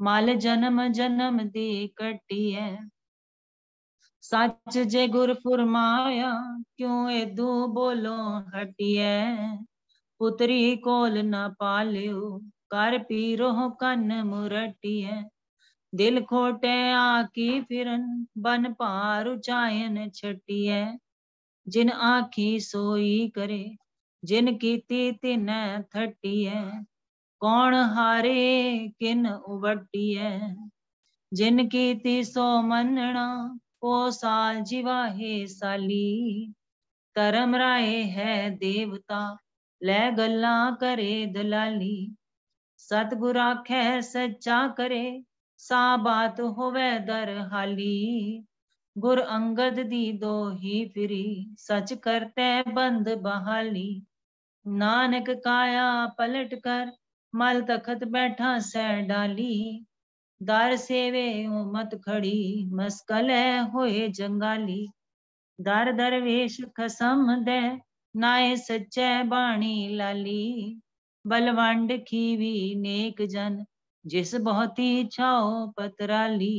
मल जन्म जन्म दी कटी है। सच जे गुर फुरमाया क्यों एदू बोलो हटिए। पुत्री कोल न पालियो कर पीरो कन मुरटिए। दिल खोटे आकी फिरन बन पार उचायन छटिए। जिन आखी सोई करे जिन कीती तिन थटिए। कौन हारे किन उबटिए। जिन कीती सो मनना को साल जिवाहे साली। धर्म राय है देवता लै गल्ला करे दलाली। सतगुर आखे सच्चा करे सा बात होवे दर हाली। गुर अंगद दी दो ही फिरी सच करते बंद बहाली। नानक काया पलट कर मल तखत बैठा सै डाली। दर सेवे मत खड़ी मस्कल होए जंगाली। दर दरवेश खसम दे नाए सच्चे बाणी लाली। बलवंड खीवी नेक जन जिस बहुती छाओ पतराली।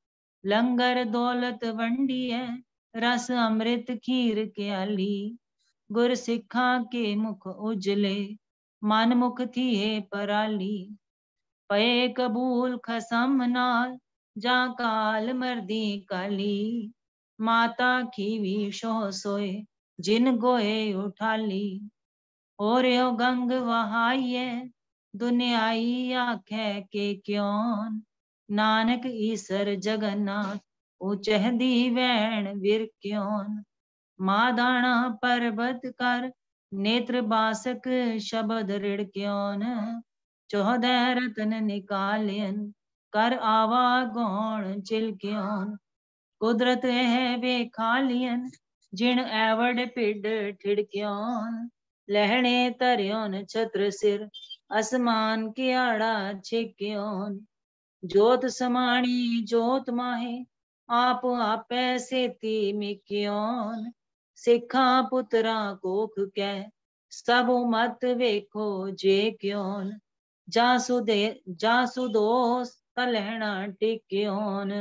लंगर दौलत वंडी है रस अमृत खीर क्याली। गुर सिखा के मुख उजले मन मुख थिए पराली। पए कबूल खसम नाल जा काल मरदी काली। माता खीवी शो सोए जिन गोए उठाली। और यो गंग वहाइए दुनियाई आखे के क्यों। नानक ईसर जगन्नाथ उचहदी वैण विर क्यों। मादाना पर्वत कर नेत्र बासक शब्द ऋण क्यों। 14 रतन निकालियन कर आवा गौण चिल क्यों। कुदरत है बेखालियन जिन एवड पिड ठिड़ क्यों। लहणे तरियोन छत्र सिर असमान कियाड़ा छिक्योन। जोत समाणी जोत माहे आप आपे सेती मिक्योन। सिखा पुत्रा कोख कै सब मत वेखो जे क्योन। जासु दोस तलहना टिक्योन।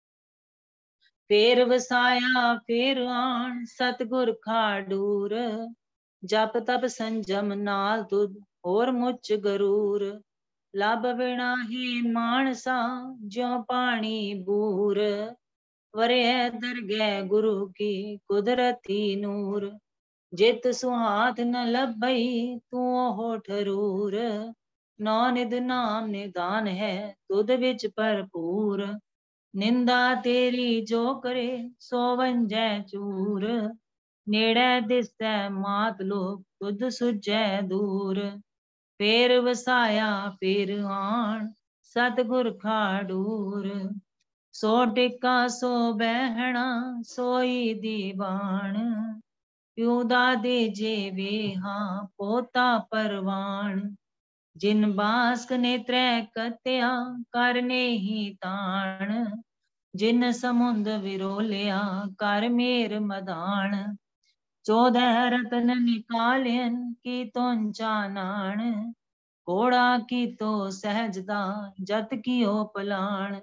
फेर वसाया फेर आन सतगुर खाडूर। जप तप संजम नाल तुद होर मुच गरूर। लभ बिना ही मानसा ज्यों पानी बूर। वरे दरगह गुरु की कुदरती नूर। जित सुहाथ न लभई तू हो ठरूर। नौ निध नाम निदान है तुद विच भरपूर। निंदा तेरी जो करे सो वंजै चूर। नेड़े दिसै मात लोक तुद सुझै दूर। फेर वसाया फेर आन सतगुर खाडूर। सो टिका सो बहना सोई दीवान। प्यू दादे जेवे हाँ पोता परवान। जिन बास्क ने त्रै कत्या करने ही ताण। जिन समुंद विरोलिया कर मेर मदान। 14 रतन निकालियन की तोंचा नाण। घोड़ा की तो सहजदा जत कियो पलाण।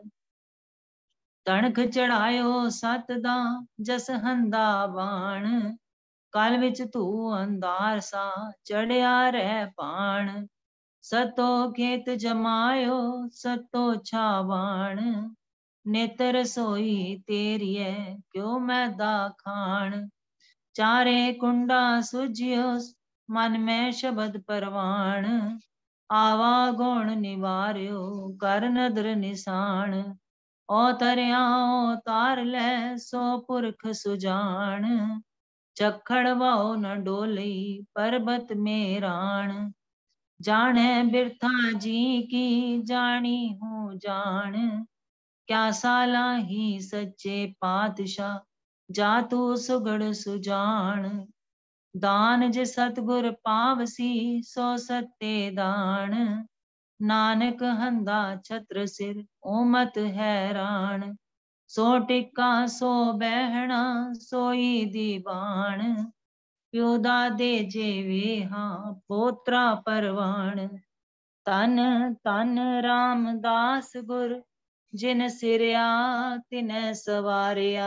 तणख चढ़ायो सतदा जस हंदा बाण। कल विच तू अंधार सा चढ़िया रह पाण। सतो खेत जमायो सतो छावाण। नेत्र सोई तेरिए क्यों मैदा खाण। चारे कुंडा सुझियो मन में शब्द परवाण। आवा गुण निवार्यो कर नदर निशान। ओ तरिया ओ तार लै सो पुरख सुजान। चखड़ वाओ न डोली पर्वत मेराण। जाने बिरथा जी की जानी हूँ जान। क्या साला ही सच्चे पातशाह जा तू सुगड़ सुजान। दान जे सतगुर पावसी सो सत्ते दान। नानक हंदा छत्र सिर ओमत हैरान। सो टिका सो बहना सोई दीवान। प्यो दादे जेवे हाँ पोत्रा परवान। तन तन रामदास गुर जिन सिरया तिनै सवारिया।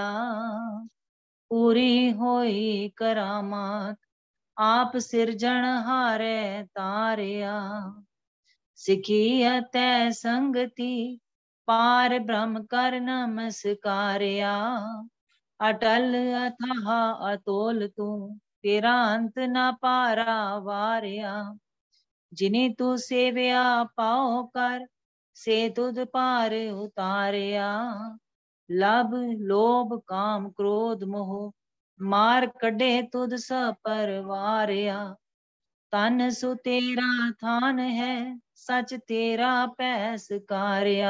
पूरी होई करामात आप सिरजन हारे तारिया। सिखी अतै संगति पार ब्रह्म कर नमस्कारिया। अटल अथाह अतोल तू तेरा अंत न पारा वारिया। जिन्हें तू सेव्या पाओ कर से तुद पार उतारिया। लब लोभ काम क्रोध मोह मार कढे तुद स परवारिया। तन सु तेरा थान है सच तेरा पैस कारिया।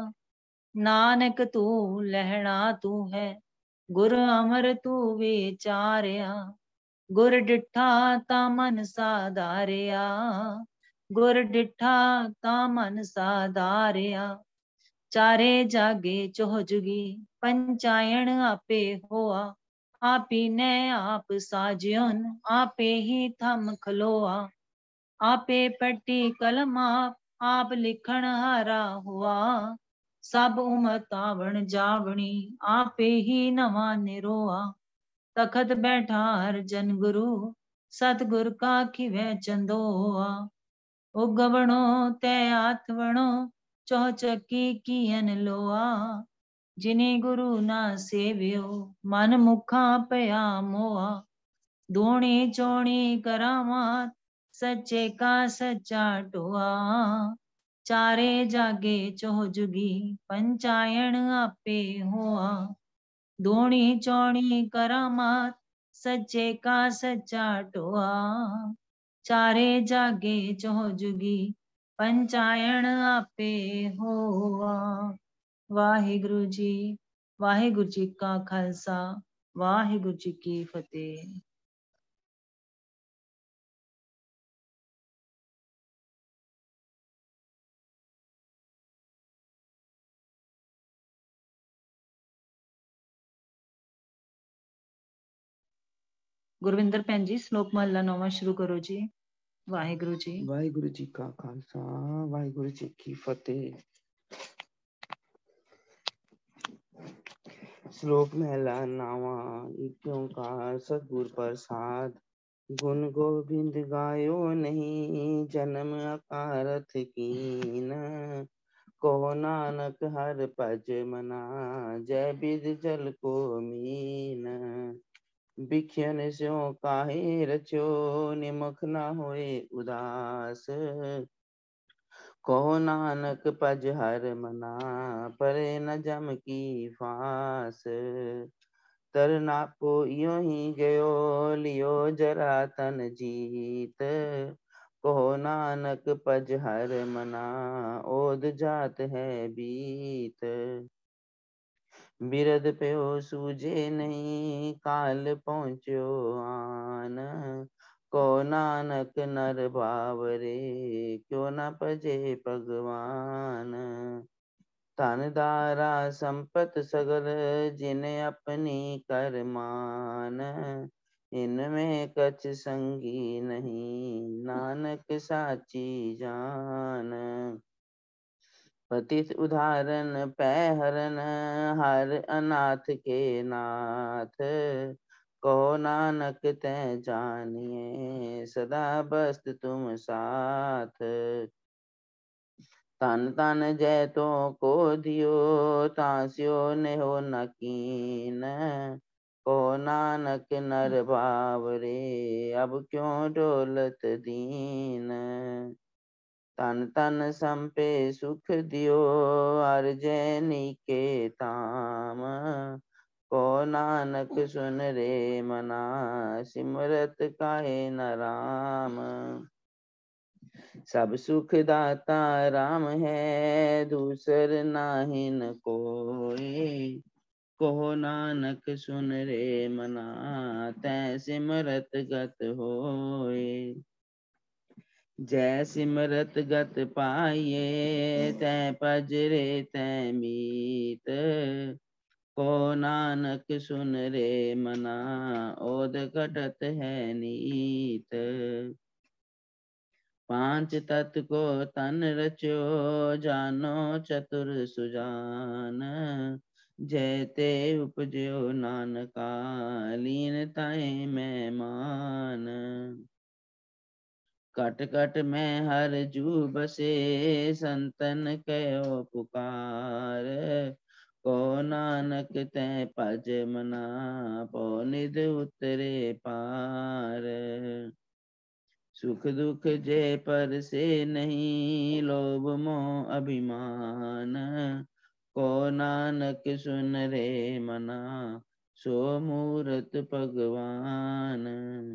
नानक तू लहणा तू है गुर अमर तू विचारिया। गुर डिठा ता मन साधारिया। गुर डिठा ता मन साधारिया। चारे जागे चोह जुगी पंचायन आपे होआ। आपी ने आप साजियोन आपे ही थम खलोआ। आपे पट्टी कलम आप लिखण हारा हुआ। सब उमत आवण जावणी आपे ही नवा निरोआ। तखत बैठा हर जन गुरु सतगुर का खिवै चंदोआ। उगवणो तै आथवणो चौचकी कियन लोआ। जिन्हें गुरु ना सेव्यो मन मुखा पया मोआ। धोणी चोणी करामात सच्चे का सच्चा टोआ। चारे जागे चोह जुगी पंचायन आपे होआ। धोणी चौणी करामात सच्चे का सच्चा टोआ। चारे जागे चोह जुगी पंचायन आपे होआ। वाहिगुरु जी का खालसा वाहिगुरु जी की फतेह। गुरविंदर भैन जी श्लोक महला 9वां शुरू करो जी। वाहिगुरु जी। वाहिगुरु जी का खालसा वाहिगुरु जी की फतेह। श्लोक महला 9वां। एक ओंकार सतगुर प्रसाद। गुण गोविंद गायो नहीं जन्म अकारथ कीन। कहो नानक हर भज मना जय बिद जल को मीन। बिख्यन स्यो काहे रच्यो निमुख न होए उदास। कहो नानक पज हर मना परे न जम की फास। तरना को यो ही गयो लियो जरा तन जीत। कहो नानक पज हर मना ओद जात है बीत। बिरद प्यो सूझे नहीं काल पहुँच्यो आन। को नानक नर बावरे क्यों न पजे भगवान। धन दारा संपत सगल जिन्हें अपनी कर मान। इनमें कछ संगी नहीं नानक साची जान। पतित उदाहरण पैहरन हर अनाथ के नाथ। कहो नानक तै जानिए सदा बस्त तुम साथ। तन तन जय तो को दियो तास्यो ने हो न कीन। कहो नानक नर बावरे अब क्यों डोलत दीन। तन तन संपे सुख दियो अर्जैनी के ताम। को नानक सुन रे मना सिमरत काहे न राम। सब सुख दाता राम है दूसर नाहिन कोई। कहो नानक सुन रे मना तै सिमरत गत होए। जय सिमरत गत पाइये तै पजरे तै मीत। को नानक सुन रे मना ओद घटत है नीत। पांच तत्व को तन रच्यो जानो चतुर सुजान जैते उपजयो नानका लीन ताए मैं मान कट कट में हर जू बसे संतन कयो पुकार को नानक तै पज मना पो निध उतरे पार सुख दुख जे पर से नहीं लोभ मोह अभिमान को नानक सुन रे मना सो मूरत भगवान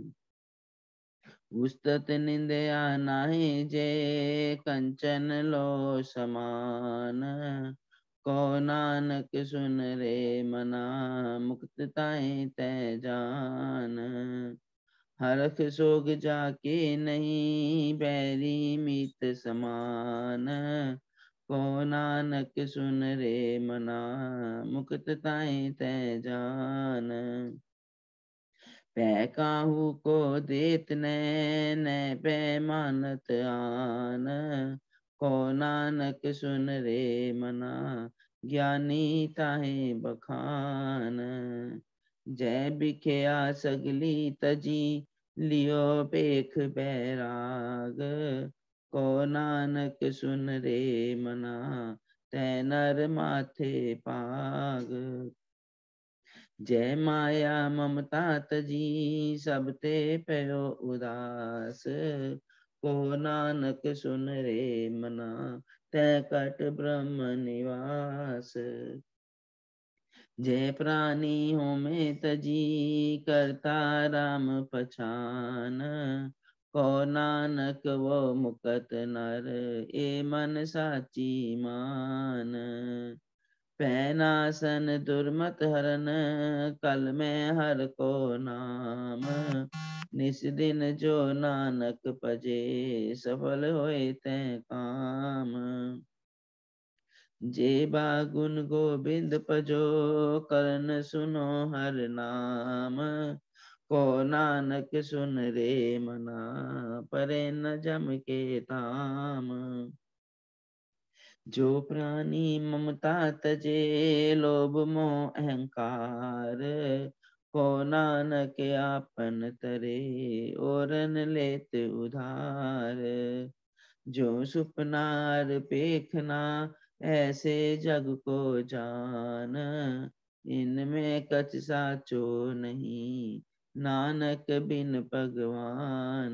उस्तत निंदया नाहि जे कंचन लो समान को नानक सुन रे मना मुक्त ताए तै जान हरख सोग जाके नहीं बैरी मीत समान को नानक सुन रे मना मुक्त ताए तै जान पै काहू को देत न पै मानत आन को नानक सुन रे मना ज्ञानी ताहे बखान जय बिखया सगली तजी लियो पेख बैराग को नानक सुन रे मना तै नर माथे पाग जय माया ममता तजी सब ते पयो उदास को नानक सुन रे मना तै कट ब्रह्म निवास जय प्राणी हो में तजी करता राम पछान को नानक वो मुकत नर ए मन साची मान पैनासन दुर्मत हरन कल में हर को नाम निस दिन जो नानक पजे सफल होए तै काम जे बागुन गोबिंद पजो करन सुनो हर नाम को नानक सुन रे मना परे न जम के ताम जो प्राणी ममता तजे लोभ मोह अहंकार को नानक आपन तरे ओरन लेत उधार जो सुपनार पेखना ऐसे जग को जान इनमें कछ साचो नहीं नानक बिन भगवान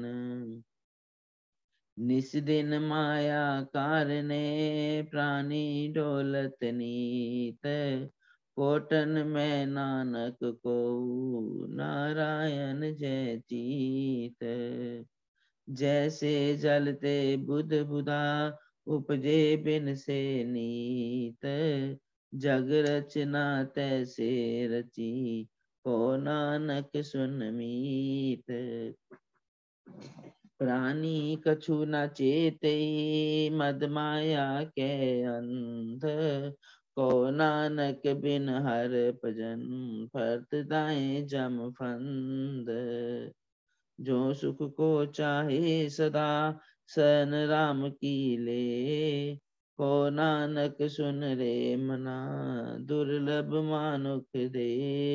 निस दिन माया कारणे प्राणी डोलत नीत कोटन में नानक को नारायण जय चीत जैसे जलते बुध बुधा उपजे बिन से नीत जग रचना तैसे रची को नानक सुन मीत प्राणी कछु न चेते मद माया के अंध को नानक बिन हर भजन फरत दाए जम फंद जो सुख को चाहे सदा सन राम की ले को नानक सुन रे मना दुर्लभ मानुख दे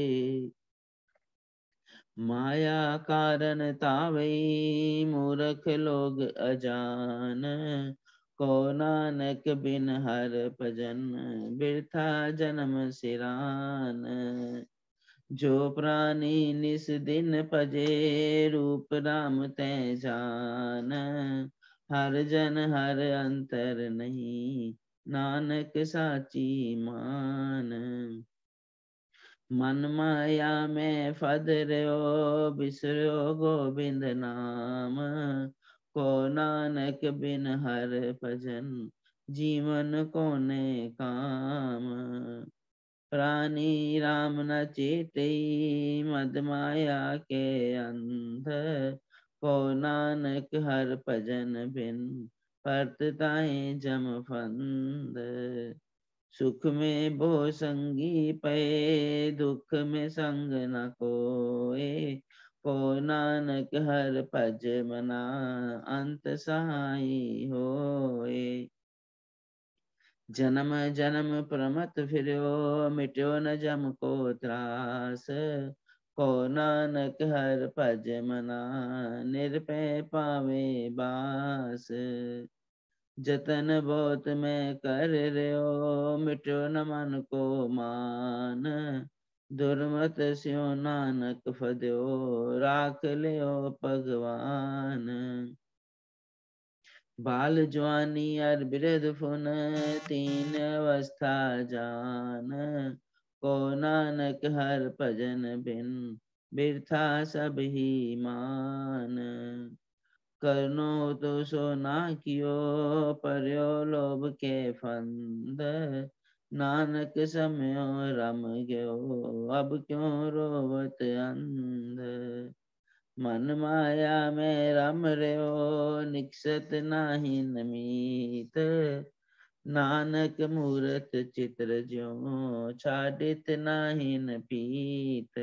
माया कारण तावई मूर्ख लोग अजान को नानक बिन हर भजन बिरथा जन्म सिरान जो प्राणी निस दिन भजे रूप राम तै जान हर जन हर अंतर नहीं नानक साची मान मन माया में फद रयो बिसरो गोबिंद नाम को नानक बिन हर भजन जीवन कोने काम प्राणी राम न चेते मद माया के अंध को नानक हर भजन बिन परत ताए जम फंद सुख में बो संगी पे दुख में संग न कोए को नानक हर भज मना अंत सहाई होए। जन्म जन्म प्रमत फिर्यो मिट्यो न जम को त्रास। को नानक हर भज मना निरपै पावे बास। जतन बहुत मैं कर रहो मिट्यो न मन को मान। दुर्मत स्यो नानक फद्यो राख लियो भगवान। बाल जवानी अर बिरध फुन तीन अवस्था जान। को नानक हर भजन बिन बिरथा सब ही मान। करनो तो सो ना कियो पर्यो लोभ के फंद। नानक समयो रम गयो अब क्यों रोवत अंध। मन माया में रम रहो निकसत नाही नमीत। नानक मूरत चित्र ज्यों छाडित नाही न पीत।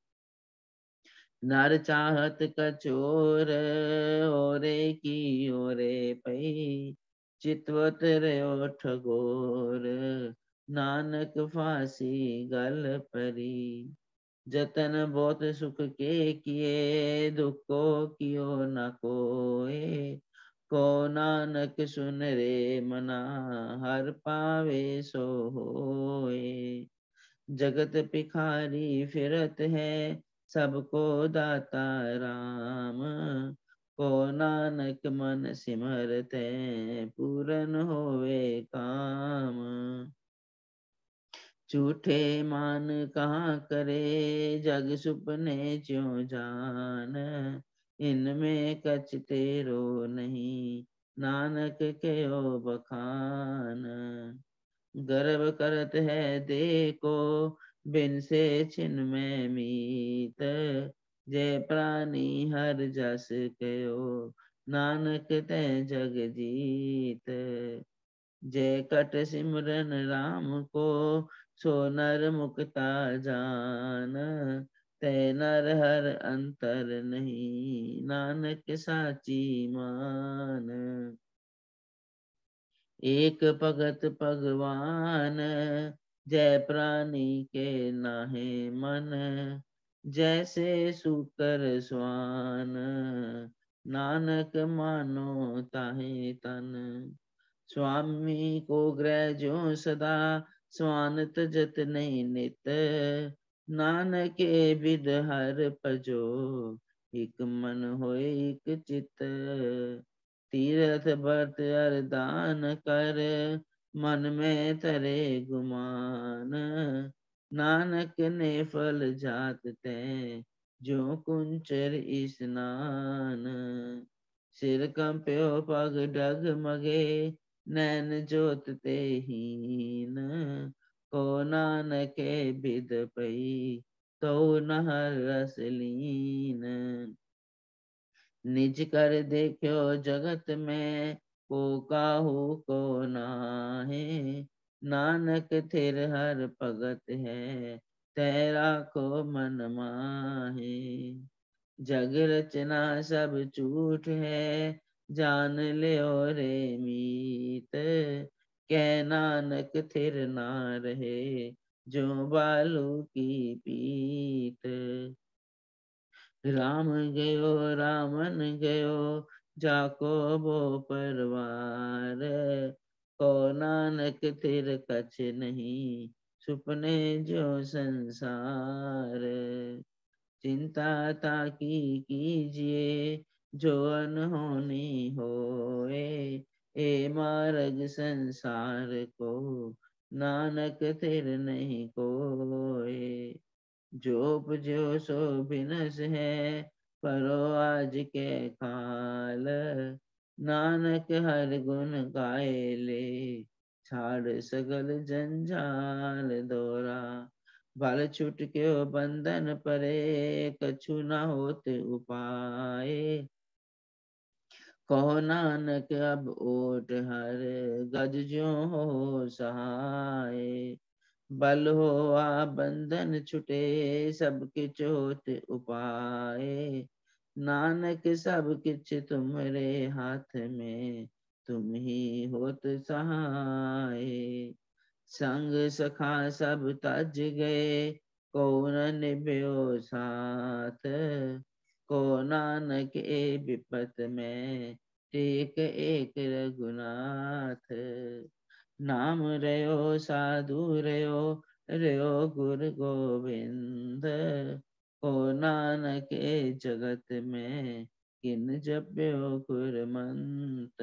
नर चाहत कचोर ओरे की ओरे पई। चितवत रहो ठगोर नानक फांसी गल परी। जतन बहुत सुख के किए दुख को कियो न कोय। को नानक सुन रे मना हर पावे सो होए। जगत पिखारी फिरत है सबको दाता राम। को नानक मन सिमरत है पूरन होवे काम। झूठे मान कहाँ करे जग सुपने ज्यों जान। इनमें कछ तेरो नहीं नानक कहो बखान। गर्व करत है देखो बिन से छिन में मीत। जय प्राणी हर जस कहो नानक तै जग जीत। जय कट सिमरन राम को सो नर मुक्ता जान। तै नर हर अंतर नहीं नानक साची मान। एक भगत भगवान जय प्राणी के नाहे मन। जैसे सूकर स्वान नानक मानो ताहे तन। स्वामी को ग्रह जो सदा स्वान तजत नहीं नित। नानक बिद हर भजो एक मन होए एक चित। तीरथ व्रत अर दान कर मन में तरे गुमान। नानक ने फल जात ते जो कुंचर स्नान। सिर कंप्यो पग डगमगे नैन जोत ते हीन। को नानक बिद पई तो नहर रस लीन। निज कर देखो जगत में को काहू को नाहे। नानक थिर हर भगत है तै राखो मन माहे। जग रचना सब झूठ है जान लियो रे मीत। कह नानक थिर ना रहे जो बालू की पीत। राम गयो रामन गयो जाको बो परवार। को नानक थिर कछ नहीं सुपने जो संसार। चिंता ताकी कीजिए जो अनहोनी होए। ए मार्ग संसार को नानक थिर नहीं कोय। जो उपजो सो बिनस है परो आज के काल। नानक हर गुण गाए ले छाड़ सगल जंजाल दोरा। बल छुट क्यों बंधन परे कछु न होत उपाय। कहो नानक अब ओट हर गज ज्यों हो सहाय। बल होआ बंधन छुटे, सब किछ होत उपाय। नानक सब किछ तुमरे हाथ में, तुम ही होत सहाय। संग सखा सब तज गए, को न निभ्यो साथ। को नानक ए विपत में, टेक एक रघुनाथ। नाम रयो साधु रयो, रयो गुरु गोविंद। को नानक ए जगत में, किन जप्यो गुरमंत।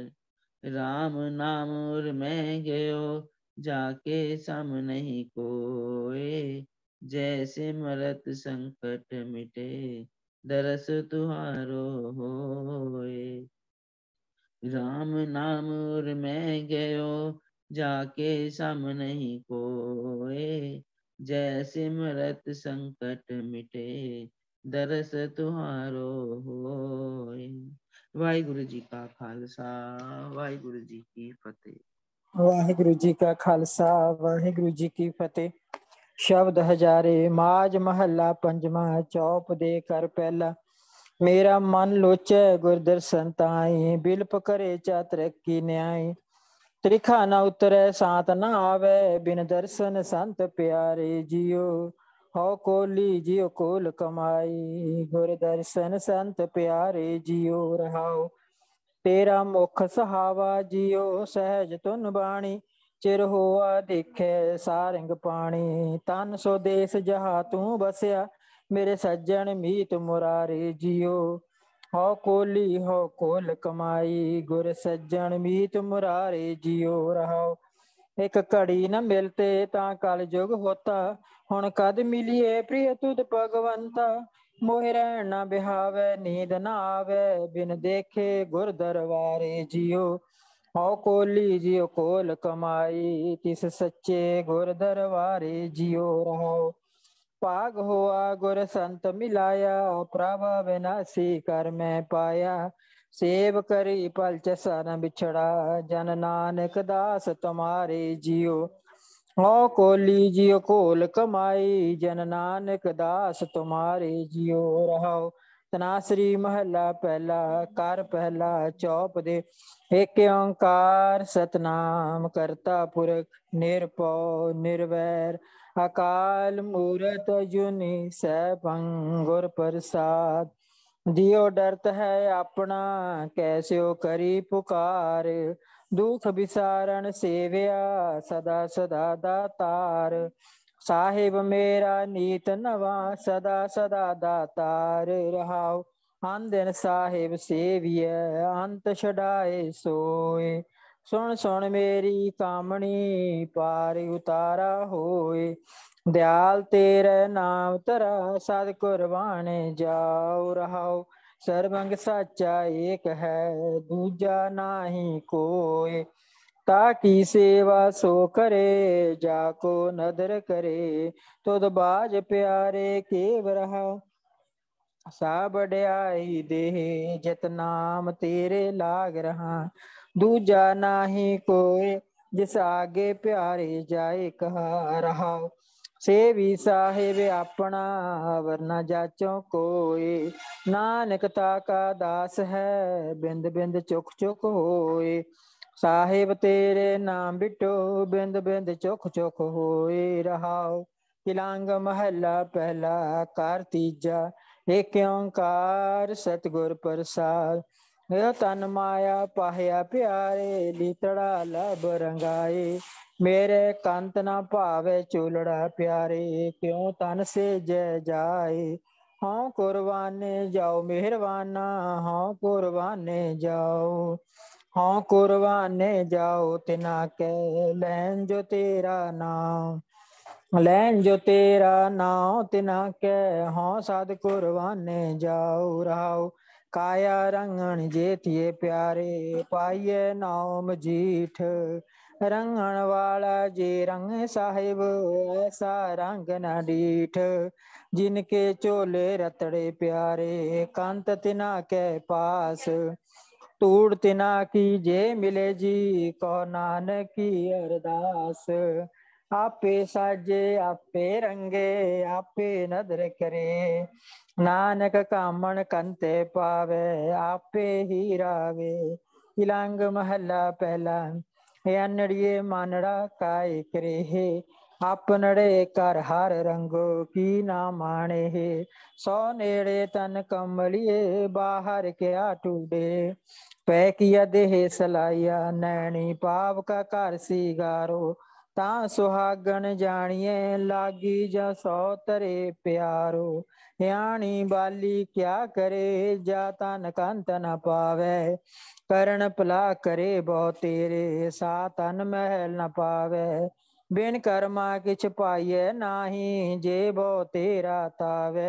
राम नाम उर मैं गयो, जाके सम नहीं कोय। जैसे मरत संकट मिटे, दरस तुहारो होय। राम नाम उर मैं गयो, जाके सम नहीं कोय। जैसे मरत संकट मिटे, दरस तुहारो होय। वाहिगुरु जी का खालसा, वाहिगुरु जी की फतेह। ਵਾਹਿਗੁਰੂ ਜੀ ਕਾ ਖਾਲਸਾ ਵਾਹਿਗੁਰੂ ਜੀ ਕੀ ਫਤਿਹ। ਸ਼ਬਦ ਹਜ਼ਾਰੇ ਮਾਜ ਮਹੱਲਾ ਪੰਜਵਾਂ, ਚੌਪ ਦੇ ਕਰ ਪਹਿਲਾ। ਮੇਰਾ ਮਨ ਲੋਚੈ ਗੁਰਦਰਸ਼ਨ ਤਾਈ, ਬਿਲਪ ਕਰੇ ਚਾ ਤਰੱਕੀ ਨਿਆਈ। ਤ੍ਰਿਖਾ ਨਾ ਉਤਰੈ ਸਾਤ ਨਾ ਆਵੈ, ਬਿਨ ਦਰਸ਼ਨ ਸੰਤ ਪਿਆਰੇ ਜਿਉ। ਹਉ ਕੋਲੀ ਜਿਉ ਕੋਲ ਕਮਾਈ, ਗੁਰ ਦਰਸ਼ਨ ਸੰਤ ਪਿਆਰੇ ਜਿਉ ਰਹਾਉ। ਤੇਰਾ ਮੁਖ ਸਹਾਵਾ ਜਿਉ, ਸਹਿਜ ਧੁਨ ਬਾਣੀ। ਚਿਰ ਹੋਆ ਦੇਖੈ ਸਾਰੰਗ ਪਾਣੀ, ਤਨ ਸੋ ਦੇਸ ਜਹਾ ਤੂੰ ਬਸਿਆ। ਮੇਰੇ ਸੱਜਣ ਮੀਤ ਮੁਰਾਰੇ ਜਿਉ। ਹਉ ਕੋਲੀ ਹਉ ਕੋਲ ਕਮਾਈ, ਗੁਰ ਸੱਜਣ ਮੀਤ ਮੁਰਾਰੇ ਜਿਉ ਰਹਾਉ। ਇੱਕ ਘੜੀ ਨ ਮਿਲਤੇ ਤਾਂ ਕਲ ਜੁਗ ਹੋਤਾ, ਹੁਣ ਕਦ ਮਿਲੀਏ ਪ੍ਰਿਯ ਤੁਧ ਭਗਵੰਤਾ। ਮੋਹਿ ਰਹਿਣ ਨਾ ਬਿਹਾਵੈ, ਨੀਂਦ ਨਾ ਆਵੈ, ਬਿਨ ਦੇਖੇ ਗੁਰ ਦਰਬਾਰੇ ਜਿਉ। ਹਉ ਕੋਲੀ ਜਿਉ ਕੋਲ ਕਮਾਈ, ਤਿਸ ਸੱਚੇ ਗੁਰ ਦਰਬਾਰੇ ਜਿਉ ਰਹਾਉ। ਭਾਗ ਹੋਆ ਗੁਰ ਸੰਤ ਮਿਲਾਇਆ, ਪ੍ਰਭ ਵਿਨਾਸੀ ਕਰ ਮੈਂ ਪਾਇਆ। ਸੇਵ ਕਰੀ ਪਲ ਚਸਾ ਨ ਵਿਛੜਾ, ਜਨ ਨਾਨਕ ਦਾਸ ਤੁਮਾਰੇ ਜਿਉ। ਹਉ ਕੋਲੀ ਜਿਉ ਕੋਲ ਕਮਾਈ, ਜਨ ਨਾਨਕ ਦਾਸ ਤੁਮਾਰੇ ਜਿਉ ਰਹਾਉ। ਤਨਾਸਰੀ ਮਹੱਲਾ ਪਹਿਲਾ, ਕਰ ਪਹਿਲਾ ਚੌਪ ਦੇ। ਏਕ ਓੰਕਾਰ ਸਤਨਾਮ ਕਰਤਾ ਪੁਰਖ, ਨਿਰਭਉ ਨਿਰਵੈਰ। ਅਕਾਲ ਮੂਰਤ ਅਜੂਨੀ ਸੈਭੰ ਗੁਰ ਪ੍ਰਸਾਦ। ਜਿਉ ਡਰਤ ਹੈ ਆਪਣਾ, ਕੈਸਿਓ ਕਰੀ ਪੁਕਾਰ। ਦੁਖ ਵਿਸਾਰਨ ਸੇਵਿਆ, ਸਦਾ ਸਦਾ ਦਾਤਾਰ। ਸਾਹਿਬ ਮੇਰਾ ਨੀਤ ਨਵਾ, ਸਦਾ ਸਦਾ ਦਾਤਾਰ ਰਹਾਉ। ਅਨ ਦਿਨ ਸਾਹਿਬ ਸੇਵੀਐ, ਅੰਤ ਛਡਾਏ ਸੋਏ। ਸੁਣ ਸੁਣ ਮੇਰੀ ਕਾਮਣੀ, ਪਾਰ ਉਤਾਰਾ ਹੋਏ। ਦਿਆਲ ਤੇਰੇ ਨਾਮ ਧਰਾ, ਸਦ ਕੁਰਬਾਨ ਜਾਉ ਰਹਾਉ। ਸਰਬੰਗ ਸਾਚਾ ਏਕ ਹੈ, ਦੂਜਾ ਨਾਹੀ ਕੋਇ। ਤਾ ਕੀ ਸੇਵਾ ਸੋ ਕਰੇ, ਜਾ ਕੋ ਨਦਰ ਕਰੇ। ਤੁਧ ਬਾਜ ਪਿਆਰੇ ਕੇਵ ਰਹਾਉ। ਸਾ ਵਡਿਆਈ ਦੇਹ, ਜਿਤ ਨਾਮ ਤੇਰੇ ਲਾਗ ਰਹਾ। ਦੂਜਾ ਨਾਹੀ ਕੋਇ, ਜਿਸ ਆਗੇ ਪਿਆਰੇ ਜਾਏ ਕਹਾ ਰਹਾਉ। ਸੇਵੀ ਸਾਹਿਬ ਆਪਣਾ, ਵਰਨਾ ਜਾਚੋ ਕੋਇ। ਨਾਨਕ ਤਾ ਕਾ ਦਾਸ ਹੈ, ਬਿੰਦ ਬਿੰਦ ਚੁਖ ਚੁਖ ਹੋਏ। ਸਾਹਿਬ ਤੇਰੇ ਨਾਮ ਬਿਟੋ, ਬਿੰਦ ਬਿੰਦ ਚੁਖ ਚੁਖ ਹੋਏ ਰਹਾਉ। ਕਿਲੰਗ ਮਹੱਲਾ ਪਹਿਲਾ, ਕਰ ਤੀਜਾ। ਏਕ ਓੰਕਾਰ ਸਤਿਗੁਰ ਪ੍ਰਸਾਦ। ਇਹ ਤਨ ਮਾਇਆ ਪਾਹਿਆ ਪਿਆਰੇ, ਲੀਤੜਾ ਲਭ ਰੰਗਾਏ। ਮੇਰੇ ਕੰਤ ਨਾ ਭਾਵੇ ਚੂਲੜਾ ਪਿਆਰੇ, ਕਿਉ ਤਨ ਸੇ ਜੈ ਜਾਏ। ਹਉ ਕੁਰਬਾਨੇ ਜਾਉ ਮਿਹਰਬਾਨਾ, ਹਉ ਕੁਰਬਾਨੇ ਜਾਉ। ਹਉ ਕੁਰਬਾਨੇ ਜਾਉ ਤਿਨਾ ਕੈ, ਲੈਣ ਜੋ ਤੇਰਾ ਨਾਮ। ਲੈਣ ਜੋ ਤੇਰਾ ਨਾਉ ਤਿਨਾ ਕੈ, ਹਉ ਸਦ ਕੁਰਬਾਨੇ ਜਾਉ ਰਹਾਉ। ਕਾਇਆ ਰੰਗਣ ਜੇਤੀਏ ਪਿਆਰੇ, ਪਾਈਏ ਨਾਉ ਮਜੀਠ। ਰੰਗਣ ਵਾਲਾ ਜੇ ਰੰਗ ਸਾਹਿਬ, ਐਸਾ ਰੰਗ ਨਾ ਡੀਠ। ਜਿਨ ਕੇ ਝੋਲੇ ਰਤੜੇ ਪਿਆਰੇ, ਕੰਤ ਤਿਨਾ ਕੈ ਪਾਸ। ਧੂੜ ਤਿਨਾ ਕੀ ਜੇ ਮਿਲੇ ਜੀ, ਕਹੋ ਨਾਨਕ ਕੀ ਅਰਦਾਸ। आपे साजे आपे रंगे आपे नदर करे। नानक कामण कंते पावे आपे ही रावे। इलंग महला पहला अनड़िए मानड़ा काय करे है। आपनड़े कर हर रंगो की ना माणे है। सौ नेड़े तन कमलिए बाहर क्या टूडे। पै किया देह सलाइया नैनी पाव का कर सिगारो। ता सुहागन जानिए लागी जा सौ तरे प्यारो। यानी बाली क्या करे जा तन कंत न पावे। करण भला करे बहु तेरे सा तन महल न पावे। बिन कर्मा किछ पाइए नाही जे बहु तेरा तावे।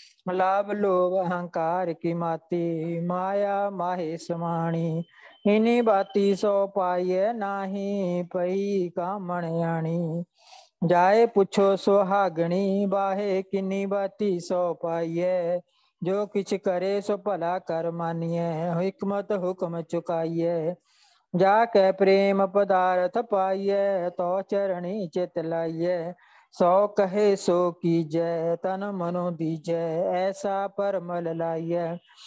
लाभ लोभ अहंकार की माती माया माहे समाणी। इनी बाती सो पाइए नाही पई कामण आणी। जाए पुछो सुहागणी बाहे किन्नी बाती सो पाइए। जो किछ करे सो भला कर मानिए हिकमत हुक्म चुकाइए। जाके प्रेम पदार्थ पाइए तो चरणी चित लाइए। सौ कहे सो कीजै तन मनो दीजै ऐसा परमल लाइए।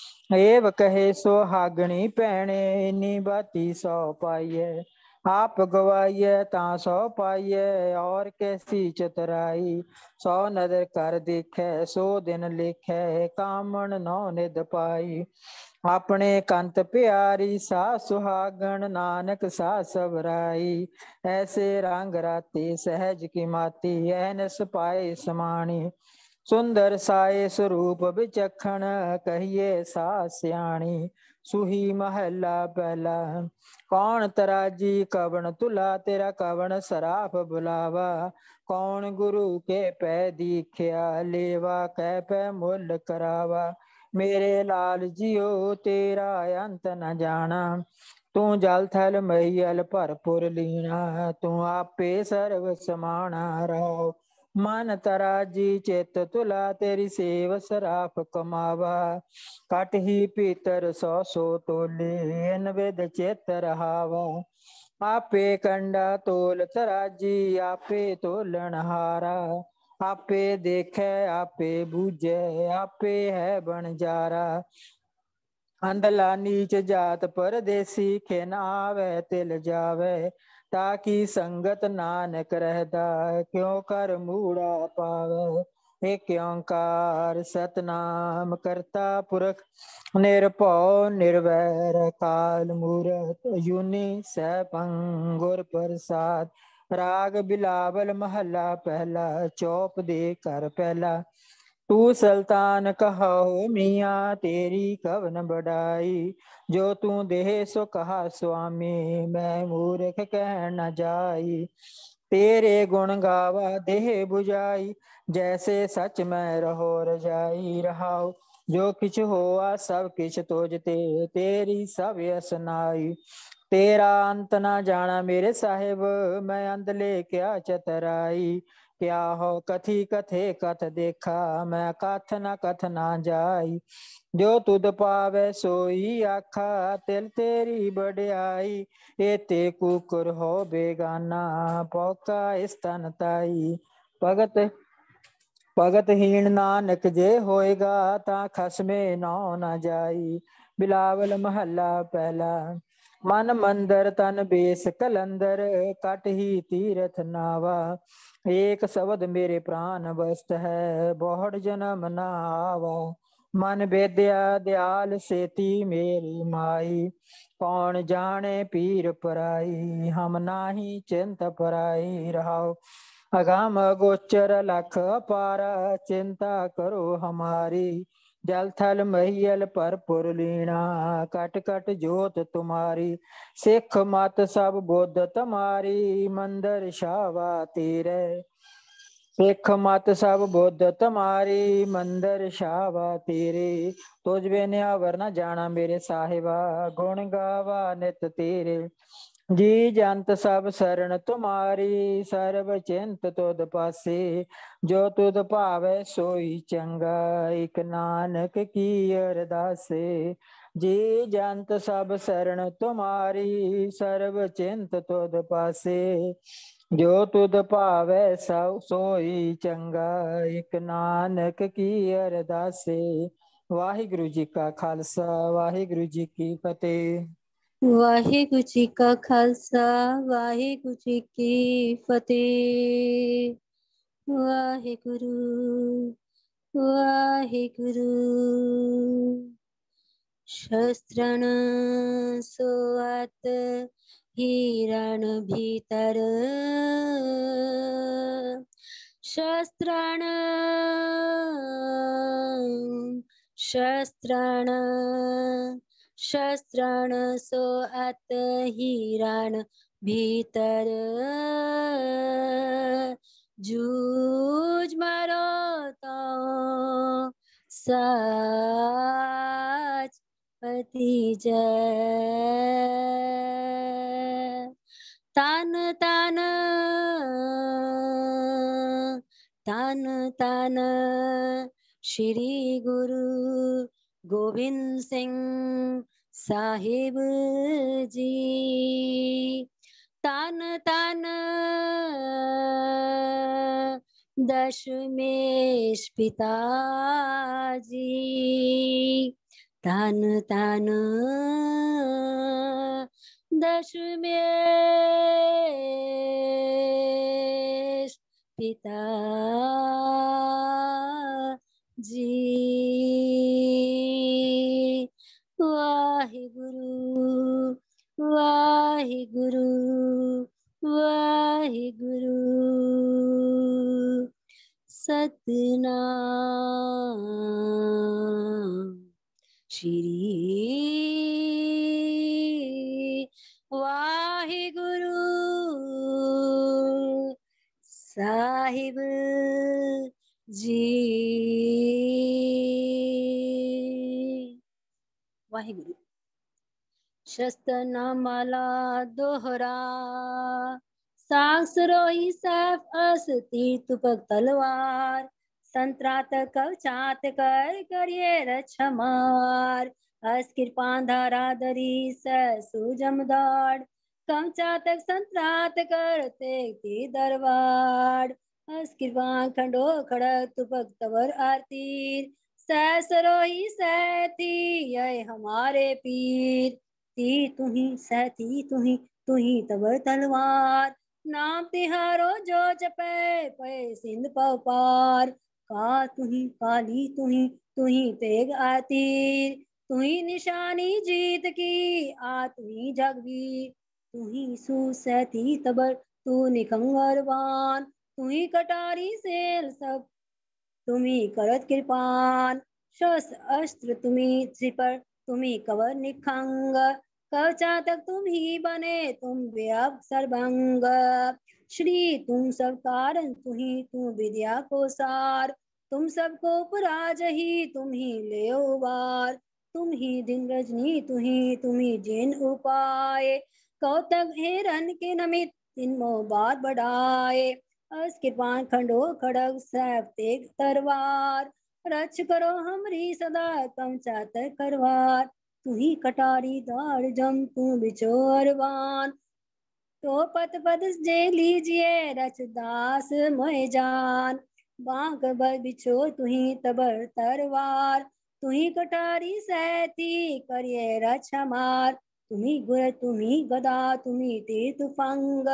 एव कहे सुहागणी भैणे इन्नी बाती सौ पाइए। आप गवाइए ता सौ पाइए और कैसी चतुराई। सौ नदर कर देखे सो दिन लेखे कामण नौ निध पाई। अपने कंत प्यारी सा सुहागण नानक सा सबराई। ऐसे रंग राते सहज की माती ऐनस पाए समाणी। सुंदर साए स्वरूप विचखण कहिए सा सियाणी। सुही महला पहला कौन तराजी कवन तुला तेरा कवन सराफ बुलावा। कौन गुरु के पै दीख्या लेवा कै पै मुल करावा। मेरे लाल जियो तेरा अंत न जाना। तू जल थल मैयल भरपुर लीना तू आपे सर्व समाना रहो। मन तराजी चित तुला तेरी सेव सराफ कमावा। कट ही पीतर सौ सो तोले इन विद चित रहावा। आपे कंडा तोल तराजी आपे तोलन हारा। आपे देखे आपे बूझे आपे है बनजारा। अंधला नीच जात परदेसी खिन आवे तिल जावे। ताकि संगत नानक रहता क्यों कर मूड़ा पावे। एक ओंकार सतनाम करता पुरख निरभौ निर्वैर काल मूरत अजूनी सैभं गुर प्रसाद। राग बिलावल महला पहला चौप दे कर पहला। तू सुल्तान कहो मियाँ तेरी कवन बढ़ाई। जो तू देह सो कहा स्वामी मैं मूर्ख कह न जाई। तेरे गुण गावा देह बुझाई जैसे सच मैं रहो रजाई रहाओ। जो किछ होआ सब किछ तोज ते तेरी सब असनाई। तेरा अंत ना जाना मेरे साहिब मैं अंधले क्या चतराई। क्या हो कथी कथे कथ देखा मैं कथ न कथ ना जाई। जो तुद पावे सोई आखा तिल तेरी बड़ाई। एते कुकुर हो बेगाना पौका स्तन ताई। भगत भगत हीन नानक जे होएगा ता खसमे नौ न जाई। बिलावल महला पहला मन मंदर तन बेस कलंदर कट ही तीरथ नावा। एक शब्द मेरे प्राण वस्त है बहुड़ जन्म न आवा। मन वेद्या दयाल सेती मेरी माई। कौन जाने पीर पराई हम नाही चिंत पराई रहाओ। अगम गोचर लख पारा चिंता करो हमारी। जल थल महियल भरपुर लीना कट कट जोत तुम्हारी। सिख मत सब बुद्ध तुम्हारी मंदिर शावा तेरे। सिख मत सब बुद्ध तुम्हारी मंदिर शावा तेरे। तुझ बिन अवर न जाना मेरे साहिबा गुण गावा नित तेरे। जी जंत सब शरण तुम्हारी सर्व चिंत तुद पासे। जो तुद भावे सोई चंगा एक नानक की अरदासे। जी जंत सब शरण तुम्हारी सर्व चिंत तुद पासे। जो तुद भावै सब सोई चंगा, एक नानक की अरदासे। वाहिगुरु जी का खालसा, वाहिगुरु जी की फतेह। वाहिगुरु जी का खालसा, वाहिगुरु जी की फतेह। वाहिगुरु वाहिगुरु। शस्त्रन सोअत हिरण भीतर, शस्त्रण शस्त्रण शस्त्रण सोअत हिरण भीतर, जूझ मरो तो साच पति जय। तन तन तन तन श्री गुरु गोविंद सिंह साहिब जी। तन तन दशमेश पिताजी। तन तन दशमेश पिताजी। वाहिगुरु वाहिगुरु वाहिगुरु। सतनाम श्री वाहिगुरु साहिब जी। वाहिगुरु। शस्त्र माला दोहरा, साग सरोही सैफ अस तीर तुपक तलवार, संतरात कवचात कर करिए रक्षमार। अस कृपान धारा धरी सूजम दौड़, कवचातक संतरात कर ते दरबार। अस कृपान खंडो खड़क तुपक तवर आरतीर, सरोही सहती ये हमारे पीर। ती तुही सहती तुही तबर तलवार, नाम तिहारो जो जपे पे सिंध पार। का तुही काली तुही तेग आतीर, तुही निशानी जीत की आ तुही जगवीर। तुही सुसहती तबर तू निखंगरवान, तुही कटारी सेल सब तुम्ही करत कृपान। शस्त्र अस्त्र तुम्ही त्रिपर तुम्ही कवर निखंग, कवचातक तुम ही बने तुम व्याप सर्वंग। श्री तुम सब कारण तुम विद्या को सार, तुम सबको उपराज ही तुम ही ले उबार। तुम ही दिन रजनी तुम ही जिन उपाय, कौतक हेरन के नमित तिन्मो बात बढ़ाए। अस कृपान खंडो खड़ग सैफ तेग तरवार, रक्ष करो हमरी सदा कम चातर करवार। तू ही कटारी दाड़ जम तू बिचोरवान, तो पत पद जे लीजिए रच दास मोह जान। बांक बल बिछो तुही तबर तरवार, तुही कटारी सहती करिए रक्षा मार। तुम्ही गुर तुम्ही गदा तुम्ही तीर तुफंग,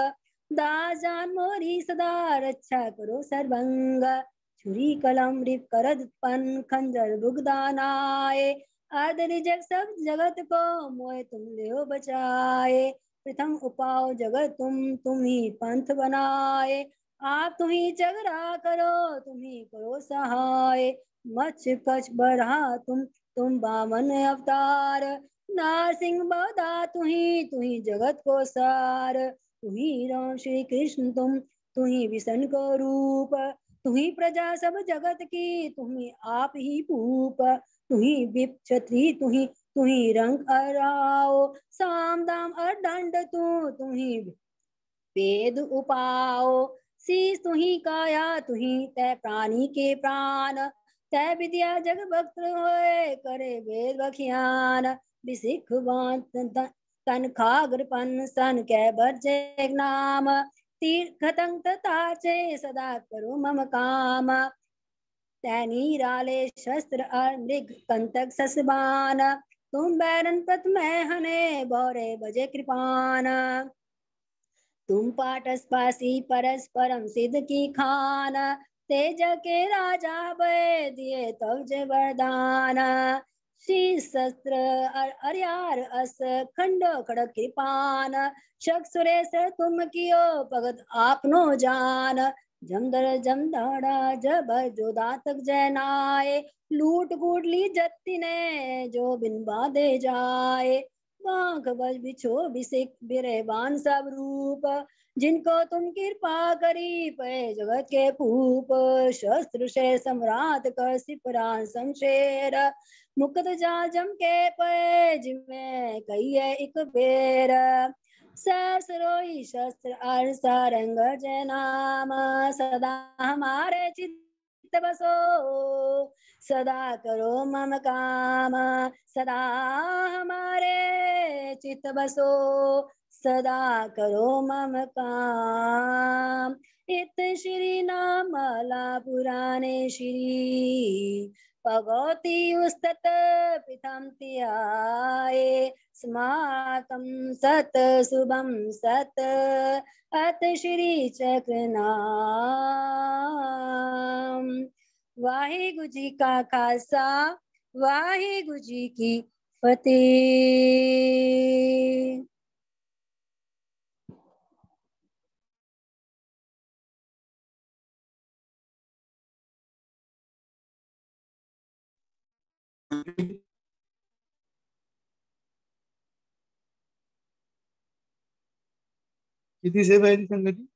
दाजान मोरी सदा रक्षा करो सर्वंग। छुरी कलम रिप करद पन खंजर बुगदानाए, आदरि जग सब जगत को मोय तुम ले बचाए। प्रथम उपाव जगत तुम ही पंथ बनाए, आप तुम्ही जगरा करो तुम्ही करो सहाय। मत्स्य कछ बरहा तुम बामन अवतार, नारसिंह बौदा तुही जगत को सार। तुही राम श्री कृष्ण तुही विष्णु को रूप, तुही प्रजा सब जगत की तुम्ही आप ही भूप। तुही विप क्षत्रि तुही रंग अराओ, साम दाम और दंड तुही वेद उपाओ। शीस तुही काया तुही तय प्राणी के प्राण, तय विद्या जग भक्त होए करे वेद बखियान। विसिख तन खागर पन सन कै बरजे नाम, तीर्थं तथाचे सदा करो मम काम तैनी राले शस्त्र और मृग कंटक ससबान तुम बैरन प्रथम हने बौरे बजे कृपान तुम पाटस्पासी परस्परम सिद्ध की खान तेज के राजा बे दिए तब जय वरदान श्री शस्त्र अर्यार अस खंडो खड़क कृपान शक सुरेश तुम कियो भगत आपनो जान जमदर जमदाड़ा जब जो दातक जैनाए लूट कूट ली जत्ती ने जो बिन बाधे जाए बांक बज बिछो बिसिक बिरेबान सब रूप जिनको तुम कृपा करी पे जगत के भूप शस्त्र से सम्राट कर सिपरान शमशेर मुकुट जा जम के पे जिमे कहिए एक बेर सरोई शस्त्र अर सारंग जय नाम सदा हमारे चित्त बसो सदा करो मम काम सदा हमारे चित्त बसो सदा करो मम काम इत श्री नामला पुराणे श्री भगवती उस्तत पिथम त्याये स्माकं सत शुभम सत अत श्री चक्र नाम वाहिगुरु जी का खालसा वाहिगुरु जी की फतेह। कितनी सेवा है संगत जी?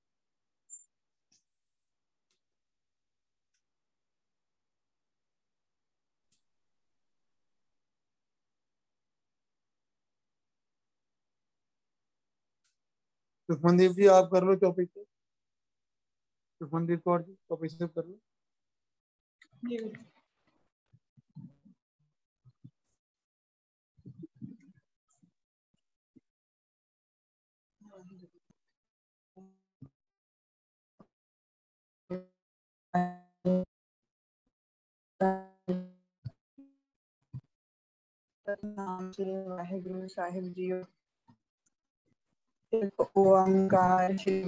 सुखमनदीप जी आप कर लो चौपाई से। सुखमनदीप कौर जी चौपाई से कर लो। नाम श्री वाहिगुरु साहिब जी। एक ओंकार श्री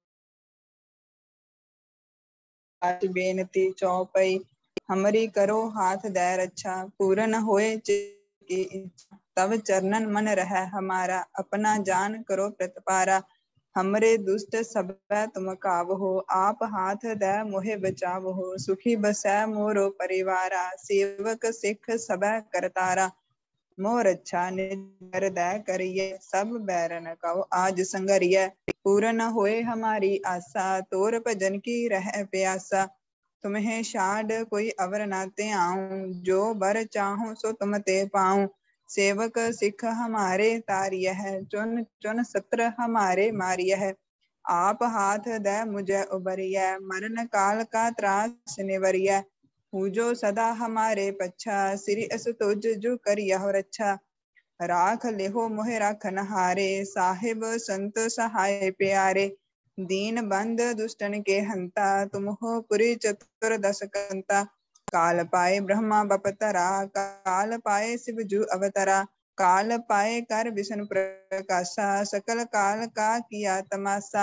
बेनती चौपाई हमरी करो हाथ दे रक्षा पूर्ण होए की इच्छा तब चरणन मन रह हमारा अपना जान करो प्रतिपारा हमरे दुष्ट सब तुम कावहो आप हाथ दे मोहे बचावहो सुखी बसै मोरो परिवारा सेवक सिख सब करतारा मोर अच्छा निज दय करिए सब बैरन कहो आज संगरिय पूर्ण होए हमारी आशा तोर भजन की रह प्यासा तुम्हें शाड कोई अवर नाते आऊं जो बर चाहूं सो तुम ते पाऊं सेवक सिख हमारे तारिय है चुन चुन सत्र हमारे मारिय है आप हाथ दे मुझे उबरिय मरण काल का त्रास निवरिय पूजो सदा हमारे पच्छा श्री अस तुझ जो करियह रक्षा राख लेहो मोहे राखन हारे साहिब संत सहाय प्यारे दीन बंद दुष्टन के हंता तुम हो पुरी चतुर दस कंता काल पाए ब्रह्मा बपतरा काल पाए शिव जू अवतरा काल पाए कर विष्णु प्रकाशा सकल काल का किया तमाशा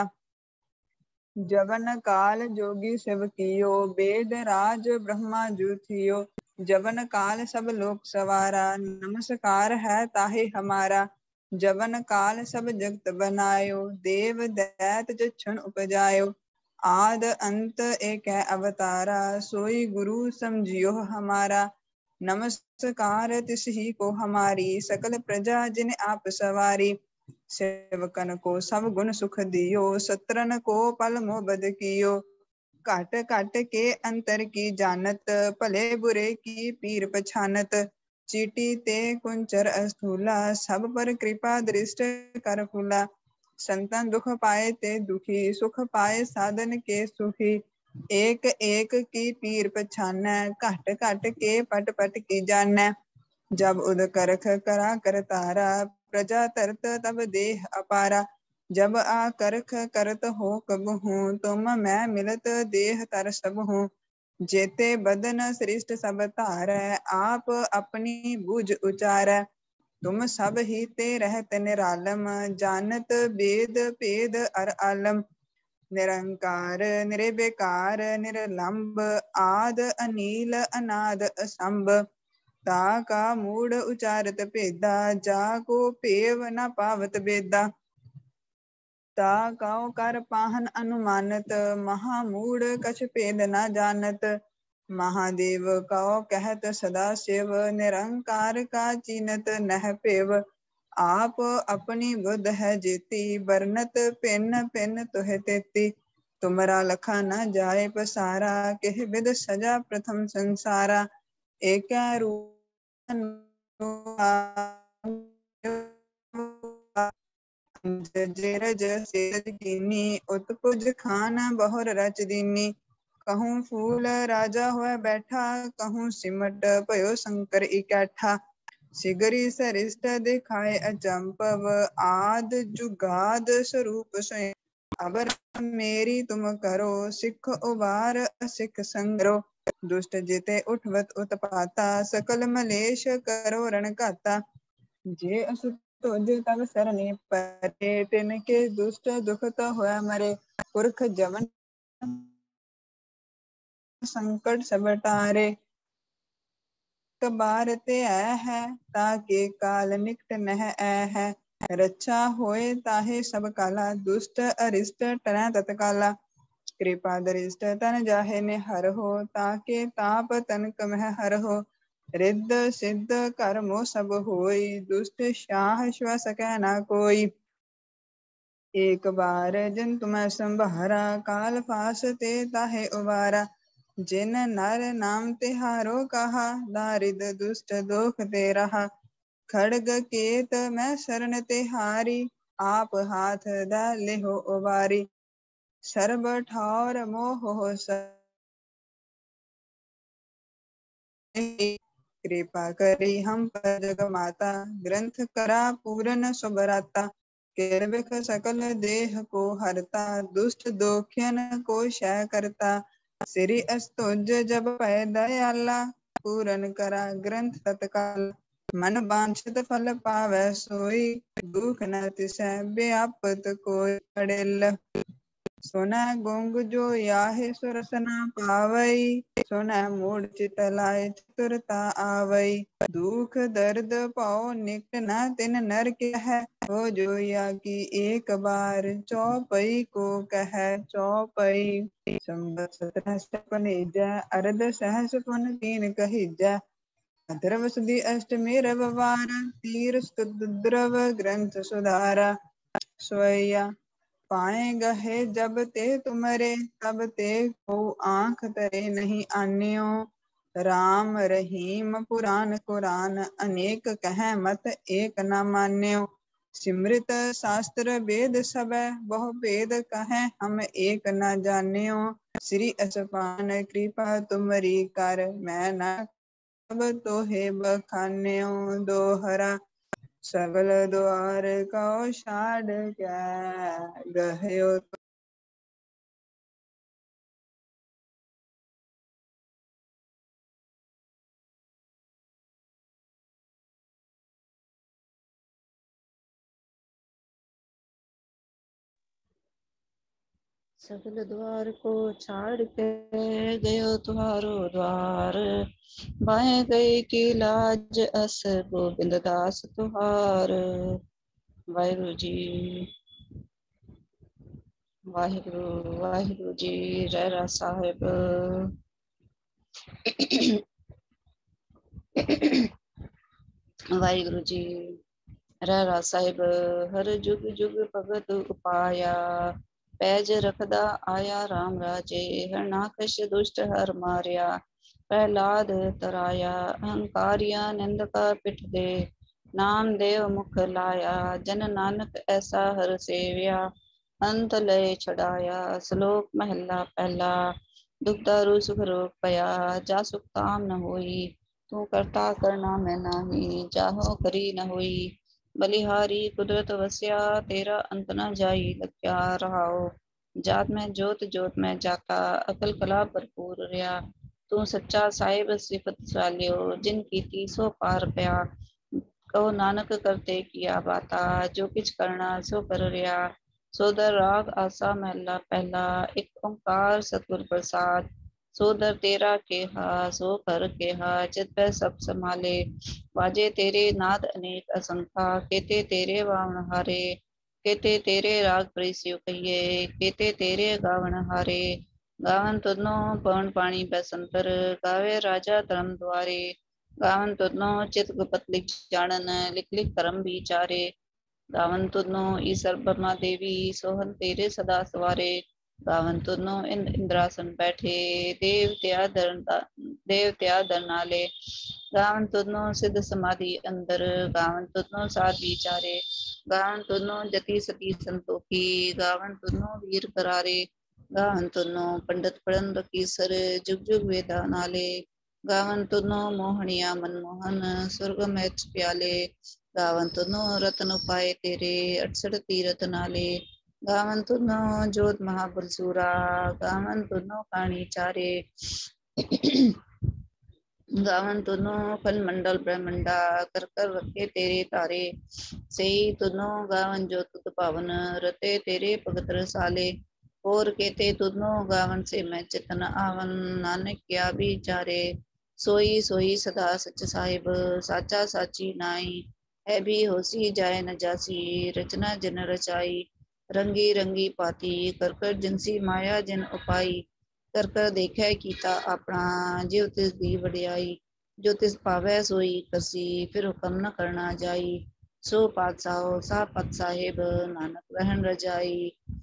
जवन काल जोगी शिव कियो वेद राज ब्रह्मा जू थियो जवन काल सब लोक सवारा नमस्कार है ताहे हमारा जवन काल सब जगत बनायो देव दैत जछुन उपजायो आद अंत एक अवतारा सोई गुरु समझियो हमारा नमस्कार तिसही को हमारी सकल प्रजा जिन आप सवारी सेवकन को सब गुण सुख दियो सत्रन को पल मोह बद कियो काट काट के अंतर की जानत भले बुरे की पीर पछानत चीटी ते कुंचर अस्थूला सब पर कृपा दृष्ट कर फूला संतन दुख पाए ते दुखी सुख पाए साधन के सुखी एक एक की पीर पछानै घट घट के पट पट की जानै जब उद करख करा कर तारा प्रजा तरत तब देह अपारा जब आकर्ख करत हो कब हूँ, तुम मैं मिलत देह तर सब हूँ। जेते बदन सृष्ट सब तारै, आप अपनी बुझ उचारै। तुम सब ही ते रहत निरालम, जानत वेद भेद अर आलम। निरंकार निर्विकार निर्लंब, आद अनील अनाद असंभ। ताका मूढ़ उचारत भेदा, जाको पेव न पावत बेदा। ताकाओ कर पाहन अनुमानत, महामूढ़ कछ भेद न जानत। महादेव कहो कहत सदा शिव, निरंकार का चीनत नह पेव। आप अपनी बुद्ध है जेती, बरनत पिन पिन तुह तेती। तुमरा लखा न जाए पसारा, किह बिद सजा प्रथम संसारा। एक रूप जरज सेज कीनी, उत्पुज खान बहुर रच दीनी। कहूँ फूल राजा हुआ बैठा, कहूँ सिमट पयो शंकर इकैठा। सिगरी सरिष्ट दिखाए अचंपव, आद जुगाद स्वरूप स्वयं। अबर मेरी तुम करो, सिख उबार सिख संगरो। दुष्ट जिते उठवत उत्पाता, सकल मलेश करो रण घाता। जे असु तुझ तब सरनी परे, तिनके दुष्ट दुख तो होया मरे। पुरख जमन संकट सब टारे, कबार ते है ताके काल निकट नह है। रक्षा होए ताहे सब काला, दुष्ट अरिष्ट टरै तत्काला। कृपा दरिष्ट तन जाहे ने हर हो, ताके ताप तन कमह हर हो। रिद्ध सिद्ध कर्मो सब होई, दुष्ट शाह श्व सकै न कोई। एक बार जिन तुम संभारा, काल फास ते ताहे उबारा। जिन नर नाम तिहारो कहा, दारिद दुष्ट दोख ते रहा। खड़ग केत मैं शरण तिहारी, आप हाथ द लेहो उबारी। सर्ब ठौर मोह कृपा करी हम पर जग माता, ग्रंथ करा पूरन सुबराता। किरबिख सकल देह को हरता, दुष्ट दोखियन को क्षय करता। श्री अस्तुज जब पै दयाला, पूरन करा ग्रंथ तत्काल। मन वांछित फल पावै सोई, दुख न तिसै व्यापत कोई पड़ेल। सुनै गुंग जो याहे सुरस न पावई, सुनै मूढ़ चित लाए चतुरता आवई। दुख दर्द पाओ निकट न तिन नर के है, हो जो या की एक बार चौपई को कह। चौपई संबत 17 पनेजै, अरद सहस पुन तीन कहिजै। अधर्व सुधी अष्टमी रविवार, तीर स्तुत द्रव ग्रंथ सुधारा। सोया पाए गहे जब ते तुमरे, तब ते को आंख तरे नहीं आन्यो। राम रहीम पुराण कुरान, अनेक कह मत एक न मान्यो। सिमृत शास्त्र वेद सब, बहु भेद कहे हम एक न जान्यो। श्री असपान कृपा तुमरी कर, मैं न अब तो हे बखान्यो। दोहरा सगल द्वार को छाड़ के, गहयो सगल द्वार को छाड़ के, गयो तुम्हारो द्वार। बाएं गए की लाज अस, गोविंद दास तुहार। वाहिगुरु जी, वाहिगुरु वाहिगुरु जी। रहरा साहिब। वाहिगुरु जी। रहरा साहिब। हर जुग जुग भगत उपाया, पैज रखदा आया राम राजे। हरनाकश दुष्ट हर मारिया, प्रहलाद तराया। अहंकारिया निंदका पिठ दे, नाम देव मुख लाया। जन नानक ऐसा हर सेविया, अंत लय छड़ाया। श्लोक महला पहला। दुख दारू सुख रोग पया, जा सुख काम न होई। तू करता करना मैं नाही, जाहो करी न होई। बलिहारी कुदरत वस्या तेरा अंत न जाई लख्या रहाओ। जात में जोत जोत में जाका अकल कला भरपूर रहा। तू सच्चा साहिब सिफत सालियो जिन कीती सो पार पया। कहो नानक करते किया बाता जो किछ करना सो कर रहा। सोदर राग आसा महला पहला एक ओंकार सतगुर प्रसाद। सोदर तेरा केहा सो कर केहा चित पै सब संभाले। बाजे तेरे नाद अनेक असंख्या केते तेरे वावन हारे। केते तेरे राग प्रीसियो कहिए केते तेरे गावन हारे। गावन तुधनो पवन पानी बैसंतर गावे राजा धर्म द्वारे। गावन तुधनो चित गुपत लिख जानन लिख लिख करम विचारे। गावन तुधनो ईसर ब्रह्मा देवी सोहन तेरे सदा सवारे। गावन तुधनो इंद्रासन बैठे देव त्या नाले। गावन तुधनो सिद्ध समाधि अंदर गावन तुधनो साध विचारे। गावन तुधनो जति सती संतोखी गावन तुधनो वीर करारे। गावन तुधनो पंडित पढ़न रकीसर जुग जुग वेदा नाले। गावन तुधनो मोहनिया मनमोहन स्वर्ग में प्याले। गावन तुधनो रतन उपाय तेरे 68 तीरथ नाले। गावन तुधनो जोत महाबल सूरा गावन तुधनो काणी चारे। गावन तुधनो फल मंडल ब्रह्मंडा कर कर रखे तेरे तारे। सही तुधनो गावन जो तुध पावन रते तेरे भगत रसाले। और केते तुधनो गावन से मैं चितन आवन नानक क्या विचारे। सोई सोई सदा सच साहिब साचा साची नाई। है भी होसी जाए न जासी रचना जिन रचाई। रंगी रंगी पाती कर कर जिनसी माया जिन उपाई। कर कर देखै कीता अपना जिव तिस दी वडियाई। जो तिस पावै सोई कसी फिर हुक्म न करना जाई। सो पातशाहो सा पत साहिब नानक रहन रजाई।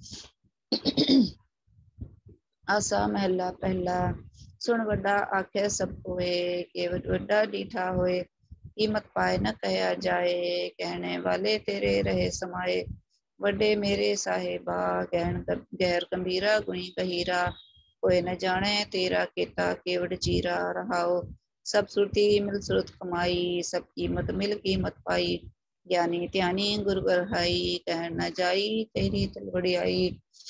आसा महला पहला सुन वड्डा आखे सब कोए केवट वड्डा डीठा होए। कीमत पाए न कहया जाए कहने वाले तेरे रहे समाए। वड्डे मेरे साहिबा गैर गंभीरा गुणी गहीरा। कोई न जाने तेरा केता केवट चीरा रहाओ। सब सुरती मिल सुरत कमाई सब कीमत मिल कीमत पाई। ज्ञानी ध्यानी गुर बरहाई कह न जाई तेरी तलवड़ियाई।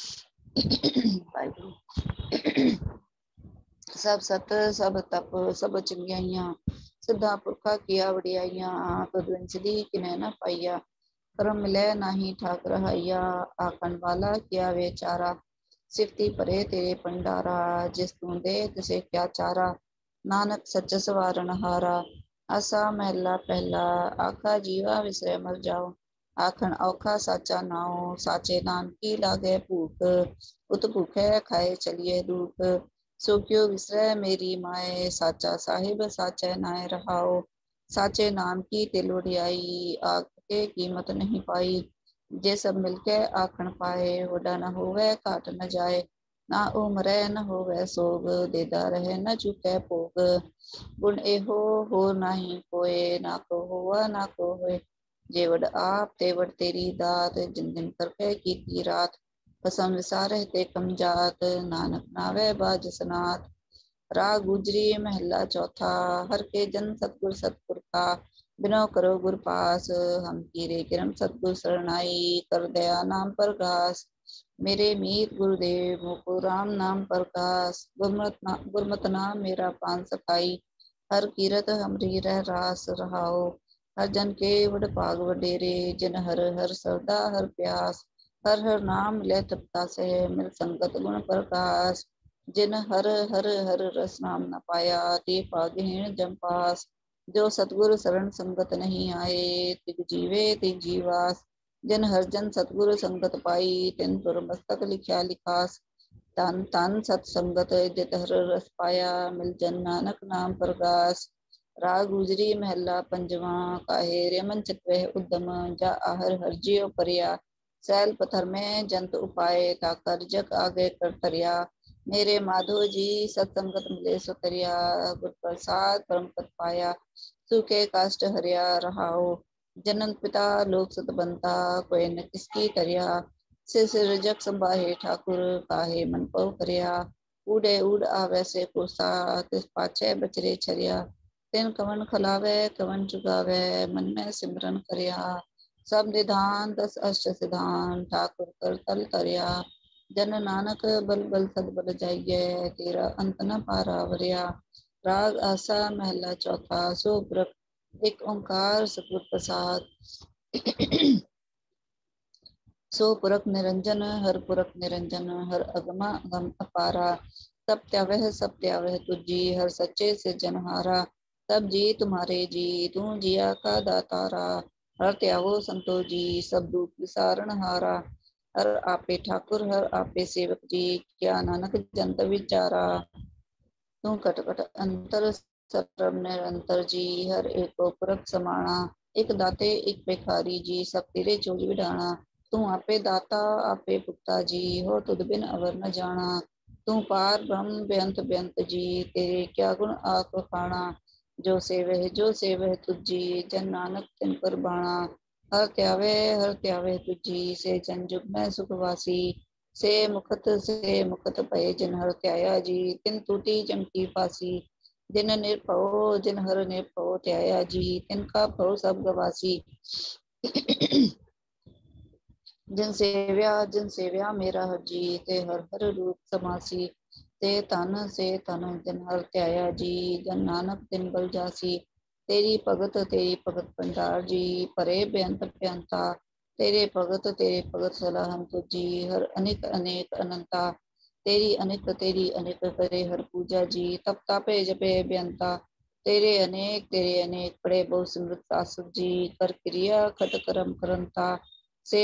सब सत सब तप सब चंगियाइयां सिद्धा पुरखा किया वडियाइयां। तुद विंसदी किने न पाइया करम मिले नाही ठाक रहाइया। आखन वाला किया बेचारा सिफती परे तेरे पंडारा। जिस तू दे तिसे क्या चारा नानक सच सवारन हारा। आसा महला पहला आखा जीवा विसरे मर जाओ। आखन औखा साचा नाओ साचे नाम की लागे भूख। उत भूखे खाए चलिए दुख सो क्यों विसरे मेरी माए। साचा साहिब साचे नाय रहाओ। साचे नाम की तिल वडियाई आख के कीमत नहीं पाई। जे सब मिलके आखन पाए वडा न होवे घाट न जाए। ना उमरे न होवे सोग देदा रहे न चुके भोग। गुण एहो हो नाही कोए ना को होवा ना को होए। जेवड आप तेवड तेरी दात जिन दिन करके कीती रात। कसम विसारे ते कम जात नानक नावे बाज सनात। राग गुजरी महला चौथा हर के जन सतगुर सतपुर का। बिनो करो गुर पास हम कीरे किरम सतगुर शरणाई। कर दया नाम प्रकाश मेरे मीत गुरुदेव मुकु राम नाम प्रकाश। गुरमत नाम मेरा पान सखाई। हर कीरत हमरी रह रास रहाओ। हर जन के वड भाग वडेरे जिन हर हर सरदा हर प्यास। हर हर नाम ले तपता से मिल संगत गुण प्रकाश। जिन हर हर हर रस नाम न पाया ते भागहीन जम पास। जो सतगुरु शरण संगत नहीं आए तिग जीवे तिग जीवास। जिन हर जन सतगुरु संगत पाई तिन तुर मस्तक लिख्या लिखास। तन तन सत संगत जित हर रस पाया मिल जन नानक नाम प्रकाश। राग गुजरी महला पंजवा काहे रेमन चितवह उद्यम जा आहर हर जियो परिया। सैल पत्थर में जंत उपाय ताकर जग आगे कर तरिया। मेरे माधो जी सत्संगत मिले सुतरिया। गुर प्रसाद परम पद पाया सुखे काष्ट हरिया रहाओ। जनन पिता लोक सत बनता कोई न किसकी तरिया। सिर सिर जग संबाहे ठाकुर काहे मन पव करिया। उड़े उड़ आवे से कोसा तिस पाछे बचरे छरिया। तिन कवन खलावे कवन चुगावे मन में सिमरन करिया। सब निधान दस अष्ट सिधान ठाकुर कर तल तरया। जन नानक बल बल सद बल जाइए तेरा अंत न पारा वरिया। राग आसा महला चौथा। सो पुरख एक ओंकार सतगुर प्रसाद। सो पुरख निरंजन हर पुरख निरंजन हर अगमा अगम अपारा। सब त्यावह सब त्यावह तुझी हर सच्चे से जनहारा। सब जी तुम्हारे जी तू जिया का दातारा। हर त्यावो संतो जी सब दुख विसारण हारा। हर आपे ठाकुर हर आपे सेवक जी क्या नानक जंत विचारा। तू कट कट अंतर सरम निरंतर जी हर एको पुरख समाना। एक दाते एक भिखारी जी सब तेरे चोज विडाना। तू आपे दाता आपे पुता जी हो तुद बिन अवर न जाना। तू पार ब्रह्म बेअंत बेअंत जी तेरे क्या गुण आख खाना। जो सेवह तुझी जन नानक तिन पर बाणा। हर त्यावे तुझी से जन जुग में सुखवासी। से मुखत भय जिन हर त्याया जी तिन टूटी चमकी फांसी। जिन निर्भव जिन हर निर्भव त्याया जी तिनका भव सब गवासी। जिन सेव्या मेरा हर जी ते हर हर रूप समासी। ते तन से तन जिन हर त्याया जी जन नानक तिन बल जासी। तेरी भगत भंडार जी परे बेअंत बेअंता। तेरे भगत सलाहन तुझी हर अनेक अनेक अनंता। तेरी अनेक करे हर पूजा जी तप तापे जपे बेअंता। तेरे अनेक पड़े बहु सिमृत सासुर जी कर क्रिया खट करम करंता। से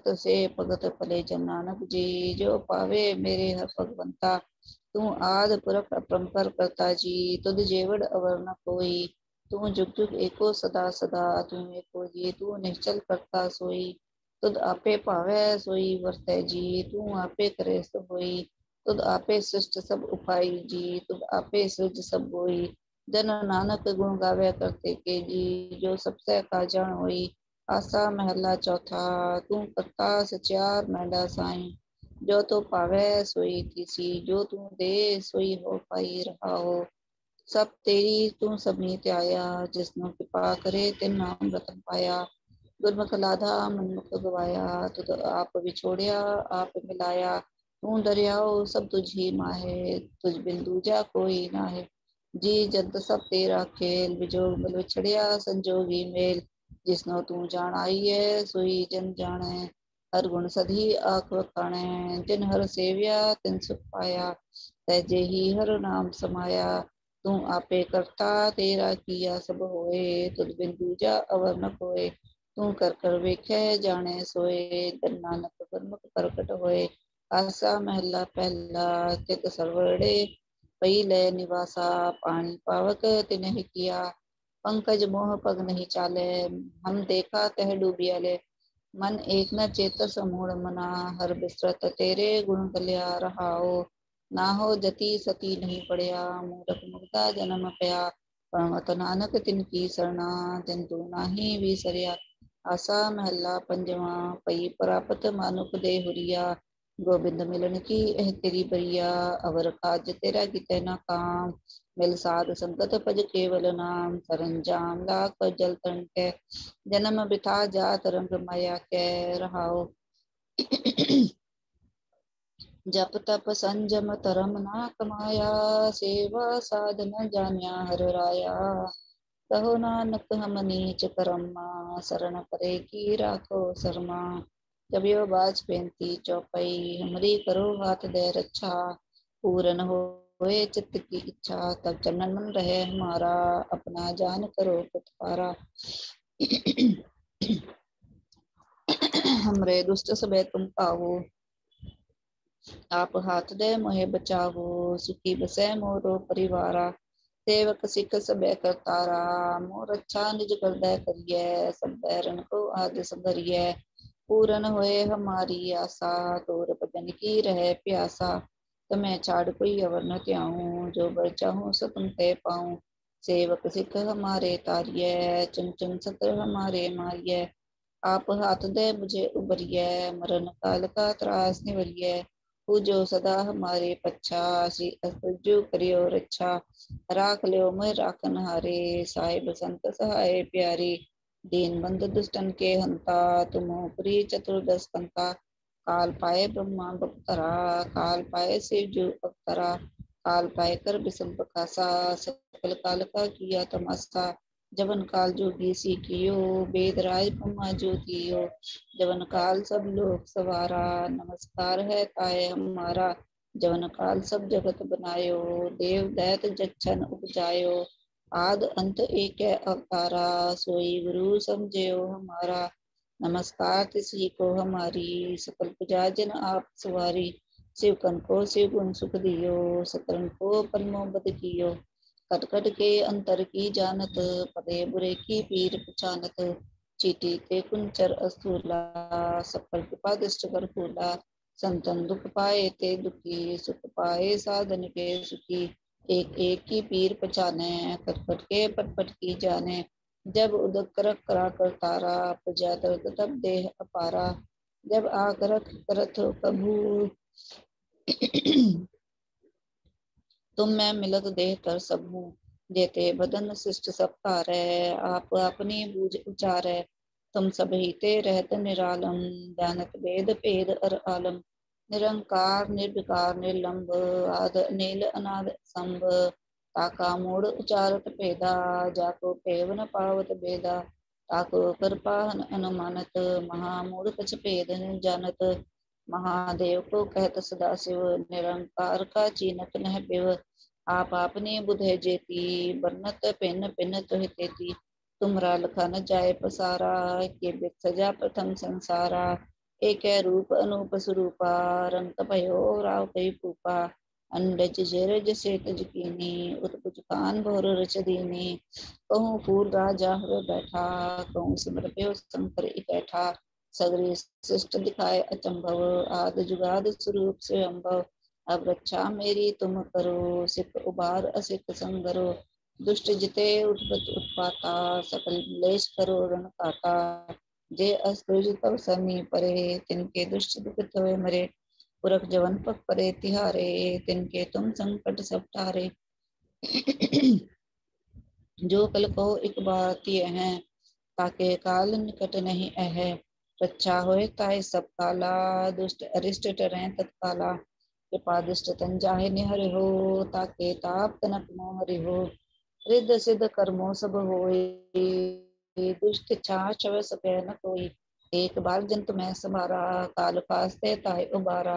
भगत भले जन नानक जी जो पावे मेरे हर भगवंता। तू आद पुरख अपरंपर करता जी तुद जेवड़ अवर न कोई। तू जुग जुग एको सदा सदा तू एको जी तू निश्चल करता सोई। तुद आपे पावे सोई वर्तै जी तू आपे करे सब होई। तुद आपे सृष्ट सब उपाई जी तुद आपे सृज सब होई। जन नानक गुण गावे करते के जी जो सबसे का जान होई। आसा महला चौथा। तू करता सचार मैंडा साई। जो तो पावे सोई तीसी जो तू दे सोई हो पाई रहा हो। सब तेरी तू सबनी त्याया जिसनो कृपा करे तिन नाम रतन पाया। गुरमुख लाधा मनमुख गवाया तुद आप विछोड़िया आप मिलाया। तू दरियाओ सब तुझी माहे तुझ बिन दूजा कोई ना है। जी जंत सब तेरा खेल विजोग मिल विछड़िया संजोगी मेल। जिसनो तू जान आई है सोई जन जाने। हर गुण सधी आख वखाणे जिन हर सेव्या तिन सुख पाया। तैजे ही हर नाम समाया। तू आपे करता तेरा किया सब होए तुद बिन दूजा अवर न कोए। तू कर वेखे जाने सोए जन नानक गुरमुख प्रकट होए। आसा महला पहला। तित सरवड़े पई ले निवासा पानी पावक तिन्ह किया। पंकज मोह पग नहीं चाले हम देखा तह डूबिया ले। मन एक न चेतस मूढ़ मना हर बिसरत तेरे गुण गलिया रहाओ। ना हो जति सती नहीं पड़या मूरख मुग्धा जन्म पया। पवत नानक तिनकी सरना तिन तू नाही विसरिया। आसा महला पंजवा। पई प्रापत मानुक दे हुरिया गोबिंद मिलन की एह तेरी बरिया। अवर काज तेरा किते न काम मिल साध संगत भज केवल नाम। सरंजाम लाख जल तन के जन्म बिथा जात रंग माया के रहाओ। जप तप संजम तरम ना कमाया सेवा साधन जान्या हर राया। कहो नानक हम नीच करम्मा शरण परे की राखो शर्मा। जबियो बाज पेंती चौपाई हमरी करो हाथ दे रक्षा। पूरन होए चित्त की इच्छा तब चरणन मन रहे हमारा। अपना जान करो पुतवारा। हमरे दुष्ट सबे तुम पाओ आप हाथ दे मोहे बचावो। सुखी बसै मोरो परिवारा। सेवक सिख सबे करतारा मोर अच्छा निज करदै करिए। सब बैरन को आद संगरिए पूरन होए हमारी आशा। तोर भजन की रहे प्यासा। तमें छाड़ कोई अवर न त्याऊं जो बर चाहूं सो तुम ते पाऊं। सेवक सिख हमारे तारिए चुन चुन सतर हमारे मारिए। आप हाथ दे मुझे उबरिए मरण काल का त्रास निवरिए। पूजो सदा हमारे पच्छा जो करियो रक्षा। राख लियो मैं राखन हारे साहिब संत सहाय प्यारे। दीनबंधु दुष्टन के हंता, तुम पुरी चतुर्दश कंता। काल पाए ब्रह्मा बख्तरा, काल पाए शिव जो अवतरा। काल पाए कर विषम प्रकाशा, सकल काल का किया तमाशा। जवन काल जोगी सी कियो, वेद राज ब्रह्मा ज्योतियो। जवन काल सब लोग सवारा, नमस्कार है ताय हमारा। जवन काल सब जगत बनायो, देव दैत जच्छन उपजायो। आद अंत एक है अवतारा, सोई गुरु समझेओ हमारा। नमस्कार तिसी को हमारी, सकल प्रजा जन आप सवारी। शिव कन को शिव गुण सुख दियो, सकलन को परमो बद कियो। कट कट के अंतर की जानत, पदे बुरे की पीर पहचानत। चीटी ते कुंचर अस्थूला, सब पर कृपा दृष्ट कर फूला। संतन दुख पाए ते दुखी, सुख पाए साधन के सुखी। एक एक की पीर पहचाने, कट कट के पट पट की जाने। जब उदक करक करा कर तारा, प्रजा दर्द तब देह अपारा। जब आकरक करत हो कभू, तुम मैं मिलत देह कर सबू। जेते बदन शिष्ट सब तारै, आप अपनी बूझ उचारै। तुम सब ही ते रहत निरालम, जानत वेद भेद अर आलम। निरंकार निर्विकार निर्लंब, आद नील अनाद संभ। ताका मूढ़ उचारत भेदा, जाको पेव न पावत बेदा। ताको कृपाहन अनुमानत, महामूढ़ कछ भेद न जानत। महादेव को कहत सदा शिव, निरंकार का चीनत नह पिव। आप आपने बुधे जेती, बरनत पिन पिन तुह तेती। तुमरा लखा न जाय पसारा, के बित सजा प्रथम संसारा। एक रूप अनूप स्वरूपा, रंग भयो राव कई पूपा। अंडज जरज से तज कीनी, उत्पुज कान भोर रच दीनी। कहूँ फूल राजा हुए बैठा, कहूँ सिमर प्यो शंकर इकैठा। सगरी सृष्ट दिखाए अचंभव, आद जुगाद स्वरूप से अम्भव। अब रक्षा मेरी तुम करो, सिख उबार असिख संगरो। दुष्ट जिते उठपत उत्पाता, सकल लेश करो रण काटा। जे अस्त्रुज तव समी परे, तिनके दुष्ट दुखित हुए मरे। पुरख जवन पग परे तिहारे, तिनके तुम संकट सब टारे। जो कल को एक बात ये है, ताके काल निकट नहीं अह। रक्षा होए ताय सब काला, दुष्ट अरिष्ट टरें तत्काला। कृपा दुष्ट तन जाहे निहर हो, ताके ताप तनक मोहरि हो। रिद्ध सिद्ध कर्मों सब होए, दुष्ट छा छव सके न कोई। एक बार जंत में समारा, काल फास्ते ताय उबारा।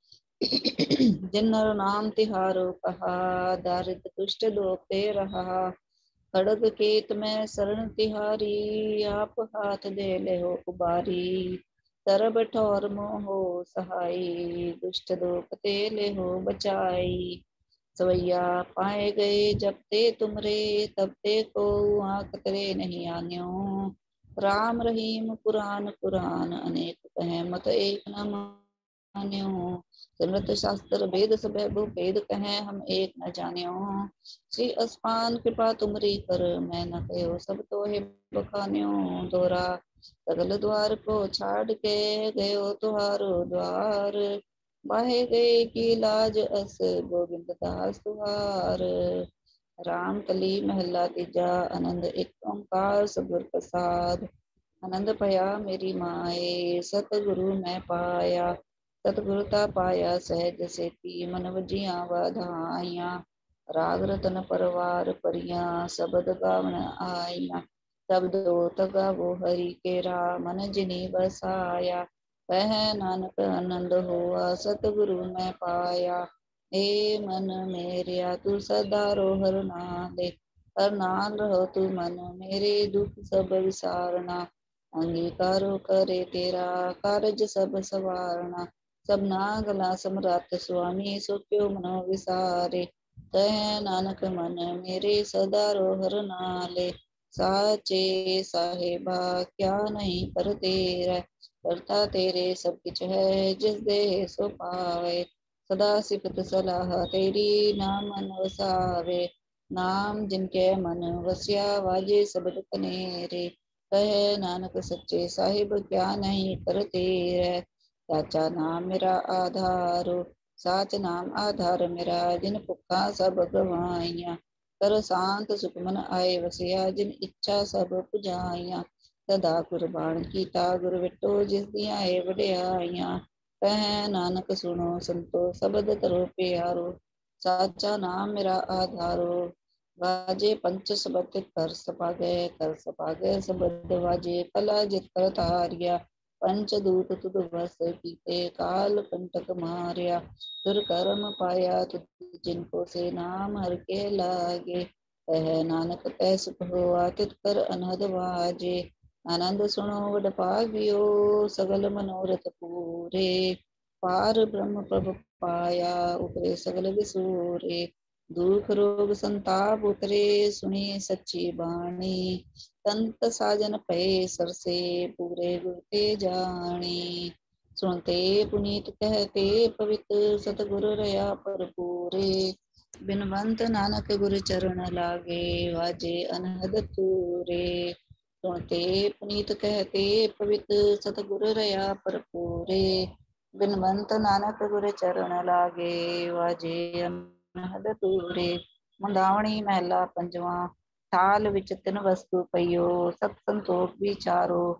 जिन नर नाम तिहारो कहा, दारिद्र दुष्ट दोते रहा। खड़ग केत में शरण तिहारी, आप हाथ दे ले हो उबारी। तरब ठौर मोहो सहाई, दुष्ट दोपते ले हो बचाई। सवैया पाए गए जब ते तुमरे, तब ते को आंख तरे नहीं आन्यो। राम रहीम पुराण पुराण, अनेक कहे मत एक न मान्यो। सिमरत शास्त्र वेद सब भेद कहें, हम एक न जान्यो। श्री अस्पान कृपा तुमरी कर, मैं न कहो सब तो है बखान्यो। दोरा सगल द्वार को छाड़ के, गयो तुहारो द्वार। बाहे गए की लाज अस, गोविंद दास तुहार। राम कली महला तीजा, आनंद एक ओंकार सगुर प्रसाद। आनंद पया मेरी माए, सतगुरु मैं पाया। सतगुरुता पाया सहज सेती, मन वजिया वाधाइया। राग रतन परवार परिया, शबद गावन आईया। शब्द गावो हरि केरा, मन जिनी बसाया। वह नानक आनंद हुआ, सतगुरु मैं पाया। हे मन मेरिया तू सदा रोहर नाले, हर नाल रहो तू मन मेरे, दुख सब विसारना। अंगीकारो करे तेरा, कारज सब सवारना। सबना गला समरात स्वामी, सो क्यों मनो विसारे। कह नानक मन मेरे, सदा रोहर नाले। साचे साहेबा क्या नहीं कर तेरा, करता तेरे सब कुछ है, जिस दे सो पावे। सदा सिफत सलाह तेरी, नाम मन वसावे। नाम जिनके मन वसिया, वाजे सबद कनेरे। कहे नानक सच्चे साहिब क्या नहीं करते रह। साचा नाम मेरा आधारो, साच नाम आधार मेरा। जिन भुखा सब गवाइया, कर शांत सुख मन आए वसिया। जिन इच्छा सब पुजाइया, ਸਦਾ ਕੁਰਬਾਨ ਕੀਤਾ ਗੁਰ ਵਿਟੋ ਜਿਸ ਦੀਆਂ ਏ ਵਡਿਆਈਆਂ। ਕਹਿ ਨਾਨਕ ਸੁਣੋ ਸੰਤੋ ਸ਼ਬਦ ਕਰੋ ਪਿਆਰੋ। ਸਾਚਾ ਨਾਮ ਮੇਰਾ ਆਧਾਰੋ। ਵਾਜੇ ਪੰਚ ਸ਼ਬਦ ਕਰ ਸਪਾਗੈ ਕਰ ਸਪਾਗੈ ਸ਼ਬਦ ਵਾਜੇ ਕਲਾ ਜਿਤ ਕਰ ਧਾਰਿਆ। ਪੰਚ ਦੂਤ ਤੁਧ ਵਸ ਕੀਤੇ ਕਾਲ ਕੰਟਕ ਮਾਰਿਆ। ਦੁਰ ਕਰਮ ਪਾਇਆ ਤੁਧ ਜਿਨ ਕੋ ਸੇ ਨਾਮ ਹਰਿ ਕੇ ਲਾਗੇ। ਕਹਿ ਨਾਨਕ ਤੈ ਸੁਖ ਹੋਆ ਤਿਤ ਕਰ ਅਨਹਦ ਵਾਜੇ। ਆਨੰਦ ਸੁਣੋ ਵਡ ਭਾਗਿਓ ਸਗਲ ਮਨੋਰਥ ਪੂਰੇ। ਪਾਰ ਬ੍ਰਹਮ ਪ੍ਰਭ ਪਾਇਆ ਉਪਰੇ ਸਗਲ ਵਿਸੂਰੇ। ਦੁਖ ਰੋਗ ਸੰਤਾਪ ਉਤਰੇ ਸੁਣੀ ਸੱਚੀ ਬਾਣੀ। ਸੰਤ ਸਾਜਨ ਭਏ ਸਰਸੇ ਪੂਰੇ ਗੁਰ ਤੇ ਜਾਣੀ। ਸੁਣਤੇ ਪੁਨੀਤ ਕਹਤੇ ਪਵਿੱਤ ਸਤਿਗੁਰ ਰਹਾ ਭਰਪੂਰੇ। ਬਿਨਵੰਤ ਨਾਨਕ ਗੁਰ ਚਰਨ ਲਾਗੇ ਵਾਜੇ ਅਨਹਦ ਤੂਰੇ। ਸੁਣਤੇ ਪੁਨੀਤ ਕਹਤੇ ਪਵਿੱਤ ਸਤਿਗੁਰ ਰਹਾ ਭਰਪੂਰੇ। ਬਿਨਵੰਤ ਨਾਨਕ ਗੁਰ ਚਰਨ ਲਾਗੇ ਵਾਜੇ ਅਨਹਦ ਤੂਰੇ। ਮੁੰਦਾਵਣੀ ਮਹਿਲਾ ਪੰਜਵਾਂ। ਥਾਲ ਵਿੱਚ ਤਿੰਨ ਵਸਤੂ ਪਈਓ ਸਤ ਸੰਤੋਖ ਵਿਚਾਰੋ।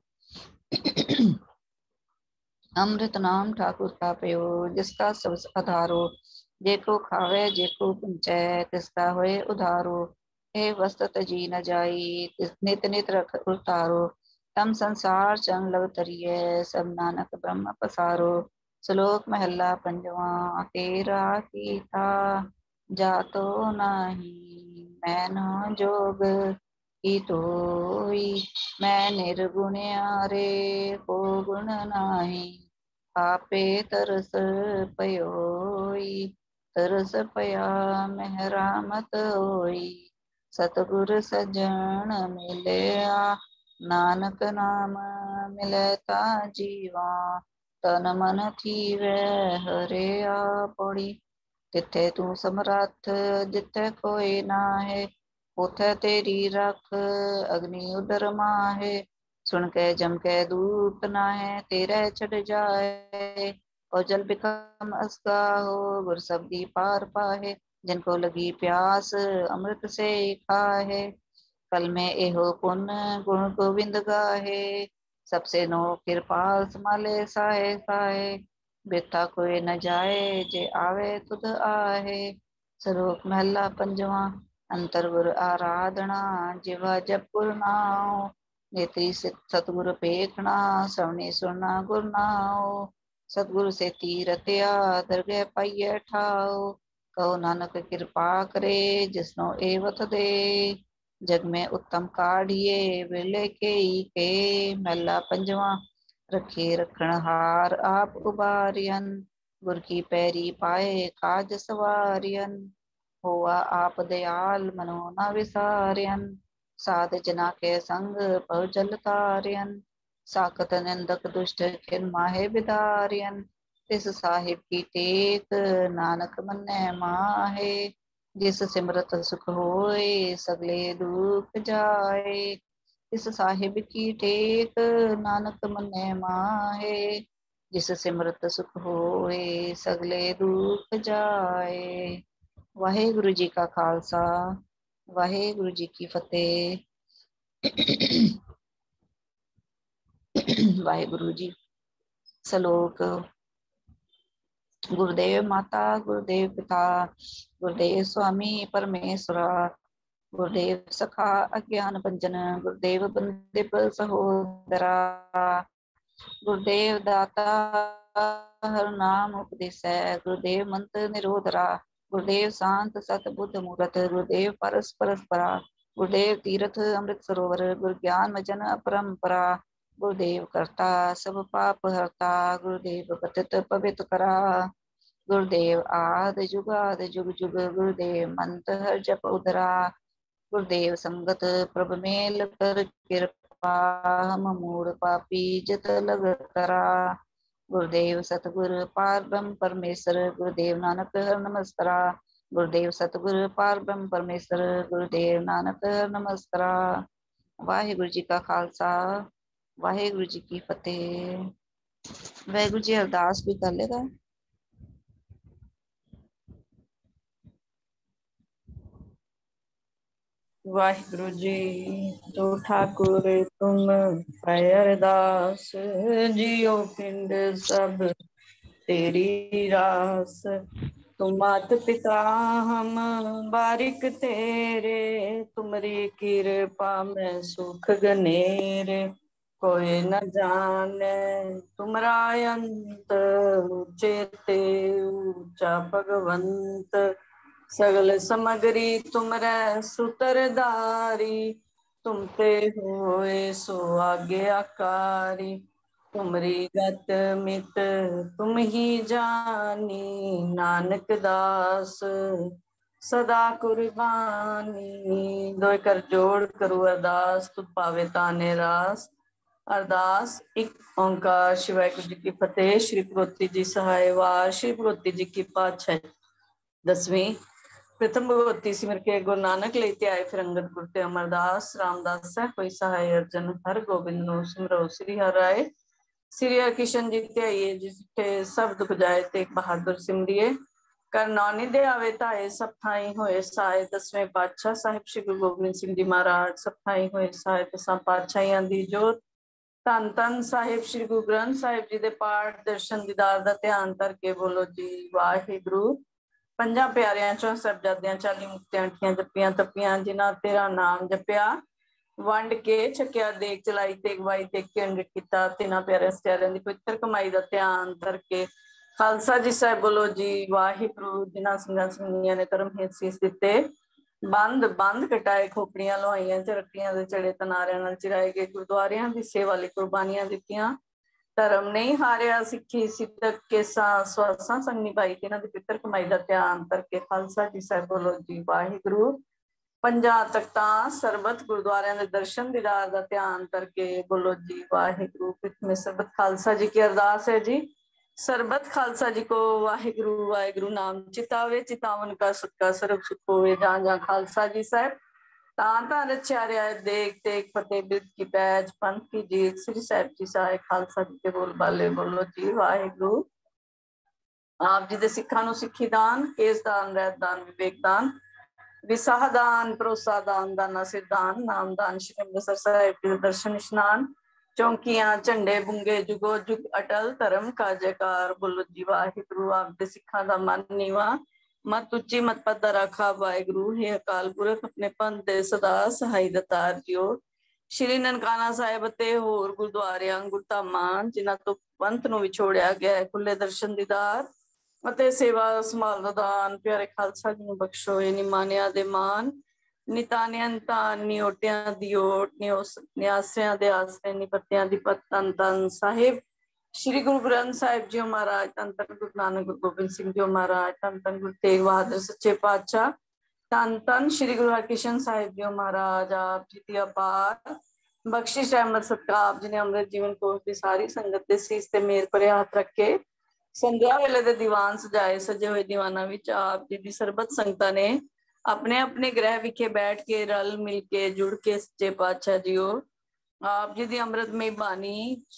ਅੰਮ੍ਰਿਤ ਨਾਮ ਠਾਕੁਰ ਕਾ ਪਿਓ ਜਿਸ ਕਾ ਸਬਸ ਆਧਾਰੋ। ਜੇ ਕੋ ਖਾਵੇ ਜੇ ਕੋ ਪੁੰਚੈ ਤਿਸ ਕਾ ਹੋਏ ਉਧਾਰੋ। ਇਹ ਵਸਤਤ ਜੀ ਨ ਜਾਈ ਤਿਸ ਨਿਤ ਨਿਤ ਰਖ ਉਤਾਰੋ। ਤਮ ਸੰਸਾਰ ਚਰਨ ਲਗ ਤਰੀਐ ਸਭ ਨਾਨਕ ਬ੍ਰਹਮ ਪਸਾਰੋ। ਸ਼ਲੋਕ ਮਹੱਲਾ ਪੰਜਵਾਂ। ਤੇਰਾ ਕੀਤਾ ਜਾਤੋ ਨਾਹੀ ਮੈਨੋ ਜੋਗ ਕੀ ਤੋਈ। ਮੈਂ ਨਿਰਗੁਣਿਆਰੇ ਕੋ ਗੁਣ ਨਾਹੀ। ਆਪੇ ਤਰਸ ਪਇਓਈ ਤਰਸ ਪਇਆ ਮਹਿਰਾਮਤ ਹੋਈ। ਸਤਿਗੁਰ ਸੱਜਣ ਮਿਲਿਆ ਨਾਨਕ ਨਾਮ ਮਿਲੈ ਤਾ ਜੀਵਾ। ਤਨ ਮਨ ਥੀਵੈ ਹਰਿਆ ਪੌੜੀ। ਤਿੱਥੇ ਤੂੰ ਸਮਰੱਥ ਜਿੱਥੇ ਕੋਈ ਨਾਹੀ। ਉਥੇ ਤੇਰੀ ਰਖ ਅਗਨੀ ਉਦਰ ਮਾਹੇ। ਸੁਣ ਕੇ ਜਮ ਕੇ ਦੂਤ ਨਾਹੇ ਤੇਰੇ ਛੜ ਜਾਏ। ਔ ਜਲ ਬਿਕਮ ਅਸਗਾਹੋ ਗੁਰ ਸਬਦੀ ਪਾਰ ਪਾਹੇ। ਜਿਨ ਕੋ ਲਗੀ ਪਿਆਸ ਅੰਮ੍ਰਿਤ ਸੇ ਖਾਹੇ। ਕਲ ਮੈਂ ਇਹੋ ਪੁੰਨ ਗੁਣ ਗੋਬਿੰਦ ਗਾਹੇ। ਸਭ ਸੇ ਨੋ ਕਿਰਪਾਲ ਸਮਾਲੇ ਸਾਹੇ ਸਾਹੇ। ਬੇਤਾ ਕੋਈ ਨ ਜਾਏ ਜੇ ਆਵੇ ਤੁਧ ਆਹੇ। ਸ਼ਲੋਕ ਮਹੱਲਾ ਪੰਜਵਾਂ। ਅੰਤਰ ਗੁਰ ਆਰਾਧਨਾ ਜਿਵਾ ਜਪ ਗੁਰ ਨਾਉ। ਨੇਤਰੀ ਸਤਿਗੁਰ ਪੇਖਣਾ ਸਵਣੀ ਸੁਰਨਾ ਗੁਰ ਨਾਉ। ਸਤਿਗੁਰ ਸੇਤੀ ਰਤਿਆ ਦਰਗਹਿ ਪਾਈਐ ਠਾਉ। ਕਹੋ ਨਾਨਕ ਕਿਰਪਾ ਕਰੇ ਜਿਸਨੋ ਏ ਵਤ ਦੇ। ਜਗ ਮੈਂ ਉੱਤਮ ਕਾਢੀਏ ਵੇਲੇ ਕੇਈ ਕੇ। ਮਹਲਾ ਪੰਜਵਾਂ। ਰੱਖੇ ਰੱਖਣ ਹਾਰ ਆਪ ਉਬਾਰਿਅਨ। ਗੁਰ ਕੀ ਪੈਰੀ ਪਾਏ ਕਾਜ ਸਵਾਰਿਅਨ। ਹੋਆ ਆਪ ਦਿਆਲ ਮਨੋ ਨ ਵਿਸਾਰਿਅਨ। ਸਾਧ ਜਨਾ ਕੇ ਸੰਗ ਭਉ ਜਲ ਤਾਰਿਅਨ। ਸਾਖਤ ਨਿੰਦਕ ਦੁਸ਼ਟ ਖਿਨ ਮਾਹੇ ਬਿਦਾਰਿਅਨ। ਤਿਸ ਸਾਹਿਬ ਕੀ ਟੇਕ ਨਾਨਕ ਮੰਨੈ ਮਾਹੇ। ਜਿਸ ਸਿਮਰਤ ਸੁਖ ਹੋਏ ਸਗਲੇ ਦੁਖ ਜਾਏ। ਤਿਸ ਸਾਹਿਬ ਕੀ ਟੇਕ ਨਾਨਕ ਮੰਨੈ ਮਾਹੇ। ਜਿਸ ਸਿਮਰਤ ਸੁਖ ਹੋਏ ਸਗਲੇ ਦੁਖ ਜਾਏ। ਵਾਹਿਗੁਰੂ ਜੀ ਕਾ ਖਾਲਸਾ ਵਾਹਿਗੁਰੂ ਜੀ ਕੀ ਫਤਿਹ। ਵਾਹਿਗੁਰੂ ਜੀ। ਸ਼ਲੋਕ। ਗੁਰਦੇਵ ਮਾਤਾ ਗੁਰਦੇਵ ਪਿਤਾ ਗੁਰਦੇਵ ਸੁਆਮੀ ਪਰਮੇਸ਼ਵਰਾ। ਗੁਰਦੇਵ ਸਖਾ ਅਗਿਆਨ ਭੰਜਨ ਗੁਰਦੇਵ ਬੰਦਿਪ ਸਹੋਦਰਾ। ਗੁਰਦੇਵ ਦਾਤਾ ਹਰ ਨਾਮ ਉਪਦੇਸੈ ਗੁਰਦੇਵ ਮੰਤ ਨਿਰੋਧਰਾ। ਗੁਰਦੇਵ ਸ਼ਾਂਤ ਸਤ ਬੁੱਧ ਮੂਰਤ ਗੁਰਦੇਵ ਪਰਸ ਪਰਸਪਰਾ। ਗੁਰਦੇਵ ਤੀਰਥ ਅੰਮ੍ਰਿਤ ਸਰੋਵਰ ਗੁਰ ਗਿਆਨ ਮਜਨ ਅਪਰੰਪਰਾ। ਗੁਰਦੇਵ ਕਰਤਾ ਸਭ ਪਾਪ ਹਰਤਾ ਗੁਰਦੇਵ ਪਤਿਤ ਪਵਿੱਤ ਕਰਾ। ਗੁਰਦੇਵ ਆਦ ਜੁਗਾਦ ਜੁਗ ਜੁਗ ਗੁਰਦੇਵ ਮੰਤ ਹਰ ਜਪ ਉਦਰਾ। ਗੁਰਦੇਵ ਸੰਗਤ ਪ੍ਰਭ ਮੇਲ ਕਰ ਕਿਰਪਾ ਹਮ ਮੂੜ ਪਾਪੀ ਜਤ ਲਗ ਕਰਾ। ਗੁਰਦੇਵ ਸਤਿਗੁਰ ਪਾਰ ਬ੍ਰਹਮ ਪਰਮੇਸ਼ਰ ਗੁਰਦੇਵ ਨਾਨਕ ਹਰਿ ਨਮਸਕਰਾ। ਗੁਰਦੇਵ ਸਤਿਗੁਰ ਪਾਰ ਬ੍ਰਹਮ ਪਰਮੇਸ਼ਰ ਗੁਰਦੇਵ ਨਾਨਕ ਹਰਿ ਨਮਸਕਰਾ। ਵਾਹਿਗੁਰੂ ਜੀ ਕਾ ਖਾਲਸਾ ਵਾਹਿਗੁਰੂ ਜੀ ਕੀ ਫਤਿਹ। ਵਾਹਿਗੁਰੂ ਜੀ ਅਰਦਾਸ ਵੀ ਕਰ ਲੇਗਾ। वाहिगुरु जी। तो ठाकुर तुम पै अरदास, जियो पिंड सब तेरी रास। तुम मात पिता हम बारिक तेरे, तुमरी कृपा में सुख गनेरे। कोई न जाने तुमरा अंत, चेते ऊंचा भगवंत। सगल समगरी तुमरे सूत्रधारी, तुम ते होए सो आज्ञाकारी। तुमरी गत मित तुम ही जानी, नानक दास सदा कुर्बानी। दो कर जोड़ करू अरदास, तुम पावे ताने रास। अरदास एक ओंकार श्री वाहिगुरू जी की फतेह। श्री भगवती जी सहाय वार। श्री भगवती जी की पातशाही दसवीं। प्रथम भगवती सिमर के गुरु नानक लेते आए, फिर अंगद गुरु ते अमरदास। रामदास है कोई सहाय अर्जन, हर गोबिंद नो सिमरो श्री हर राय। श्री हर किशन जी ते आइए, जिसके सब दुख जाए ते एक बहादुर सिमरिए। कर नौनी दे आवे ताए, सब थाई होए साए। दसवें पातशाह साहिब श्री गुरु गोबिंद सिंह जी महाराज, सब थाई होए साए। दसां पातशाहियां दी जोत धन धन साहिब श्री गुरु ग्रंथ साहिब जी दे पाठ दर्शन दीदार दा ध्यान करके बोलो जी वाहिगुरु। पंजा प्यारियां चों साहिबजादियां 40 मुक्तियां अठियां जपियां तपियां, जिन्हां तेरा नाम जपिया वंड के छकिया देख चलाई तेग वाई तेग के अंडित किता। तिन्हां प्यारियां सत्यारियां दी पवित्र कमाई दा ध्यान करके खालसा जी साहिब बोलो जी वाहिगुरु। जिन्हां सिंघां सिंघियां ने धर्म हेत सीस दिते, बंद बंद कटाए खोपड़ियां लोहाइयां चरखियां दे चढ़े तनारियां नाल चिराए गए। गुरुद्वारियां दी सेवा लई कुर्बानियां दित्तियां, धर्म नहीं हारिया सिक्खी सिद्धक केसा स्वासां संग निभाई। तिन्हां दी पितर कमाई दा ध्यान करके खालसा जी साहिब बोलो जी वाहिगुरु। पंजा तख्तां सरबत गुरुद्वारियां दे दर्शन दीदार दा ध्यान करके बोलो जी वाहिगुरु। में सरबत खालसा जी की अरदास है जी। सरबत खालसा जी को वाहिगुरु वाहिगुरु नाम चितावे, चितावन का सदका सर्व सुख होवे। जहाँ जहाँ खालसा जी साहब तां तां रचा रहा है, देख देख फतेह बिरद की पैज पंथ की जीत। श्री साहिब जी सहाय खालसा जी के बोल बाले बोलो जी वाहिगुरु। आप जी दे सिखां नूं सिੱਖੀ दान, केस दान, रहत दान, विवेक दान, विसाह दान, भरोसा दान, दाना सिर दान, नाम दान, श्री अंम੍ਰਿਤਸਰ साहिब के दर्शन इशनान, चौंकियां झंडे बुंगे जुगो जुग अटल, धर्म का जयकार बोलो जी वाहिगुरु। आप दे सिखां दा मन नीवा, मत उच्ची मत पद रखा वाहिगुरु। हे अकाल पुरख अपने पंथ दे सदा सहाय दतार जियो। श्री ननकाना साहिब ते होर गुरुद्वारियां गुरधामां, जिन्हां तो पंथ नूं विछोड़िया गया है, खुले दर्शन दीदार ਅਤੇ सेवा संभाल दा दान। प्यारे खालसा जी नूं बख्शो ये निमानिया दे मान, नितानियां तान, निओटियां दी ओट, नियासियां दे आसरे, निपत्तियां दी पत। धन धन साहिब श्री गुरु ग्रंथ साहिब जी महाराज, धन धन गुरु नानक गुरु गोबिंद सिंह जी महाराज, धन धन गुरु तेग बहादुर सच्चे पातशाह, धन धन श्री गुरु हरकिशन साहिब जी महाराज। आप जी दी अपार बख्शिश रहमत सदका आप जी ने अमृत जीवन कोश की सारी संगत दे सीस ते मेहर भरे हाथ रखे संध्या वेले दे दीवान सजाए सजे हुए दीवाना विच आप जी दी सरबत संगतां ने अपने अपने ग्रह विखे बैठ के रल मिल के जुड़ के सच्चे पातशाह जीओ। आप जी दी अमृतमय बानी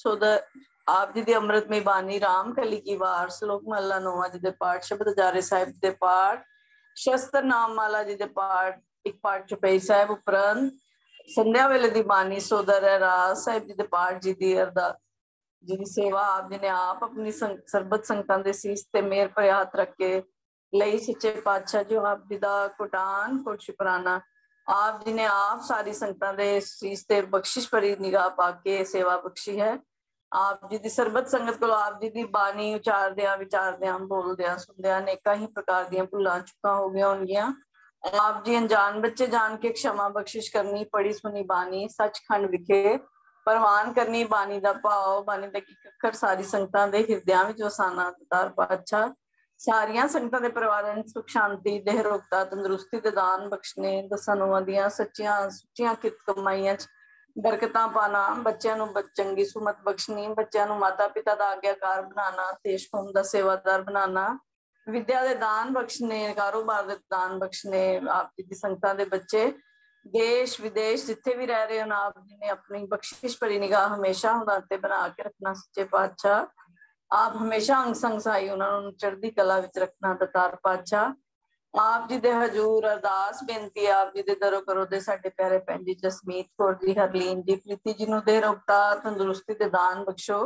आप जी दी अमृतमय बानी राम कली की वार, श्लोक महला 9 जी दे पाठ, शब्द हजारे साहिब दे पाठ, शस्त्र नाम माला जी दे पाठ, एक पाठ चौपाई साहिब उपरंत संध्या वेले दी बानी, सोदर राज साहिब जी दे पाठ जी दी अरदास जी दी सेवा आप जी ने आप अपनी सरबत संगतां दे सीस ते मेहर भरे हाथ रख के लई। सच्चे पातशाह जी आप जी दा कोटान कोट शुकराना। आप जी ने आप सारी संगतां दे सीस ते बख्शिश भरी निगाह पाके सेवा बख्शी है। आप जी दी सरबत संगत को आप जी दी बानी उचारदियां विचारदियां बोलदियां सुनदियां अनेकां ही प्रकार दियां भुलां चुकां हो गईयां होणगियां। आप जी अनजान बच्चे जान के क्षमा बख्शिश करनी, पढ़ी सुनी बानी सचखंड विखे परवान करनी, बानी दा भाव बानी दा अखर सारी संगतां दे हिरदियां विच वसाना। दातार पातशाह सारियां संगतां दे परिवारां च सुख शांति देह रोगता तंदुरुस्ती दे दान बख्शने, दसां नूंहां दियां सच्चियां सुच्चियां कित कमाईयां च बरकतां पाना, बच्चियां नूं चंगी सुमत बख्शनी, बच्चियां नूं माता पिता दा आग्याकार बनाना, देश कौम दा सेवादार बनाना, विद्या दे दान बख्शने, कारोबार दे दान बख्शने। आप जी दी संगतां दे बच्चे देश विदेश जिथे भी रह रहे हो आप जी ने अपनी बख्शिश भरी निगाह हमेशा उन्हां ते बना के रखना। सच्चे पातशाह आप हमेशा अंग संग सहाई उन्हां नूं चढ़दी कला विच रखना। दातार पातशाह ਆਪ ਜੀ ਦੇ ਹਜੂਰ ਅਰਦਾਸ ਬੇਨਤੀ, ਆਪ ਜੀ ਦੇ ਦਰੋ ਕਰੋ ਦੇ ਸਾਡੇ ਪਿਆਰੇ ਭੈਣ ਜੀ ਜਸਮੀਤ ਕੌਰ ਜੀ, ਹਰਲੀਨ ਜੀ, ਪ੍ਰੀਤੀ ਜੀ ਨੂੰ ਦੇ ਰੋਗਤਾ ਤੰਦਰੁਸਤੀ ਤੇ ਦਾਨ ਬਖਸ਼ੋ।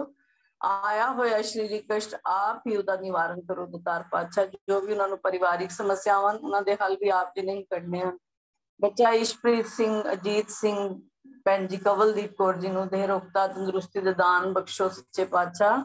ਆਇਆ ਹੋਇਆ ਸਰੀਰਕ ਕਸ਼ਟ ਆਪ ਹੀ ਉਹਦਾ ਨਿਵਾਰਨ ਕਰੋ ਦਾਤਾਰ ਪਾਤਸ਼ਾਹ। ਜੋ ਵੀ ਉਹਨਾਂ ਨੂੰ ਪਰਿਵਾਰਿਕ ਸਮੱਸਿਆਵਾਂ ਉਹਨਾਂ ਦੇ ਹੱਲ ਵੀ ਆਪ ਜੀ ਨੇ ਹੀ ਕੱਢਣੇ ਹਨ। ਬੱਚਾ ਇਸ਼ਪ੍ਰੀਤ ਸਿੰਘ, ਅਜੀਤ ਸਿੰਘ, ਭੈਣ ਜੀ ਕਵਲਦੀਪ ਕੌਰ ਜੀ ਨੂੰ ਦੇ ਰੋਗਤਾ ਤੰਦਰੁਸਤੀ ਦੇ ਦਾਨ ਬਖਸ਼ੋ ਸੱਚੇ ਪਾਤਸ਼ਾਹ।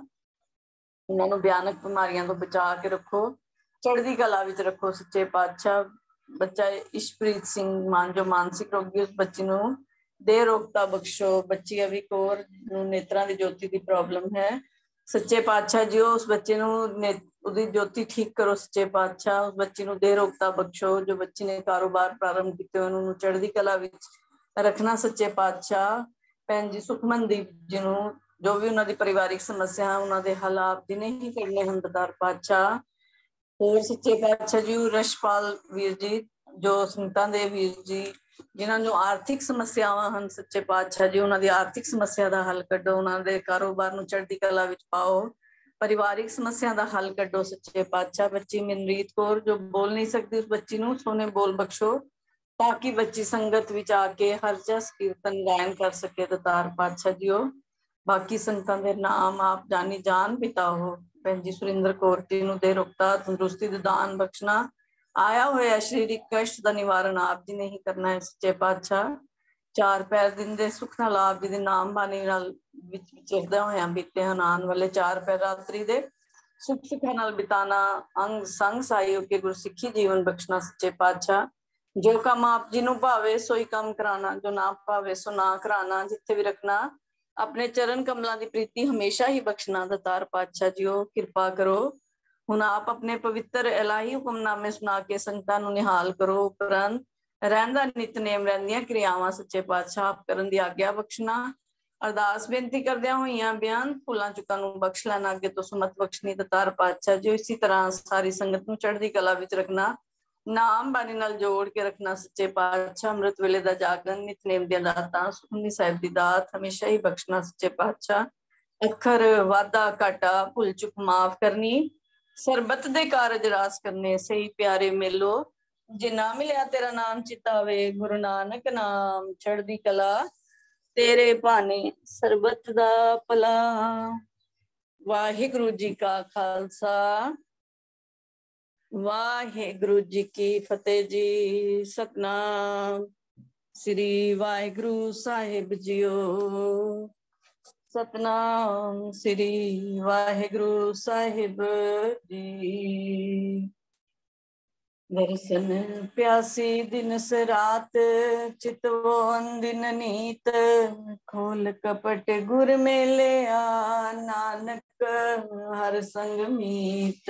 ਉਹਨਾਂ ਨੂੰ ਭਿਆਨਕ ਬਿਮਾਰੀਆਂ ਤੋਂ ਬਚਾ ਕੇ ਰੱਖੋ, ਚੜ੍ਹਦੀ ਕਲਾ ਵਿੱਚ ਰੱਖੋ ਸੱਚੇ ਪਾਤਸ਼ਾਹ। ਬੱਚਾ ਇਸ਼ਪ੍ਰੀਤ ਸਿੰਘ ਮਾਨ ਜੋ ਮਾਨਸਿਕ ਰੋਗੀ, ਉਸ ਬੱਚੀ ਨੂੰ ਦੇ ਰੋਗਤਾ ਬਖਸ਼ੋ। ਬੱਚੀ ਅਵੀ ਕੌਰ ਨੂੰ ਨੇਤਰਾਂ ਦੀ ਜੋਤੀ ਦੀ ਪ੍ਰੋਬਲਮ ਹੈ ਸੱਚੇ ਪਾਤਸ਼ਾਹ ਜੀ, ਉਸ ਬੱਚੇ ਨੂੰ ਉਹਦੀ ਜੋਤੀ ਠੀਕ ਕਰੋ ਸੱਚੇ ਪਾਤਸ਼ਾਹ। ਉਸ ਬੱਚੀ ਨੂੰ ਦੇ ਰੋਗਤਾ ਬਖਸ਼ੋ। ਜੋ ਬੱਚੀ ਨੇ ਕਾਰੋਬਾਰ ਪ੍ਰਾਰੰਭ ਕੀਤੇ ਉਹਨੂੰ ਚੜ੍ਹਦੀ ਕਲਾ ਵਿੱਚ ਰੱਖਣਾ ਸੱਚੇ ਪਾਤਸ਼ਾਹ। ਭੈਣ ਜੀ ਸੁਖਮਨਦੀਪ ਜੀ ਨੂੰ ਜੋ ਵੀ ਉਹਨਾਂ ਦੀ ਪਰਿਵਾਰਿਕ ਸਮੱਸਿਆ ਉਹਨਾਂ ਦੇ ਹੱਲ ਆਪ ਜੀ ਨੇ ਹੀ ਕਰਨੇ ਹਨ ਦਾਤਾਰ ਪਾਤਸ਼ਾਹ। ਹੋਰ ਸੱਚੇ ਪਾਤਸ਼ਾਹ ਜੀ ਰਸ਼ਪਾਲ ਵੀਰ ਜੀ, ਜੋ ਸੰਗਤਾਂ ਦੇ ਵੀਰ ਜੀ ਜਿਨ੍ਹਾਂ ਨੂੰ ਆਰਥਿਕ ਸਮੱਸਿਆਵਾਂ ਹਨ ਸੱਚੇ ਪਾਤਸ਼ਾਹ ਜੀ, ਉਹਨਾਂ ਦੀ ਆਰਥਿਕ ਸਮੱਸਿਆ ਦਾ ਹੱਲ ਕੱਢੋ, ਉਹਨਾਂ ਦੇ ਕਾਰੋਬਾਰ ਨੂੰ ਚੜ੍ਹਦੀ ਕਲਾ ਵਿੱਚ ਪਾਓ, ਪਰਿਵਾਰਿਕ ਸਮੱਸਿਆ ਦਾ ਹੱਲ ਕੱਢੋ ਸੱਚੇ ਪਾਤਸ਼ਾਹ। ਬੱਚੀ ਮਨਰੀਤ ਕੌਰ ਜੋ ਬੋਲ ਨਹੀਂ ਸਕਦੀ, ਉਸ ਬੱਚੀ ਨੂੰ ਸੋਹਣੇ ਬੋਲ ਬਖਸ਼ੋ ਤਾਂ ਕਿ ਬੱਚੀ ਸੰਗਤ ਵਿੱਚ ਆ ਕੇ ਹਰ ਜਸ ਕੀਰਤਨ ਗਾਇਨ ਕਰ ਸਕੇ ਦਾਤਾਰ ਪਾਤਸ਼ਾਹ ਜੀ। ਬਾਕੀ ਸੰਗਤਾਂ ਦੇ ਨਾਮ ਆਪ ਜਾਣੀ ਜਾਨ ਪਿਤਾ ਹੋ। ਭੈਣ ਜੀ ਸੁਰਿੰਦਰ ਕੌਰ ਜੀ ਨੂੰ ਦੇ ਰੋਗਤਾ ਤੰਦਰੁਸਤੀ ਦੇ ਦਾਨ ਬਖਸ਼ਣਾ। ਆਇਆ ਹੋਇਆ ਸਰੀਰਕ ਕਸ਼ਟ ਦਾ ਨਿਵਾਰਨ ਆਪ ਜੀ ਨੇ ਹੀ ਕਰਨਾ ਹੈ ਸੱਚੇ ਪਾਤਸ਼ਾਹ। ਚਾਰ ਪੈਰ ਦਿਨ ਦੇ ਸੁੱਖ ਨਾਲ ਆਪ ਜੀ ਦੇ ਨਾਮ ਬਾਣੀ ਨਾਲ ਵਿੱਚ ਵਿਚਰਦਿਆਂ ਹੋਇਆਂ ਬੀਤੇ ਹਨ। ਆਉਣ ਵਾਲੇ ਚਾਰ ਪੈਰ ਰਾਤਰੀ ਦੇ ਸੁੱਖ ਸੁੱਖਾਂ ਨਾਲ ਬਿਤਾਣਾ, ਅੰਗ ਸੰਗ ਸਾਈ ਹੋ ਕੇ ਗੁਰਸਿੱਖੀ ਜੀਵਨ ਬਖਸ਼ਣਾ ਸੱਚੇ ਪਾਤਸ਼ਾਹ। ਜੋ ਕੰਮ ਆਪ ਜੀ ਨੂੰ ਭਾਵੇ ਸੋਈ ਕੰਮ ਕਰਾਣਾ, ਜੋ ਨਾ ਭਾਵੇ ਸੋ ਨਾ ਕਰਾਣਾ। ਜਿੱਥੇ ਵੀ ਰੱਖਣਾ ਆਪਣੇ ਚਰਨ ਕਮਲਾਂ ਦੀ ਪ੍ਰੀਤੀ ਹਮੇਸ਼ਾ ਹੀ ਬਖਸ਼ਣਾ ਦਾਤਾਰ ਪਾਤਸ਼ਾਹ ਜੀ। ਕਿਰਪਾ ਕਰੋ। ਹੁਣ ਆਪ ਆਪਣੇ ਪਵਿੱਤਰ ਇਲਾਹੀ ਹੁਕਮਨਾਮੇ ਸੁਣਾ ਕੇ ਸੰਗਤਾਂ ਨੂੰ ਨਿਹਾਲ ਕਰੋ। ਉਪਰੰਤ ਰਹਿੰਦਾ ਨਿਤਨੇਮ ਰਹਿੰਦੀਆਂ ਕਿਰਿਆਵਾਂ ਸੱਚੇ ਪਾਤਸ਼ਾਹ ਆਪ ਕਰਨ ਦੀ ਆਗਿਆ ਬਖਸ਼ਣਾ। ਅਰਦਾਸ ਬੇਨਤੀ ਕਰਦਿਆਂ ਹੋਈਆਂ ਬਿਆਨ ਭੁੱਲਾਂ ਚੁੱਕਾਂ ਨੂੰ ਬਖਸ਼ ਲੈਣਾ, ਅੱਗੇ ਤੋਂ ਸੁਮਤ ਬਖਸ਼ਣੀ ਦਾਤਾਰ ਪਾਤਸ਼ਾਹ ਜੀ। ਇਸੇ ਤਰ੍ਹਾਂ ਸਾਰੀ ਸੰਗਤ ਨੂੰ ਚੜ੍ਹਦੀ ਕਲਾ ਵਿੱਚ ਰੱਖਣਾ, ਨਾਮ ਬਾਣੀ ਨਾਲ ਜੋੜ ਕੇ ਰੱਖਣਾ ਸੱਚੇ ਪਾਤਸ਼ਾਹ। ਅੰਮ੍ਰਿਤ ਵੇਲੇ ਦਾ ਜਾਗਰਣ, ਨਿਤਨੇਮ ਦੀਆਂ ਦਾਤਾਂ, ਸੁਖਮਨੀ ਸਾਹਿਬ ਦੀ ਦਾਤ ਹਮੇਸ਼ਾ ਹੀ ਬਖਸ਼ਣਾ ਸੱਚੇ ਪਾਤਸ਼ਾਹ। ਅੱਖਰ ਵਾਧਾ ਘਾਟਾ ਭੁੱਲ ਚੁੱਕ ਮਾਫ ਕਰਨੀ, ਸਰਬਤ ਦੇ ਕਾਰਜ ਰਾਸ ਕਰਨੇ। ਸਹੀ ਪਿਆਰੇ ਮੇਲੋ ਜੇ ਨਾ ਮਿਲਿਆ ਤੇਰਾ ਨਾਮ ਚਿਤਾਵੇ, ਗੁਰੂ ਨਾਨਕ ਨਾਮ ਚੜ੍ਹਦੀ ਕਲਾ ਤੇਰੇ ਭਾਣੇ ਸਰਬਤ ਦਾ ਭਲਾ। ਵਾਹਿਗੁਰੂ ਜੀ ਕਾ ਖਾਲਸਾ, ਵਾਹਿਗੁਰੂ ਜੀ ਕੀ ਫਤਿਹ ਜੀ। ਸਤਨਾਮ ਸ੍ਰੀ ਵਾਹਿਗੁਰੂ ਸਾਹਿਬ ਜੀਓ। ਸਤਨਾਮ ਸ੍ਰੀ ਵਾਹਿਗੁਰੂ ਸਾਹਿਬ ਜੀ। ਦਰਸ਼ਨ ਪਿਆਸੀ ਦਿਨਸ ਰਾਤ, ਚਿਤਵੋ ਅੰਦਿਨ ਨੀਤ। ਖੋਲ ਕਪਟ ਗੁਰ ਮੇਲਿਆ, ਨਾਨਕ ਹਰ ਸੰਗ ਮੀਤ।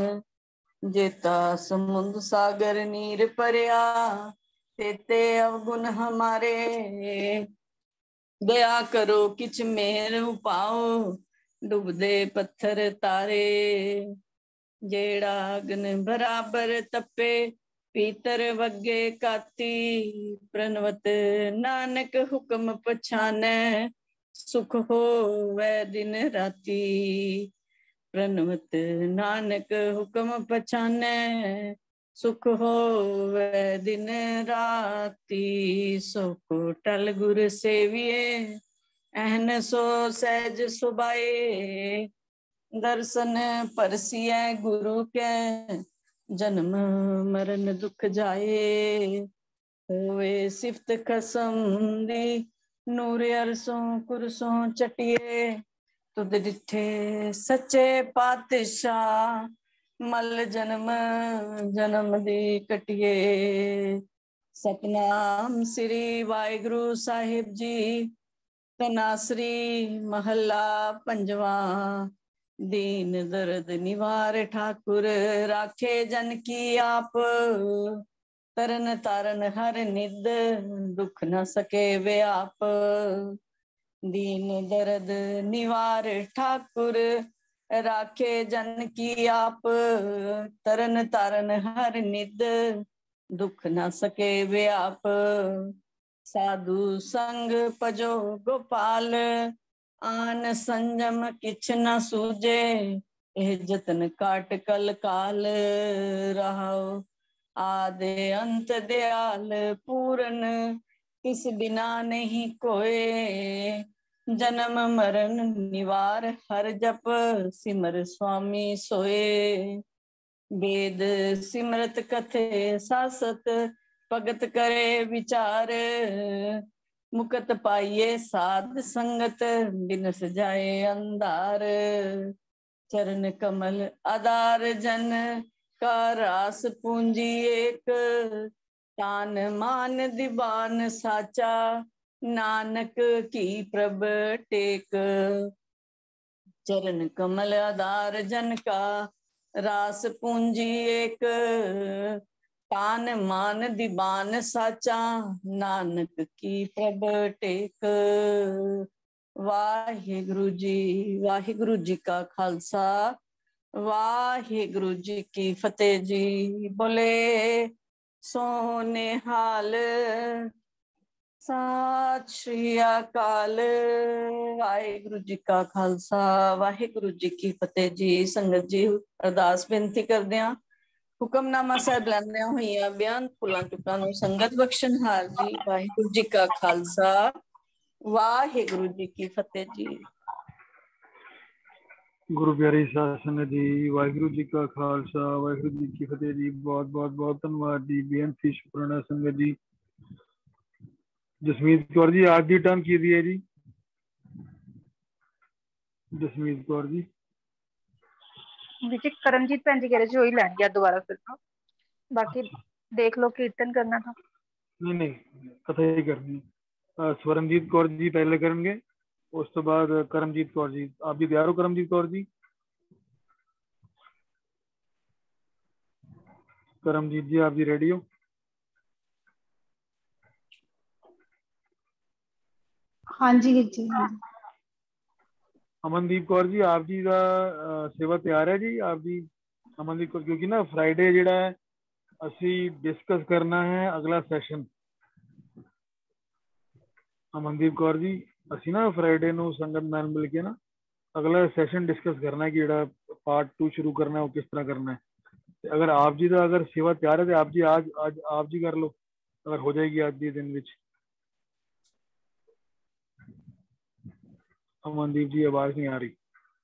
ਜੇਤਾ ਸਮੁੰਦ ਸਾਗਰ ਨੀਰ ਭਰਿਆ, ਤੇਤੇ ਅਵਗੁਣ ਹਮਾਰੇ। ਦਇਆ ਕਰੋ ਕਿਛ ਮੇਰ ਉਪਾਓ, ਡੁੱਬਦੇ ਪੱਥਰ ਤਾਰੇ। ਜਿਹੜਾ ਅਗਨ ਬਰਾਬਰ ਤਪੇ, ਪੀਤਰ ਵਗੇ ਕਾਤੀ। ਪ੍ਰਣਵਤ ਨਾਨਕ ਹੁਕਮ ਪਛਾਨੈ, ਸੁਖ ਹੋਵੈ ਦਿਨ ਰਾਤੀ। ਪ੍ਰਣਵਤ ਨਾਨਕ ਹੁਕਮ ਪਛਾਨੈ, ਸੁਖ ਹੋਵੈ ਦਿਨ ਰਾਤੀ। ਸੋ ਕੋ ਟਲ ਗੁਰ ਸੇਵੀਏ, ਐਨ ਸੋ ਸਹਿਜ ਸੁਭਾਏ। ਦਰਸ਼ਨ ਪਰਸੀਐ ਗੁਰੂ ਕੈ, ਜਨਮ ਮਰਨ ਦੁਖ ਜਾਏ। ਹੋਵੇ ਸਿਫਤ ਖਸਮ ਦੀ, ਨੂਰ ਅਰਸੋਂ ਕੁਰਸੋਂ ਚਟਿਏ। ਤੁਧ ਡਿਠੇ ਸੱਚੇ ਪਾਤਸ਼ਾਹ, ਮਲ ਜਨਮ ਜਨਮ ਦੀ ਕਟਿਏ। ਸਤਨਾਮ ਸ੍ਰੀ ਵਾਹਿਗੁਰੂ ਸਾਹਿਬ ਜੀ। ਤਨਾਸਰੀ ਮਹੱਲਾ ਪੰਜਵਾਂ। ਦੀਨ ਦਰਦ ਨਿਵਾਰ ਠਾਕੁਰ, ਰਾਖੇ ਜਨ ਕੀ ਆਪ। ਤਰਨ ਤਾਰਨ ਹਰ ਨਿਧ, ਦੁਖ ਨ ਸਕੇ ਵਿਆਪ। ਦੀਨ ਦਰਦ ਨਿਵਾਰ ਠਾਕੁਰ, ਰਾਖੇ ਜਨ ਕੀ ਆਪ। ਤਰਨ ਤਾਰਨ ਹਰ ਨਿਧ, ਦੁਖ ਨ ਸਕੇ ਵਿਆਪ। ਸਾਧੂ ਸੰਗ ਭਜੋ ਗੋਪਾਲ, ਆਨ ਸੰਜਮ ਕਿਛ ਨ ਸੂਝੇ। ਇਹ ਜਤਨ ਕਾਟ ਕਲ ਕਾਲ ਰਹਾਓ। आदि अंत दयाल पूरन, किस बिना नहीं कोय। जन्म मरण निवार हर जप, सिमर स्वामी सोए। वेद सिमरत कथे सासत, भगत करे विचार। मुकत पाइये साध संगत, बिनस जाए अंधार। चरण कमल आधार जन, का रास पूंजी एक। तान मान दीवान साचा, नानक की प्रभ टेक। चरण कमल आधार जन का, रास पूंजी एक। तान मान दीवान साचा, नानक की प्रभ टेक। वाहिगुरु जी का खालसा, वाहिगुरु जी की फतेह जी। बोले सोनेहाल, सत श्री अकाल। वाहिगुरु जी का खालसा, वाहिगुरु जी की फतेह जी। संगत जी अरदास बेनती करदे हां, हुक्मनामा साहब लैंदे होइयां बयान फुलां टुकां नूं संगत बख्शनहार जी। वाहिगुरु जी का खालसा, वाहिगुरु जी की फतेह जी। गुरु प्यारी साध संगत जी, वाहिगुरु जी का खालसा वाहिगुरु जी की फतेह जी। बहुत बहुत बहुत धन्यवाद जी। बेनती शुकराना संगत जी। जसमीत कौर जी आज दी टर्न की दी है जी। जसमीत कौर जी जी करमजीत भैन जी कह रहे जी वही लैन गया दोबारा फिर तो, बाकी देख लो कीर्तन करना था। नहीं कथा ही करनी। स्वरनजीत कौर जी पहले करेंगे, उस तो बाद करमजीत कौर जी। आप भी तैयार हो करमजीत कौर जी? करमजीत जी आप जी रेडी हो? हाँ जी जी हाँ जी। अमनदीप कौर जी आप जी का सेवा तैयार है जी? आप जी अमनदीप कौर, क्योंकि ना फ्राइडे जिहड़ा है ਅਸੀਂ डिस्कस करना है अगला सैशन। अमनदीप कौर जी ਅਸੀਂ ना फ्राइडे ਨੂੰ संगत नाल मिल के ना अगला सैशन डिस्कस करना है कि ਜਿਹੜਾ पार्ट 2 शुरू करना है वो किस तरह करना है। अगर आप जी का अगर सेवा तैयार है तो आप जी आज आप जी कर लो, अगर हो जाएगी आज के दिन विच। अमनदीप जी आवाज नहीं आ रही।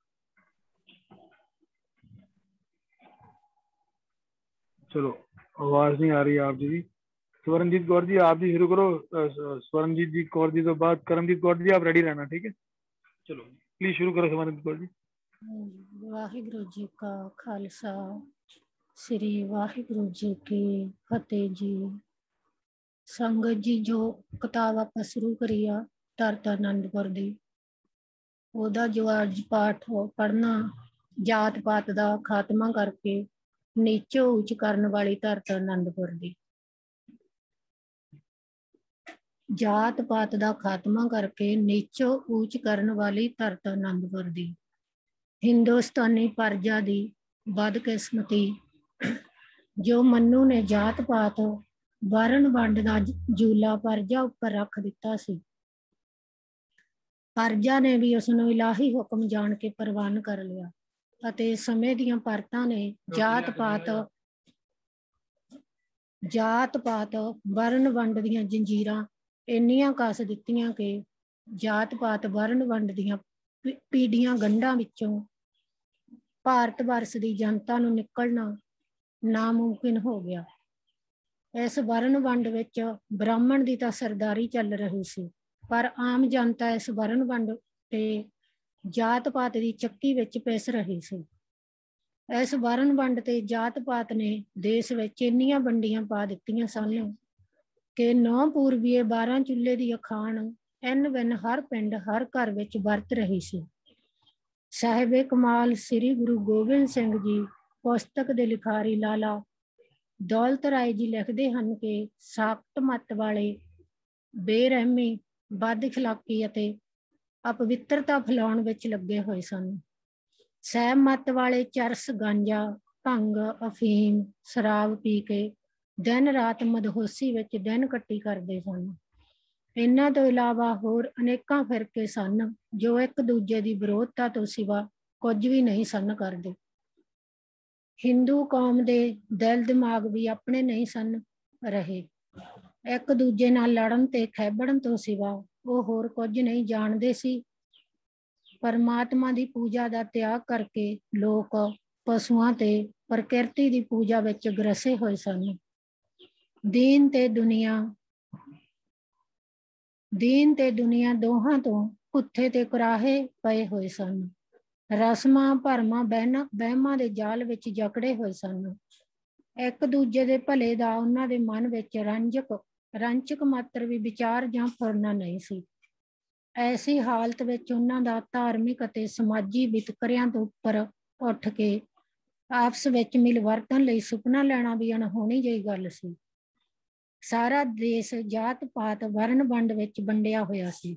चलो आवाज नहीं आ रही आप जी। स्वरनजीत कौर जी आप जी शुरू करो। स्वरनजीत जी कौर जी तो बाद करमजीत कौर जी आप रेडी रहना, ठीक है? चलो प्लीज शुरू करो स्वरनजीत कौर जी। वाहिगुरु जी का खालसा, श्री वाहिगुरु जी की फतेह जी। संगत जी जो किताब आप शुरू करी आ तरत आनंदपुर दी, ਉਹਦਾ ਜੋ ਅੱਜ ਪਾਠ ਪੜ੍ਹਨਾ, ਜਾਤ ਪਾਤ ਦਾ ਖਾਤਮਾ ਕਰਕੇ ਨੀਚੋ ਉੱਚ ਕਰਨ ਵਾਲੀ ਧਰਤ ਆਨੰਦਪੁਰ ਦੀ। ਜਾਤ ਪਾਤ ਦਾ ਖਾਤਮਾ ਕਰਕੇ ਨੀਚੋ ਉੱਚ ਕਰਨ ਵਾਲੀ ਧਰਤ ਆਨੰਦਪੁਰ ਦੀ। ਹਿੰਦੁਸਤਾਨੀ ਪਰਜਾ ਦੀ ਬਦਕਿਸਮਤੀ, ਜੋ ਮਨੂ ਨੇ ਜਾਤ ਪਾਤ ਵਰਨ ਵੰਡ ਦਾ ਜੂਲਾ ਪਰਜਾ ਉੱਪਰ ਰੱਖ ਦਿੱਤਾ ਸੀ। ਪਰਜਾ ਨੇ ਵੀ ਉਸ ਨੂੰ ਇਲਾਹੀ ਹੁਕਮ ਜਾਣ ਕੇ ਪ੍ਰਵਾਨ ਕਰ ਲਿਆ ਅਤੇ ਸਮੇਂ ਦੀਆਂ ਪਰਤਾਂ ਨੇ ਜਾਤ ਪਾਤ ਵਰਨ ਵੰਡ ਦੀਆਂ ਜੰਜੀਰਾਂ ਇੰਨੀਆਂ ਕੱਸ ਦਿੱਤੀਆਂ ਕਿ ਜਾਤ ਪਾਤ ਵਰਨ ਵੰਡ ਦੀਆਂ ਪੀੜੀਆਂ ਗੰਢਾਂ ਵਿੱਚੋਂ ਭਾਰਤ ਵਰਸ ਦੀ ਜਨਤਾ ਨੂੰ ਨਿਕਲਣਾ ਨਾਮੁਮਕਿਨ ਹੋ ਗਿਆ। ਇਸ ਵਰਨ ਵੰਡ ਵਿੱਚ ਬ੍ਰਾਹਮਣ ਦੀ ਤਾਂ ਸਰਦਾਰੀ ਚੱਲ ਰਹੀ ਸੀ, ਪਰ ਆਮ ਜਨਤਾ ਇਸ ਵਰਨ ਵੰਡ ਤੇ ਜਾਤ ਪਾਤ ਦੀ ਚੱਕੀ ਵਿੱਚ ਪਿਸ ਰਹੀ ਸੀ। ਇਸ ਵਰਨ ਵੰਡ ਤੇ ਜਾਤ ਪਾਤ ਨੇ ਦੇਸ਼ ਵਿੱਚ ਇੰਨੀਆਂ ਵੰਡੀਆਂ ਪਾ ਦਿੱਤੀਆਂ ਸਨ ਕਿ 9 ਪੂਰਬੀਏ 12 ਚੁੱਲ੍ਹੇ ਦੀ ਅਖਾਣ ਐਨ ਬਿਨ ਹਰ ਪਿੰਡ ਹਰ ਘਰ ਵਿੱਚ ਵਰਤ ਰਹੀ ਸੀ। ਸਾਹਿਬੇ ਕਮਾਲ ਸ੍ਰੀ ਗੁਰੂ ਗੋਬਿੰਦ ਸਿੰਘ ਜੀ ਪੁਸਤਕ ਦੇ ਲਿਖਾਰੀ ਲਾਲਾ ਦੌਲਤ ਰਾਏ ਜੀ ਲਿਖਦੇ ਹਨ ਕਿ ਸਾਖਤ ਮੱਤ ਵਾਲੇ ਬੇਰਹਿਮੀ, ਬਦਖਲਾਕੀ ਅਤੇ ਅਪਵਿੱਤਰਤਾ ਫੈਲਾਉਣ ਵਿੱਚ ਲੱਗੇ ਹੋਏ ਸਨ। ਸਹਿਬ ਮੱਤ ਵਾਲੇ ਚਰਸ, ਗਾਂਜਾ, ਭੰਗ, ਅਫੀਮ, ਸ਼ਰਾਬ ਪੀ ਕੇ ਦਿਨ ਰਾਤ ਮਦਹੋਸ਼ੀ ਵਿੱਚ ਦਿਨ ਕੱਟੀ ਕਰਦੇ ਸਨ। ਇਹਨਾਂ ਤੋਂ ਇਲਾਵਾ ਹੋਰ ਅਨੇਕਾਂ ਫਿਰਕੇ ਸਨ ਜੋ ਇੱਕ ਦੂਜੇ ਦੀ ਵਿਰੋਧਤਾ ਤੋਂ ਸਿਵਾ ਕੁਝ ਵੀ ਨਹੀਂ ਸਨ ਕਰਦੇ। ਹਿੰਦੂ ਕੌਮ ਦੇ ਦਿਲ ਦਿਮਾਗ ਵੀ ਆਪਣੇ ਨਹੀਂ ਸਨ ਰਹੇ। ਇੱਕ ਦੂਜੇ ਨਾਲ ਲੜਨ ਤੇ ਖੈਬੜਨ ਤੋਂ ਸਿਵਾ ਉਹ ਹੋਰ ਕੁਝ ਨਹੀਂ ਜਾਣਦੇ ਸੀ। ਪਰਮਾਤਮਾ ਦੀ ਪੂਜਾ ਦਾ ਤਿਆਗ ਕਰਕੇ ਲੋਕ ਪਸ਼ੂਆਂ ਤੇ ਪ੍ਰਕਿਰਤੀ ਦੀ ਪੂਜਾ ਵਿੱਚ ਗ੍ਰਸੇ ਹੋਏ ਸਨ। ਦੀਨ ਤੇ ਦੁਨੀਆ ਦੋਹਾਂ ਤੋਂ ਕੁੱਥੇ ਤੇ ਕੁਰਾਹੇ ਪਏ ਹੋਏ ਸਨ। ਰਸਮਾਂ ਭਰਮਾਂ ਵਹਿਮਾਂ ਦੇ ਜਾਲ ਵਿੱਚ ਜਕੜੇ ਹੋਏ ਸਨ। ਇੱਕ ਦੂਜੇ ਦੇ ਭਲੇ ਦਾ ਉਹਨਾਂ ਦੇ ਮਨ ਵਿੱਚ ਰੰਚਕ ਮਾਤਰ ਵੀ ਵਿਚਾਰ ਜਾਂ ਫੁਰਨਾ ਨਹੀਂ ਸੀ। ਐਸੀ ਹਾਲਤ ਵਿੱਚ ਉਹਨਾਂ ਦਾ ਧਾਰਮਿਕ ਅਤੇ ਸਮਾਜੀ ਵਿਤਕਰਿਆਂ ਤੋਂ ਉੱਪਰ ਉੱਠ ਕੇ ਆਪਸ ਵਿੱਚ ਮਿਲਵਰਤਨ ਲਈ ਸੁਪਨਾ ਲੈਣਾ ਵੀ ਅਣਹੋਣੀ ਜਿਹੀ ਗੱਲ ਸੀ। ਸਾਰਾ ਦੇਸ਼ ਜਾਤ ਪਾਤ ਵਰਨ ਵੰਡ ਵਿੱਚ ਵੰਡਿਆ ਹੋਇਆ ਸੀ।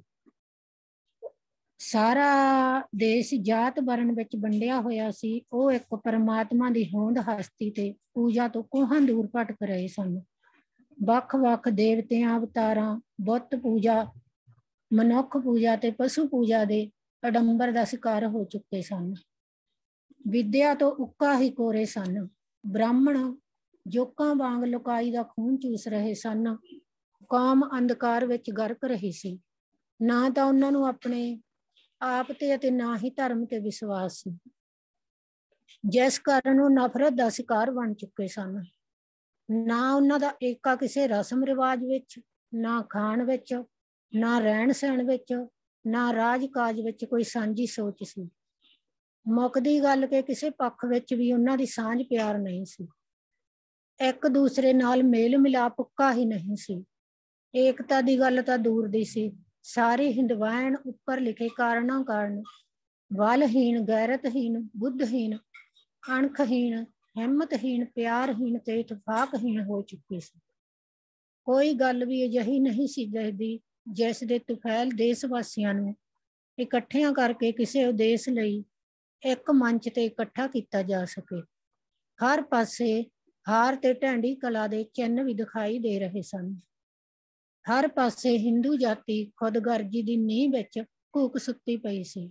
ਉਹ ਇੱਕ ਪਰਮਾਤਮਾ ਦੀ ਹੋਂਦ ਹਸਤੀ ਤੇ ਪੂਜਾ ਤੋਂ ਕੋਹਾਂ ਦੂਰ ਭਟਕ ਰਹੇ ਸਨ। ਵੱਖ-ਵੱਖ ਦੇਵਤਿਆਂ ਅਵਤਾਰਾਂ, ਬੁੱਤ ਪੂਜਾ, ਮਨੁੱਖ ਪੂਜਾ ਤੇ ਪਸ਼ੂ ਪੂਜਾ ਦੇ ਅਡੰਬਰ ਦਾ ਸ਼ਿਕਾਰ ਹੋ ਚੁੱਕੇ ਸਨ। ਵਿਦਿਆ ਤੋਂ ਉੱਕਾ ਹੀ ਕੋਰੇ ਸਨ। ਬ੍ਰਾਹਮਣ ਜੋਕਾਂ ਵਾਂਗ ਲੁਕਾਈ ਦਾ ਖੂਨ ਚੂਸ ਰਹੇ ਸਨ। ਕੌਮ ਅੰਧਕਾਰ ਵਿੱਚ ਗਰਕ ਰਹੀ ਸੀ। ਨਾ ਤਾਂ ਉਹਨਾਂ ਨੂੰ ਆਪਣੇ ਆਪ ਤੇ ਅਤੇ ਨਾ ਹੀ ਧਰਮ ਤੇ ਵਿਸ਼ਵਾਸ ਸੀ, ਜਿਸ ਕਾਰਨ ਉਹ ਨਫ਼ਰਤ ਦਾ ਸ਼ਿਕਾਰ ਬਣ ਚੁੱਕੇ ਸਨ। ਨਾ ਉਹਨਾਂ ਦਾ ਏਕਾ ਕਿਸੇ ਰਸਮ ਰਿਵਾਜ ਵਿੱਚ, ਨਾ ਖਾਣ ਵਿੱਚ, ਨਾ ਰਹਿਣ ਸਹਿਣ ਵਿੱਚ, ਨਾ ਰਾਜ ਕਾਜ ਵਿੱਚ ਕੋਈ ਸਾਂਝੀ ਸੋਚ ਸੀ। ਮੁੱਕਦੀ ਗੱਲ ਕਿ ਕਿਸੇ ਪੱਖ ਵਿੱਚ ਵੀ ਉਹਨਾਂ ਦੀ ਸਾਂਝ ਪਿਆਰ ਨਹੀਂ ਸੀ। ਇੱਕ ਦੂਸਰੇ ਨਾਲ ਮੇਲ ਮਿਲਾਪ ਪੱਕਾ ਹੀ ਨਹੀਂ ਸੀ। ਏਕਤਾ ਦੀ ਗੱਲ ਤਾਂ ਦੂਰ ਦੀ ਸੀ। ਸਾਰੀ ਹਿੰਦਵਾਇਣ ਉੱਪਰ ਲਿਖੇ ਕਾਰਨਾਂ ਕਾਰਨ ਬਲਹੀਣ, ਗੈਰਤਹੀਣ, ਬੁੱਧਹੀਣ, ਅਣਖਹੀਣ, ਹਿੰਮਤਹੀਣ, ਪਿਆਰਹੀਣ ਤੇ ਇਤਫਾਕਹੀਣ ਹੋ ਚੁੱਕੀ ਸੀ। ਕੋਈ ਗੱਲ ਵੀ ਅਜਿਹੀ ਨਹੀਂ ਸੀ ਜਿਸ ਦੇ ਤੁਫੈਲ ਦੇਸ਼ ਵਾਸੀਆਂ ਨੂੰ ਇਕੱਠਿਆਂ ਕਰਕੇ ਕਿਸੇ ਉਦੇਸ਼ ਲਈ ਇੱਕ ਮੰਚ ਤੇ ਇਕੱਠਾ ਕੀਤਾ ਜਾ ਸਕੇ। ਹਰ ਪਾਸੇ ਹਾਰ ਤੇ ਢਹਿੰਡੀ ਕਲਾ ਦੇ ਚਿੰਨ੍ਹ ਵੀ ਦਿਖਾਈ ਦੇ ਰਹੇ ਸਨ। ਹਰ ਪਾਸੇ ਹਿੰਦੂ ਜਾਤੀ ਖੁਦਗਰਜੀ ਦੀ ਨੀਂਹ ਵਿੱਚ ਘੂਕ ਸੁੱਤੀ ਪਈ ਸੀ।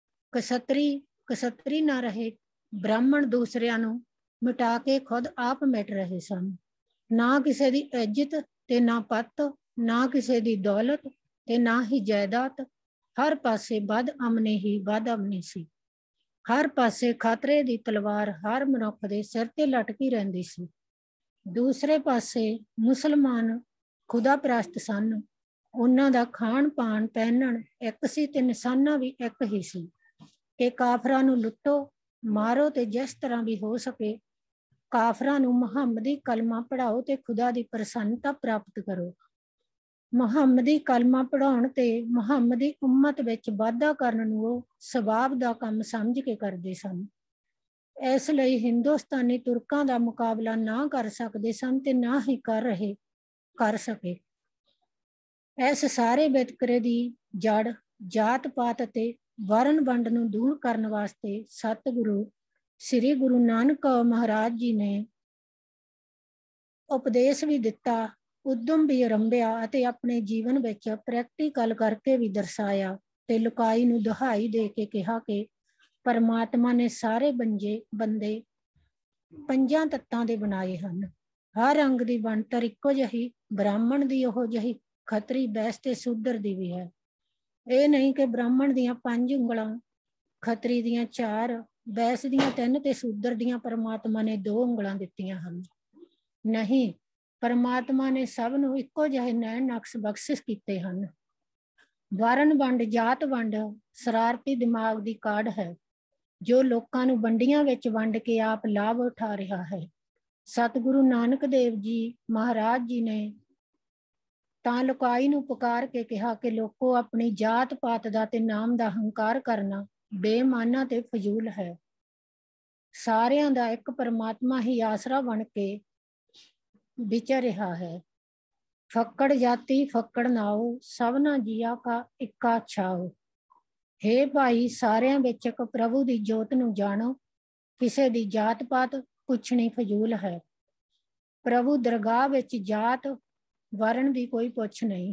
ਕਸਤਰੀ ਨਾ ਰਹੇ। ਬ੍ਰਾਹਮਣ ਦੂਸਰਿਆਂ ਨੂੰ ਮਿਟਾ ਕੇ ਖੁਦ ਆਪ ਮਿਟ ਰਹੇ ਸਨ। ਨਾ ਕਿਸੇ ਦੀ ਇੱਜ਼ਤ ਤੇ ਨਾ ਪੱਤ, ਨਾ ਕਿਸੇ ਦੀ ਦੌਲਤ ਤੇ ਨਾ ਹੀ ਜਾਇਦਾਦ। ਹਰ ਪਾਸੇ ਬਦਅਮਨੀ ਹੀ ਬਦਅਮਨੀ ਸੀ। ਹਰ ਪਾਸੇ ਖਤਰੇ ਦੀ ਤਲਵਾਰ ਹਰ ਮਨੁੱਖ ਦੇ ਸਿਰ ਤੇ ਲਟਕੀ ਰਹਿੰਦੀ ਸੀ। ਦੂਸਰੇ ਪਾਸੇ ਮੁਸਲਮਾਨ ਖੁਦਾ ਪ੍ਰਸਤ ਸਨ। ਉਹਨਾਂ ਦਾ ਖਾਣ ਪਾਣ ਪਹਿਨਣ ਇੱਕ ਸੀ ਤੇ ਨਿਸ਼ਾਨਾ ਵੀ ਇੱਕ ਹੀ ਸੀ ਕਿ ਕਾਫਰਾਂ ਨੂੰ ਲੁੱਟੋ, ਮਾਰੋ ਤੇ ਜਿਸ ਤਰ੍ਹਾਂ ਵੀ ਹੋ ਸਕੇ ਕਾਫਰਾਂ ਨੂੰ ਮੁਹੰਮਦੀ ਕਲਮਾ ਪੜ੍ਹਾਓ ਤੇ ਖੁਦਾ ਦੀ ਪ੍ਰਸੰਨਤਾ ਪ੍ਰਾਪਤ ਕਰੋ। ਮੁਹੰਮਦੀ ਕਲਮਾ ਪੜ੍ਹਾਉਣ ਤੇ ਮੁਹੰਮਦੀ ਉਮਤ ਵਿੱਚ ਵਾਧਾ ਕਰਨ ਨੂੰ ਉਹ ਸਵਾਬ ਦਾ ਕੰਮ ਸਮਝ ਕੇ ਕਰਦੇ ਸਨ। ਇਸ ਲਈ ਹਿੰਦੁਸਤਾਨੀ ਤੁਰਕਾਂ ਦਾ ਮੁਕਾਬਲਾ ਨਾ ਕਰ ਸਕਦੇ ਸਨ ਤੇ ਨਾ ਹੀ ਕਰ ਸਕੇ। ਇਸ ਸਾਰੇ ਵਿਤਕਰੇ ਦੀ ਜੜ ਜਾਤ ਪਾਤ ਅਤੇ ਵਰਨ ਵੰਡ ਨੂੰ ਦੂਰ ਕਰਨ ਵਾਸਤੇ ਸਤਿਗੁਰੂ ਸ੍ਰੀ ਗੁਰੂ ਨਾਨਕ ਮਹਾਰਾਜ ਜੀ ਨੇ ਉਪਦੇਸ਼ ਵੀ ਦਿੱਤਾ, ਉਦਮ ਵੀ ਆਰੰਭਿਆ ਅਤੇ ਆਪਣੇ ਜੀਵਨ ਵਿੱਚ ਪ੍ਰੈਕਟੀਕਲ ਕਰਕੇ ਵੀ ਦਰਸਾਇਆ ਤੇ ਲੁਕਾਈ ਨੂੰ ਦੁਹਾਈ ਦੇ ਕੇ ਕਿਹਾ ਕਿ ਪਰਮਾਤਮਾ ਨੇ ਸਾਰੇ ਬੰਦੇ ਪੰਜਾਂ ਤੱਤਾਂ ਦੇ ਬਣਾਏ ਹਨ। ਹਰ ਰੰਗ ਦੀ ਬਣਤਰ ਇੱਕੋ ਜਿਹੀ, ਬ੍ਰਾਹਮਣ ਦੀ ਉਹੋ ਜਿਹੀ, ਖੱਤਰੀ, ਬੈਸ ਤੇ ਸ਼ੂਦਰ ਦੀ ਵੀ ਹੈ। ਇਹ ਨਹੀਂ ਕਿ ਬ੍ਰਾਹਮਣ ਦੀਆਂ 5 ਉਂਗਲਾਂ, ਖੱਤਰੀ ਦੀਆਂ 4, ਬੈਸ ਦੀਆਂ 3 ਤੇ ਸ਼ੂਦਰ ਦੀਆਂ ਪਰਮਾਤਮਾ ਨੇ 2 ਉਂਗਲਾਂ ਦਿੱਤੀਆਂ ਹਨ। ਨਹੀਂ, ਪਰਮਾਤਮਾ ਨੇ ਸਭ ਨੂੰ ਇੱਕੋ ਜਿਹੇ ਨੈਣ ਨਕਸ਼ ਬਖਸ਼ਿਸ਼ ਕੀਤੇ ਹਨ। ਵਰਨ ਵੰਡ, ਜਾਤ ਵੰਡ ਸ਼ਰਾਰਤੀ ਦਿਮਾਗ ਦੀ ਕਾਢ ਹੈ ਜੋ ਲੋਕਾਂ ਨੂੰ ਵੰਡੀਆਂ ਵਿੱਚ ਵੰਡ ਕੇ ਆਪ ਲਾਭ ਉਠਾ ਰਿਹਾ ਹੈ। ਸਤਿਗੁਰੂ ਨਾਨਕ ਦੇਵ ਜੀ ਮਹਾਰਾਜ ਜੀ ਨੇ ਤਾਂ ਲੁਕਾਈ ਨੂੰ ਪੁਕਾਰ ਕੇ ਕਿਹਾ ਕਿ ਲੋਕੋ, ਆਪਣੀ ਜਾਤ ਪਾਤ ਦਾ ਤੇ ਨਾਮ ਦਾ ਹੰਕਾਰ ਕਰਨਾ ਬੇਮਾਨਾ ਤੇ ਫਜ਼ੂਲ ਹੈ। ਸਾਰਿਆਂ ਦਾ ਇੱਕ ਪਰਮਾਤਮਾ ਹੀ ਆਸਰਾ ਬਣ ਕੇ ਵਿਚਰ ਰਿਹਾ ਹੈ। ਫੱਕੜ ਜਾਤੀ ਫੱਕੜ ਨਾਉ, ਸਭਨਾ ਜੀਆ ਕਾ ਇੱਕਾ ਛਾਉ। ਹੇ ਭਾਈ, ਸਾਰਿਆਂ ਵਿੱਚ ਇੱਕ ਪ੍ਰਭੂ ਦੀ ਜੋਤ ਨੂੰ ਜਾਣੋ। ਕਿਸੇ ਦੀ ਜਾਤ ਪਾਤ ਪੁੱਛਣੀ ਫਜ਼ੂਲ ਹੈ। ਪ੍ਰਭੂ ਦਰਗਾਹ ਵਿੱਚ ਜਾਤ ਵਰਨ ਦੀ ਕੋਈ ਪੁੱਛ ਨਹੀਂ।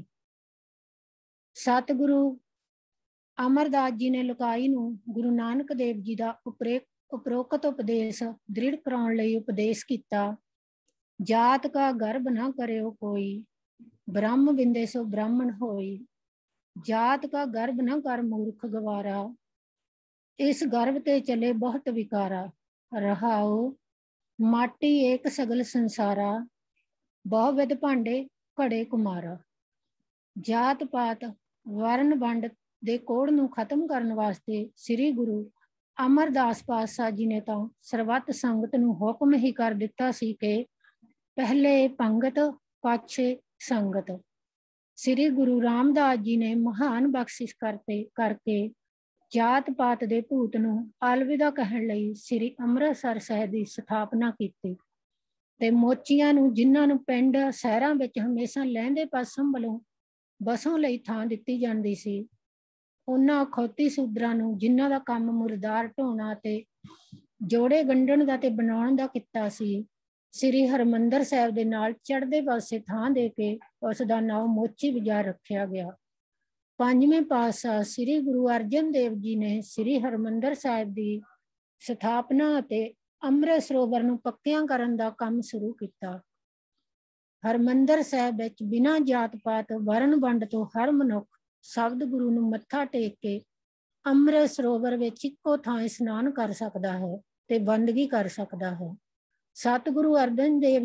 ਸਤਿਗੁਰੂ ਅਮਰਦਾਸ ਜੀ ਨੇ ਲੁਕਾਈ ਨੂੰ ਗੁਰੂ ਨਾਨਕ ਦੇਵ ਜੀ ਦਾ ਉਪਰੋਕਤ ਉਪਦੇਸ਼ ਦ੍ਰਿੜ ਕਰਾਉਣ ਲਈ ਉਪਦੇਸ਼ ਕੀਤਾ। ਜਾਤ ਕਾ ਗਰਭ ਨਾ ਕਰਿਓ ਕੋਈ, ਬ੍ਰਹਮ ਬਿੰਦੇ ਸੋ ਬ੍ਰਾਹਮਣ ਹੋਈ। ਜਾਤ ਕਾ ਗਰਭ ਨਾ ਕਰ ਮੂਰਖ ਗਵਾਰਾ, ਇਸ ਗਰਭ ਤੇ ਚਲੇ ਬਹੁਤ ਵਿਕਾਰਾ। ਰਹਾਉ ਮਾਟੀ ਏਕ ਸਗਲ ਸੰਸਾਰਾ, ਬਹੁ ਵਿਧ ਭਾਂਡੇ ਘੜੇ ਕੁਮਾਰਾ। ਜਾਤ ਪਾਤ ਵਰਨ ਵੰਡ ਦੇ ਕੋੜ ਨੂੰ ਖਤਮ ਕਰਨ ਵਾਸਤੇ ਸ੍ਰੀ ਗੁਰੂ ਅਮਰਦਾਸ ਪਾਤਸ਼ਾਹ ਜੀ ਨੇ ਤਾਂ ਸਰਬੱਤ ਸੰਗਤ ਨੂੰ ਹੁਕਮ ਹੀ ਕਰ ਦਿੱਤਾ ਸੀ ਕਿ ਪਹਿਲੇ ਪੰਗਤ ਪਾਛੇ ਸੰਗਤ। ਸ੍ਰੀ ਗੁਰੂ ਰਾਮਦਾਸ ਜੀ ਨੇ ਮਹਾਨ ਬਖਸ਼ਿਸ਼ ਕਰਕੇ ਜਾਤ ਪਾਤ ਦੇ ਭੂਤ ਨੂੰ ਅਲਵਿਦਾ ਕਹਿਣ ਲਈ ਸ੍ਰੀ ਅੰਮ੍ਰਿਤਸਰ ਸਾਹਿਬ ਦੀ ਸਥਾਪਨਾ ਕੀਤੀ ਤੇ ਮੋਚੀਆਂ ਨੂੰ, ਜਿਨ੍ਹਾਂ ਨੂੰ ਪਿੰਡ ਸ਼ਹਿਰਾਂ ਵਿੱਚ ਹਮੇਸ਼ਾ ਲਹਿੰਦੇ ਪਾਸੋਂ ਵੱਲੋਂ ਬਸੋਂ ਲਈ ਥਾਂ ਦਿੱਤੀ ਜਾਂਦੀ ਸੀ, ਉਹਨਾਂ ਅਖੌਤੀ ਸੂਦਰਾਂ ਨੂੰ, ਜਿਨ੍ਹਾਂ ਦਾ ਕੰਮ ਮੁਰਦਾਰ ਢੋਣਾ ਤੇ ਜੋੜੇ ਗੰਢਣ ਦਾ ਤੇ ਬਣਾਉਣ ਦਾ ਕੀਤਾ ਸੀ, ਸ੍ਰੀ ਹਰਿਮੰਦਰ ਸਾਹਿਬ ਦੇ ਨਾਲ ਚੜ੍ਹਦੇ ਪਾਸੇ ਥਾਂ ਦੇ ਕੇ ਉਸ ਦਾ ਨਾਮ ਮੋਚੀ ਬਾਜ਼ਾਰ ਰੱਖਿਆ ਗਿਆ। ਪੰਜਵੇਂ ਪਾਤਸ਼ਾਹ ਸ੍ਰੀ ਗੁਰੂ ਅਰਜਨ ਦੇਵ ਜੀ ਨੇ ਸ੍ਰੀ ਹਰਿਮੰਦਰ ਸਾਹਿਬ ਦੀ ਸਥਾਪਨਾ ਅਤੇ ਅੰਮ੍ਰਿਤ ਸਰੋਵਰ ਨੂੰ ਪੱਕਿਆਂ ਕਰਨ ਦਾ ਕੰਮ ਸ਼ੁਰੂ ਕੀਤਾ। ਹਰਿਮੰਦਰ ਸਾਹਿਬ ਵਿੱਚ ਬਿਨਾਂ ਜਾਤ ਪਾਤ ਵਰਨ ਵੰਡ ਤੋਂ ਹਰ ਮਨੁੱਖ ਸ਼ਬਦ ਗੁਰੂ ਨੂੰ ਮੱਥਾ ਟੇਕ ਕੇ ਅੰਮ੍ਰਿਤ ਸਰੋਵਰ ਵਿੱਚ ਇੱਕੋ ਥਾਂ ਇਸ਼ਨਾਨ ਕਰ ਸਕਦਾ ਹੈ ਤੇ ਬੰਦਗੀ ਕਰ ਸਕਦਾ ਹੈ। ਸਤਿਗੁਰੂ ਅਰਜਨ ਦੇਵ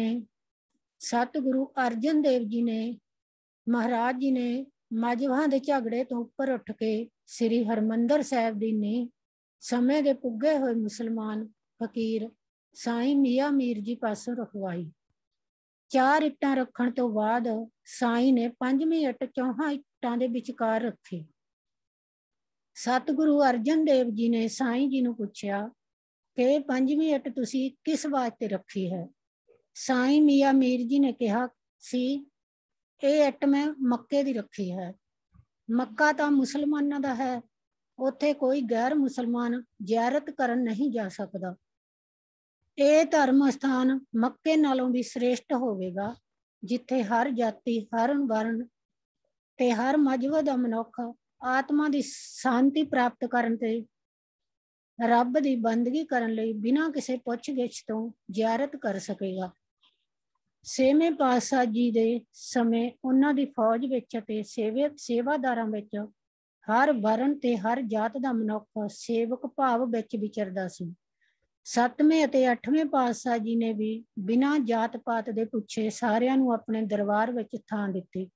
ਜੀ ਨੇ ਮਹਾਰਾਜ ਜੀ ਨੇ ਮਜ਼੍ਹਬਾਂ ਦੇ ਝਗੜੇ ਤੋਂ ਉੱਪਰ ਉੱਠ ਕੇ ਸ੍ਰੀ ਹਰਿਮੰਦਰ ਸਾਹਿਬ ਦੀ ਨੀਂਹ ਸਮੇਂ ਦੇ ਪੁੱਗੇ ਹੋਏ ਮੁਸਲਮਾਨ ਫਕੀਰ ਸਾਈਂ ਮੀਆਂ ਮੀਰ ਜੀ ਪਾਸੋਂ ਰਖਵਾਈ। 4 ਇੱਟਾਂ ਰੱਖਣ ਤੋਂ ਬਾਅਦ ਸਾਈਂ ਨੇ 5ਵੀਂ ਇੱਟ 4 ਇੱਟਾਂ ਦੇ ਵਿਚਕਾਰ ਰੱਖੀ। ਸਤਿਗੁਰੂ ਅਰਜਨ ਦੇਵ ਜੀ ਨੇ ਸਾਈਂ ਜੀ ਨੂੰ ਪੁੱਛਿਆ ਕਿ 5ਵੀਂ ਇੱਟ ਤੁਸੀਂ ਕਿਸ ਵਾਸਤੇ ਰੱਖੀ ਹੈ? ਸਾਈਂ ਮੀਆਂ ਮੀਰ ਜੀ ਨੇ ਕਿਹਾ ਸੀ, ਇਹ ਇੱਟ ਮੈਂ ਮੱਕੇ ਦੀ ਰੱਖੀ ਹੈ। ਮੱਕਾ ਤਾਂ ਮੁਸਲਮਾਨਾਂ ਦਾ ਹੈ, ਉੱਥੇ ਕੋਈ ਗੈਰ ਮੁਸਲਮਾਨ ਜ਼ਿਆਰਤ ਕਰਨ ਨਹੀਂ ਜਾ ਸਕਦਾ। ਇਹ ਧਰਮ ਸਥਾਨ ਮੱਕੇ ਨਾਲੋਂ ਵੀ ਸ੍ਰੇਸ਼ਟ ਹੋਵੇਗਾ, ਜਿੱਥੇ ਹਰ ਜਾਤੀ, ਹਰ ਵਰਨ ਤੇ ਹਰ ਮਜ਼ਹਬ ਦਾ ਮਨੁੱਖ ਆਤਮਾ ਦੀ ਸ਼ਾਂਤੀ ਪ੍ਰਾਪਤ ਕਰਨ ਤੇ ਰੱਬ ਦੀ ਬੰਦਗੀ ਕਰਨ ਲਈ ਬਿਨਾਂ ਕਿਸੇ ਪੁੱਛ ਗਿੱਛ ਤੋਂ ਜ਼ਿਆਰਤ ਕਰ ਸਕੇਗਾ। 6ਵੇਂ ਪਾਤਸ਼ਾਹ ਜੀ ਦੇ ਸਮੇਂ ਉਹਨਾਂ ਦੀ ਫੌਜ ਵਿੱਚ ਅਤੇ ਸੇਵਾਦਾਰਾਂ ਵਿੱਚ ਹਰ ਵਰਨ ਤੇ ਹਰ ਜਾਤ ਦਾ ਮਨੁੱਖ ਸੇਵਕ ਭਾਵ ਵਿੱਚ ਵਿਚਰਦਾ ਸੀ। 7ਵੇਂ ਅਤੇ 8ਵੇਂ ਪਾਤਸ਼ਾਹ ਜੀ ਨੇ ਵੀ ਬਿਨਾਂ ਜਾਤ ਪਾਤ ਦੇ ਪੁੱਛੇ ਸਾਰਿਆਂ ਨੂੰ ਆਪਣੇ ਦਰਬਾਰ ਵਿੱਚ ਥਾਂ ਦਿੱਤੀ।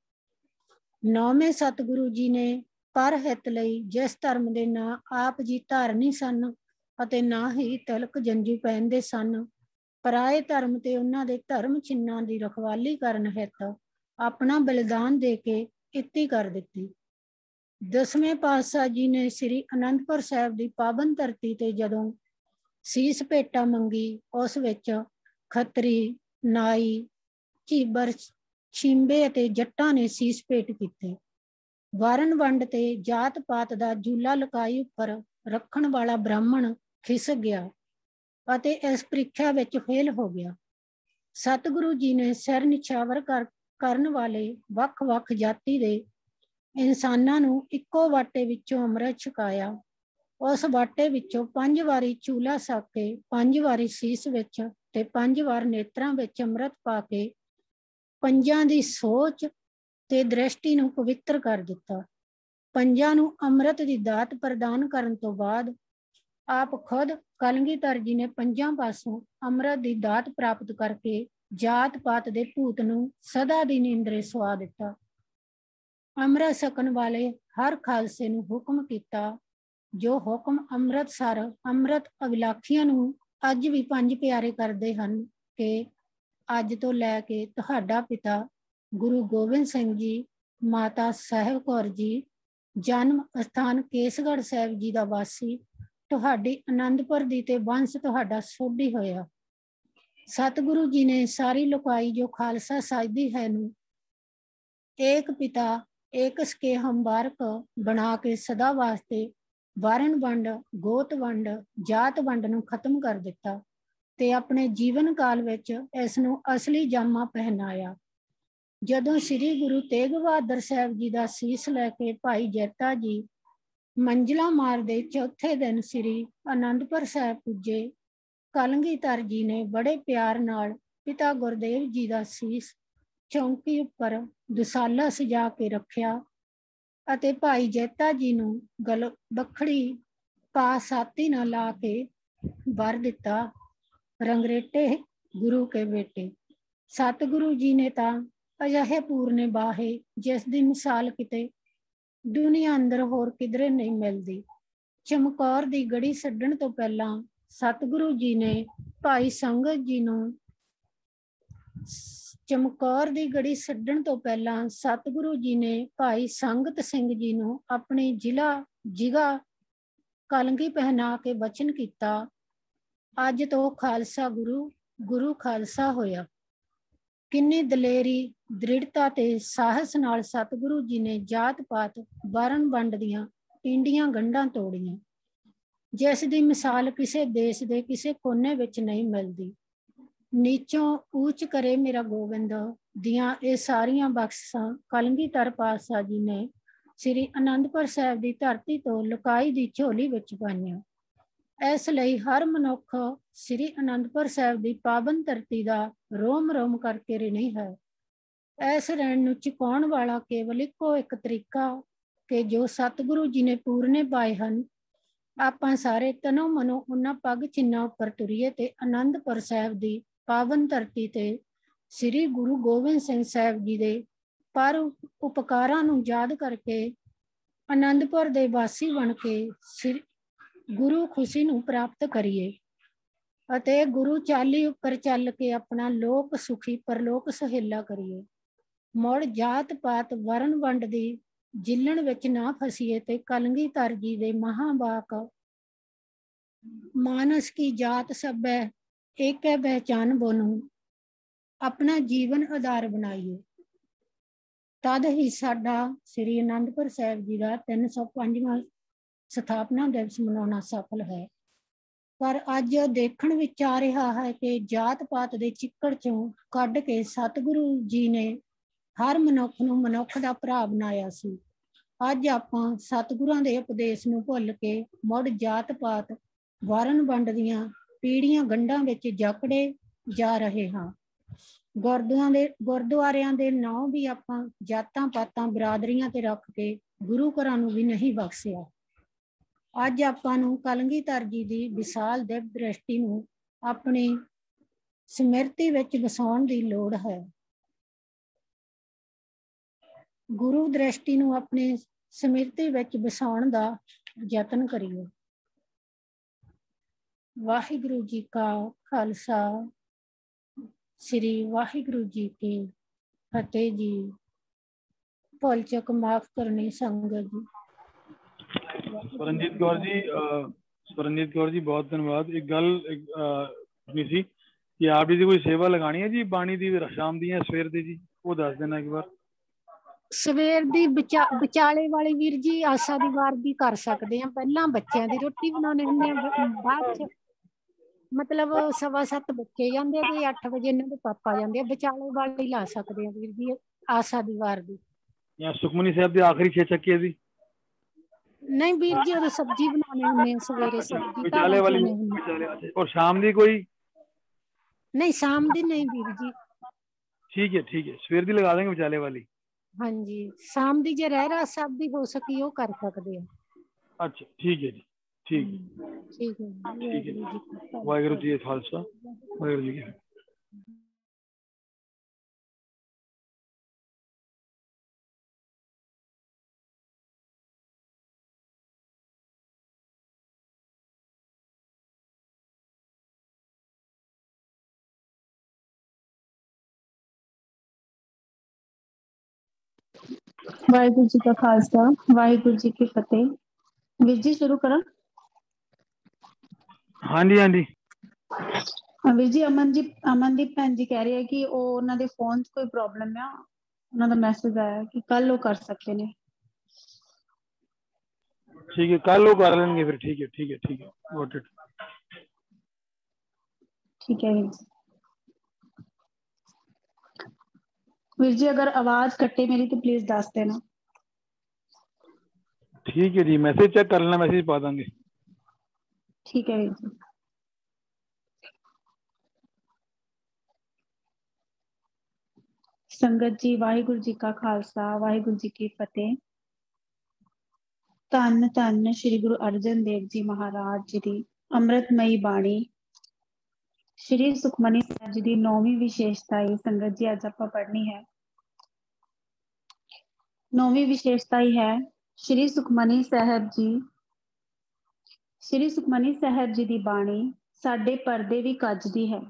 9ਵੇਂ ਸਤਿਗੁਰੂ ਜੀ ਨੇ ਪਰ ਹਿੱਤ ਲਈ ਜਿਸ ਧਰਮ ਦੇ ਨਾ ਆਪ ਜੀ ਧਾਰਨੀ ਸਨ ਅਤੇ ਨਾ ਹੀ ਤਿਲਕ ਜੰਝੂ ਪਹਿਨਦੇ ਸਨ, ਪਰਾਏ ਧਰਮ ਤੇ ਉਹਨਾਂ ਦੇ ਧਰਮ ਚਿੰਨ੍ਹਾਂ ਦੀ ਰਖਵਾਲੀ ਕਰਨ ਹਿੱਤ ਆਪਣਾ ਬਲਿਦਾਨ ਦੇ ਕੇ ਇੱਤੀ ਕਰ ਦਿੱਤੀ। 10ਵੇਂ ਪਾਤਸ਼ਾਹ ਜੀ ਨੇ ਸ੍ਰੀ ਅਨੰਦਪੁਰ ਸਾਹਿਬ ਦੀ ਪਾਵਨ ਧਰਤੀ ਤੇ ਜਦੋਂ ਸੀਸ ਭੇਟਾ ਮੰਗੀ, ਉਸ ਵਿੱਚ ਖੱਤਰੀ, ਨਾਈ, ਝੀਬਰ, ਛਿੰਬੇ ਅਤੇ ਜੱਟਾਂ ਨੇ ਸੀਸ ਭੇਟ ਕੀਤੇ। ਵਰਨ ਵੰਡ ਤੇ ਜਾਤ ਪਾਤ ਦਾ ਜੂਲਾ ਲਕਾਈ ਉੱਪਰ ਰੱਖਣ ਵਾਲਾ ਬ੍ਰਾਹਮਣ ਖਿਸਕ ਗਿਆ ਅਤੇ ਇਸ ਪ੍ਰੀਖਿਆ ਵਿੱਚ ਫੇਲ ਹੋ ਗਿਆ। ਸਤਿਗੁਰੂ ਜੀ ਨੇ ਸਿਰ ਨਿਛਾਵਰ ਕਰਨ ਵਾਲੇ ਵੱਖ-ਵੱਖ ਜਾਤੀ ਦੇ ਇਨਸਾਨਾਂ ਨੂੰ ਇੱਕੋ ਵਾਟੇ ਵਿੱਚੋਂ ਅੰਮ੍ਰਿਤ ਛਕਾਇਆ। ਉਸ ਵਾਟੇ ਵਿੱਚੋਂ 5 ਵਾਰੀ ਚੂਲਾ ਛਕ ਕੇ 5 ਵਾਰੀ ਸੀਸ ਵਿੱਚ ਤੇ 5 ਵਾਰ ਨੇਤਰਾਂ ਵਿੱਚ ਅੰਮ੍ਰਿਤ ਪਾ ਕੇ ਪੰਜਾਂ ਦੀ ਸੋਚ ਤੇ ਦ੍ਰਿਸ਼ਟੀ ਨੂੰ ਪਵਿੱਤਰ ਕਰ ਦਿੱਤਾ। ਪੰਜਾਂ ਨੂੰ ਅੰਮ੍ਰਿਤ ਦੀ ਦਾਤ ਪ੍ਰਦਾਨ ਕਰਨ ਤੋਂ ਬਾਅਦ ਆਪ ਖੁਦ ਕਲਗੀਧਰ ਜੀ ਨੇ ਪੰਜਾਂ ਪਾਸੋਂ ਅੰਮ੍ਰਿਤ ਦੀ ਦਾਤ ਪ੍ਰਾਪਤ ਕਰਕੇ ਜਾਤ ਪਾਤ ਦੇ ਭੂਤ ਨੂੰ ਸਦਾ ਦੀ ਨੀਂਦਰੇ ਸੁਆ ਦਿੱਤਾ। ਅੰਮ੍ਰਿਤ ਛਕਣ ਵਾਲੇ ਹਰ ਖਾਲਸੇ ਨੂੰ ਹੁਕਮ ਕੀਤਾ, ਜੋ ਹੁਕਮ ਅੰਮ੍ਰਿਤਸਰ ਅੰਮ੍ਰਿਤ ਅਭਿਲਾਖੀਆਂ ਨੂੰ ਅੱਜ ਵੀ 5 ਪਿਆਰੇ ਕਰਦੇ ਹਨ ਕਿ ਅੱਜ ਤੋਂ ਲੈ ਕੇ ਤੁਹਾਡਾ ਪਿਤਾ ਗੁਰੂ ਗੋਬਿੰਦ ਸਿੰਘ ਜੀ, ਮਾਤਾ ਸਾਹਿਬ ਕੌਰ ਜੀ, ਜਨਮ ਅਸਥਾਨ ਕੇਸਗੜ੍ਹ ਸਾਹਿਬ ਜੀ ਦਾ ਵਾਸੀ, ਤੁਹਾਡੀ ਆਨੰਦਪੁਰ ਦੀ ਤੇ ਵੰਸ਼ ਤੁਹਾਡਾ ਸੋਢੀ ਹੋਇਆ। ਸਤਿਗੁਰੂ ਜੀ ਨੇ ਸਾਰੀ ਲੋਕਾਈ ਜੋ ਖਾਲਸਾ ਸਾਜਦੀ ਹੈ ਨੂੰ ਏਕ ਪਿਤਾ ਏਕ ਸਕੇ ਹਮਬਾਰਕ ਬਣਾ ਕੇ ਸਦਾ ਵਾਸਤੇ ਵਰਨ ਵੰਡ, ਗੋਤ ਵੰਡ, ਜਾਤ ਵੰਡ ਨੂੰ ਖਤਮ ਕਰ ਦਿੱਤਾ ਤੇ ਆਪਣੇ ਜੀਵਨ ਕਾਲ ਵਿੱਚ ਇਸ ਨੂੰ ਅਸਲੀ ਜਾਮਾ ਪਹਿਨਾਇਆ। ਜਦੋਂ ਸ੍ਰੀ ਗੁਰੂ ਤੇਗ ਬਹਾਦਰ ਸਾਹਿਬ ਜੀ ਦਾ ਸੀਸ ਲੈ ਕੇ ਭਾਈ ਜੈਤਾ ਜੀ ਮੰਜ਼ਲਾਂ ਮਾਰਦੇ ਚੌਥੇ ਦਿਨ ਸ੍ਰੀ ਅਨੰਦਪੁਰ ਸਾਹਿਬ ਪੁੱਜੇ। ਕਲਗੀਧਰ ਜੀ ਨੇ ਬੜੇ ਪਿਆਰ ਨਾਲ ਪਿਤਾ ਗੁਰਦੇਵ ਜੀ ਦਾ ਸੀਸ ਚੌਂਕੀ ਉੱਪਰ ਦੁਸਾਲਾ ਸਜਾ ਕੇ ਰੱਖਿਆ ਅਤੇ ਭਾਈ ਜੈਤਾ ਜੀ ਨੂੰ ਗਲ ਬੱਖੜੀ ਪਾ ਸਾਤੀ ਨਾਲ ਲਾ ਕੇ ਵਰ ਦਿੱਤਾ, ਰੰਗਰੇਟੇ ਗੁਰੂ ਕੇ ਬੇਟੇ। ਸਤਿਗੁਰੂ ਜੀ ਨੇ ਤਾਂ ਅਜਿਹੇ ਪੂਰਨੇ ਬਾਹੇ ਜਿਸ ਦੀ ਮਿਸਾਲ ਕਿਤੇ ਦੁਨੀਆ ਅੰਦਰ ਹੋਰ ਕਿਧਰੇ ਨਹੀਂ ਮਿਲਦੀ। ਚਮਕੌਰ ਦੀ ਗੜੀ ਛੱਡਣ ਤੋਂ ਪਹਿਲਾਂ ਸਤਿਗੁਰੂ ਜੀ ਨੇ ਭਾਈ ਸੰਗਤ ਜੀ ਨੂੰ ਚਮਕੌਰ ਦੀ ਗੜੀ ਛੱਡਣ ਤੋਂ ਪਹਿਲਾਂ ਸਤਿਗੁਰੂ ਜੀ ਨੇ ਭਾਈ ਸੰਗਤ ਸਿੰਘ ਜੀ ਨੂੰ ਆਪਣੀ ਜਿਗਾ ਕਲਗੀ ਪਹਿਨਾ ਕੇ ਬਚਨ ਕੀਤਾ, ਅੱਜ ਤੋਂ ਖਾਲਸਾ ਗੁਰੂ ਖਾਲਸਾ ਹੋਇਆ। ਕਿੰਨੀ ਦਲੇਰੀ, ਦ੍ਰਿੜਤਾ ਤੇ ਸਾਹਸ ਨਾਲ ਸਤਿਗੁਰੂ ਜੀ ਨੇ ਜਾਤ ਪਾਤ ਵਰਨ ਵੰਡ ਦੀਆਂ ਪਿੰਡੀਆਂ ਗੰਢਾਂ ਤੋੜੀਆਂ, ਜਿਸ ਦੀ ਮਿਸਾਲ ਕਿਸੇ ਦੇਸ਼ ਦੇ ਕਿਸੇ ਕੋਨੇ ਵਿੱਚ ਨਹੀਂ ਮਿਲਦੀ। ਨੀਚੋਂ ਊਚ ਕਰੇ ਮੇਰਾ ਗੋਬਿੰਦ ਦੀਆਂ ਇਹ ਸਾਰੀਆਂ ਬਖਸ਼ਾਂ ਕਲਗੀਧਰ ਪਾਤਸ਼ਾਹ ਜੀ ਨੇ ਸ੍ਰੀ ਅਨੰਦਪੁਰ ਸਾਹਿਬ ਦੀ ਧਰਤੀ ਤੋਂ ਲੁਕਾਈ ਦੀ ਝੋਲੀ ਵਿੱਚ ਪਾਈਆਂ। ਇਸ ਲਈ ਹਰ ਮਨੁੱਖ ਸ੍ਰੀ ਅਨੰਦਪੁਰ ਸਾਹਿਬ ਦੀ ਪਾਵਨ ਧਰਤੀ ਦਾ ਰੋਮ ਰੋਮ ਕਰਕੇ ਰਿਣੀ ਹੈ। ਇਸ ਰਹਿਣ ਨੂੰ ਚੁਕਾਉਣ ਵਾਲਾ ਕੇਵਲ ਇੱਕੋ ਇੱਕ ਤਰੀਕਾ ਕਿ ਜੋ ਸਤਿਗੁਰੂ ਜੀ ਨੇ ਪੂਰਨੇ ਪਾਏ ਹਨ, ਆਪਾਂ ਸਾਰੇ ਤਨੋਂ ਮਨੋਂ ਉਹਨਾਂ ਪੱਗ ਚਿੰਨ੍ਹਾਂ ਉੱਪਰ ਤੁਰੀਏ ਤੇ ਅਨੰਦਪੁਰ ਸਾਹਿਬ ਦੀ ਪਾਵਨ ਧਰਤੀ ਤੇ ਸ੍ਰੀ ਗੁਰੂ ਗੋਬਿੰਦ ਸਿੰਘ ਸਾਹਿਬ ਜੀ ਦੇ ਪਰ ਉਪਕਾਰਾਂ ਨੂੰ ਯਾਦ ਕਰਕੇ ਅਨੰਦਪੁਰ ਦੇ ਵਾਸੀ ਬਣ ਕੇ ਗੁਰੂ ਖੁਸ਼ੀ ਨੂੰ ਪ੍ਰਾਪਤ ਕਰੀਏ ਅਤੇ ਗੁਰੂ ਚਾਲੀ ਉੱਪਰ ਚੱਲ ਕੇ ਆਪਣਾ ਲੋਕ ਸੁਖੀ ਪਰਲੋਕ ਸਹੇਲਾ ਕਰੀਏ। ਮੁੜ ਜਾਤ ਪਾਤ ਵਰਨ ਵੰਡ ਦੀ ਜਿੱਲਣ ਵਿੱਚ ਨਾ ਫਸੀਏ ਤੇ ਕਲਗੀਧਰ ਜੀ ਦੇ ਮਹਾਂਵਾਕ ਮਾਨਸ ਕੀ ਜਾਤ ਸਭੈ ਏਕੈ ਪਹਿਚਾਨ ਬੋਨੂ ਆਪਣਾ ਜੀਵਨ ਆਧਾਰ ਬਣਾਈਏ। ਤਦ ਹੀ ਸਾਡਾ ਸ੍ਰੀ ਅਨੰਦਪੁਰ ਸਾਹਿਬ ਜੀ ਦਾ 305ਵਾਂ ਸਥਾਪਨਾ ਦਿਵਸ ਮਨਾਉਣਾ ਸਫਲ ਹੈ। ਪਰ ਅੱਜ ਦੇਖਣ ਵਿੱਚ ਆ ਰਿਹਾ ਹੈ ਕਿ ਜਾਤ ਪਾਤ ਦੇ ਚਿੱਕੜ ਚੋਂ ਕੱਢ ਕੇ ਸਤਿਗੁਰੂ ਜੀ ਨੇ ਹਰ ਮਨੁੱਖ ਨੂੰ ਮਨੁੱਖ ਦਾ ਭਰਾ ਬਣਾਇਆ ਸੀ। ਅੱਜ ਆਪਾਂ ਸਤਿਗੁਰਾਂ ਦੇ ਉਪਦੇਸ਼ ਨੂੰ ਭੁੱਲ ਕੇ ਮੁੜ ਜਾਤ ਪਾਤ ਵਰਨ ਵੰਡ ਦੀਆਂ ਪੀੜੀਆਂ ਗੰਢਾਂ ਵਿੱਚ ਜਕੜੇ ਜਾ ਰਹੇ ਹਾਂ। ਗੁਰਦੁਆਰਿਆਂ ਦੇ ਨਾਂ ਵੀ ਆਪਾਂ ਜਾਤਾਂ ਪਾਤਾਂ ਬਰਾਦਰੀਆਂ ਤੇ ਰੱਖ ਕੇ ਗੁਰੂ ਘਰਾਂ ਨੂੰ ਵੀ ਨਹੀਂ ਬਖਸ਼ਿਆ। ਅੱਜ ਆਪਾਂ ਨੂੰ ਕਲਗੀਧਰ ਜੀ ਦੀ ਵਿਸ਼ਾਲ ਦਿਵ ਦ੍ਰਿਸ਼ਟੀ ਨੂੰ ਆਪਣੀ ਸਮਿਰਤੀ ਵਿੱਚ ਵਸਾਉਣ ਦੀ ਲੋੜ ਹੈ। ਗੁਰੂ ਦ੍ਰਿਸ਼ਟੀ ਨੂੰ ਆਪਣੀ ਸਮਿਰਤੀ ਵਿੱਚ ਵਸਾਉਣ ਦਾ ਯਤਨ ਕਰੀਏ। ਵਾਹਿਗੁਰੂ ਜੀ ਕਾ ਖਾਲਸਾ, ਸ੍ਰੀ ਵਾਹਿਗੁਰੂ ਜੀ ਕੀ ਫਤਿਹ ਜੀ। ਭੁੱਲ ਚੁੱਕ ਮਾਫ ਕਰਨੀ ਸੰਗਤ ਜੀ। ਸਵਰਨਜੀਤ ਕੌਰ ਜੀ ਬਹੁਤ ਧੰਨਵਾਦ। ਇੱਕ ਗੱਲ ਪੁੱਛਣੀ ਸੀ ਕਿ ਆਪ ਜੀ ਦੀ ਕੋਈ ਸੇਵਾ ਲਗਾਣੀ ਹੈ ਜੀ ਬਾਣੀ ਦੀ ਸ਼ਾਮ ਦੀ ਜਾਂ ਸਵੇਰ ਦੀ ਜੀ, ਉਹ ਦੱਸ ਦੇਣਾ ਇੱਕ ਵਾਰ। ਸਵੇਰ ਦੀ ਵਿਚਾਲੇ ਵਾਲੀ ਵੀਰ ਜੀ ਆਸਾ ਦੀ ਵਾਰ ਦੀ ਕਰ ਸਕਦੇ ਆ। ਪਹਿਲਾਂ ਬੱਚਿਆਂ ਦੀ ਰੋਟੀ ਬਣਾਉਣੇ ਹੁੰਦੇ ਆ, ਬਾਅਦ ਚ ਮਤਲਬ 7:15 ਬੱਚੇ ਜਾਂਦੇ ਤੇ 8 ਵਜੇ ਇਹਨਾਂ ਦੇ ਪਾਪਾ ਜਾਂਦੇ ਆ। ਵਿਚਾਲੇ ਵਾਲੀ ਲਾ ਸਕਦੇ ਆ ਵੀਰ ਜੀ ਆਸਾ ਦੀ ਵਾਰ ਦੀ। ਜਾਂ ਸੁਖਮਨੀ ਸਾਹਿਬ ਦੇ ਆਖਰੀ 6 ਚੱਕੇ ਦੀ? ਨਹੀਂ ਵੀਰ ਜੀ ਉਦੋਂ ਸਬਜ਼ੀ ਬਣਾਉਣੇ ਹੁੰਦੇ ਆ, ਸਵੇਰੇ ਸਬਜ਼ੀ ਵਿਚਾਲੇ ਵਾਲੀ। ਔਰ ਸ਼ਾਮ ਦੀ ਕੋਈ ਨਹੀਂ? ਸ਼ਾਮ ਦੀ ਨਹੀਂ ਵੀਰ ਜੀ। ਠੀਕ ਹੈ ਸਵੇਰ ਦੀ ਲਗਾ ਦੇंगे ਵਿਚਾਲੇ ਵਾਲੀ। ਹਾਂਜੀ, ਸ਼ਾਮ ਦੀ ਜੇ ਰਹਿਰਾਸ ਸਾਹਿਬ ਦੀ ਹੋ ਸਕੀ ਉਹ ਕਰ ਸਕਦੇ ਆ। ਅੱਛਾ ਠੀਕ ਹੈ ਜੀ, ਠੀਕ ਹੈ। ਵਾਹਿਗੁਰੂ ਜੀ ਕਾ ਖਾਲਸਾ, ਵਾਹਿਗੁਰੂ ਜੀ ਕੀ ਫਤਿਹ। ਵਾਹਿਗੁਰੂ ਜੀ ਕਾ ਖਾਲਸਾ, ਵਾਹਿਗੁਰੂ ਜੀ ਕੀ ਫਤਿਹ। ਵੀਰ ਜੀ ਸ਼ੁਰੂ ਕਰਾਂ? ਹਾਂਜੀ। ਵੀਰ ਜੀ ਅਮਨਦੀਪ ਭੈਣ ਜੀ ਕਹਿ ਰਹੇ ਹੈ ਕਿ ਉਹ ਉਹਨਾਂ ਦੇ ਫੋਨ 'ਚ ਕੋਈ ਪ੍ਰੋਬਲਮ ਆ, ਉਹਨਾਂ ਦਾ ਮੈਸੇਜ ਆਇਆ ਕਿ ਕੱਲ ਉਹ ਕਰ ਸਕਦੇ ਨੇ। ठीक है, कल वो कर लेंगे फिर। ठीक है गॉट इट। ठीक है वीर जी अगर आवाज कटे मेरी तो प्लीज दस देना। ठीक है जी, मैसेज चेक कर लेना, मैसेज पा देंगे। ठीक है वीर जी। संगत जी, वाहिगुरु जी का खालसा, वाहिगुरु जी की फतेह। धन धन श्री गुरु अर्जन देव जी महाराज जी की अमृतमयी बाणी, श्री सुखमनी साहिब जी की 9वीं विशेषता ही संगत जी अज आपां पढ़नी है। 9वीं विशेषता ही है श्री सुखमनी साहिब जी। श्री सुखमनी साहिब जी की बाणी साडे परदे भी कजदी है।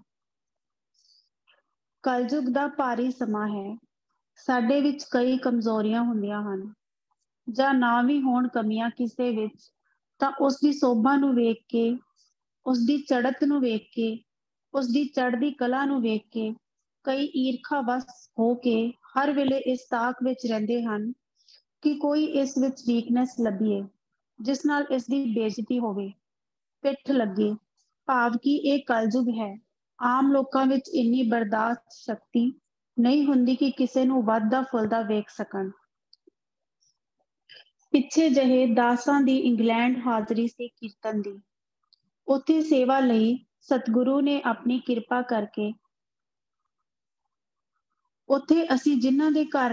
कलयुग दा भारी समा है, साडे विच कई कमजोरियां हुंदियां हन ਜਾਂ ਨਾ ਵੀ ਹੋਣ ਕਮੀਆਂ ਕਿਸੇ ਵਿੱਚ, ਤਾਂ ਉਸ ਦੀ ਸੋਭਾ ਨੂੰ ਵੇਖ ਕੇ, ਉਸ ਦੀ ਚੜ੍ਹਤ ਨੂੰ ਵੇਖ ਕੇ, ਉਸ ਦੀ ਚੜ੍ਹਦੀ ਕਲਾ ਨੂੰ ਵੇਖ ਕੇ ਕਈ ਈਰਖਾ ਵਸ ਹੋ ਕੇ ਹਰ ਵੇਲੇ ਇਸ ਤਾਕ ਵਿੱਚ ਰਹਿੰਦੇ ਹਨ ਕਿ ਕੋਈ ਇਸ ਵਿੱਚ ਵੀਕਨੈਸ ਲੱਭੀਏ ਜਿਸ ਨਾਲ ਇਸ ਦੀ ਬੇਇੱਜ਼ਤੀ ਹੋਵੇ, ਪਿੱਠ ਲੱਗੇ। ਭਾਵ ਕਿ ਇਹ ਕਲਯੁਗ ਹੈ। ਆਮ ਲੋਕਾਂ ਵਿੱਚ ਇੰਨੀ ਬਰਦਾਸ਼ਤ ਸ਼ਕਤੀ ਨਹੀਂ ਹੁੰਦੀ ਕਿ ਕਿਸੇ ਨੂੰ ਵੱਧਦਾ ਫੁੱਲਦਾ ਵੇਖ ਸਕਣ। ਪਿੱਛੇ ਜਿਹੇ ਦਾਸਾਂ ਦੀ ਇੰਗਲੈਂਡ ਹਾਜ਼ਰੀ ਸੀ ਕੀਰਤਨ ਦੀ। ਉੱਥੇ ਸੇਵਾ ਲਈ ਸਤਿਗੁਰੂ ਨੇ ਆਪਣੀ ਕਿਰਪਾ ਕਰਕੇ ਉੱਥੇ ਅਸੀਂ ਜਿਨ੍ਹਾਂ ਦੇ ਘਰ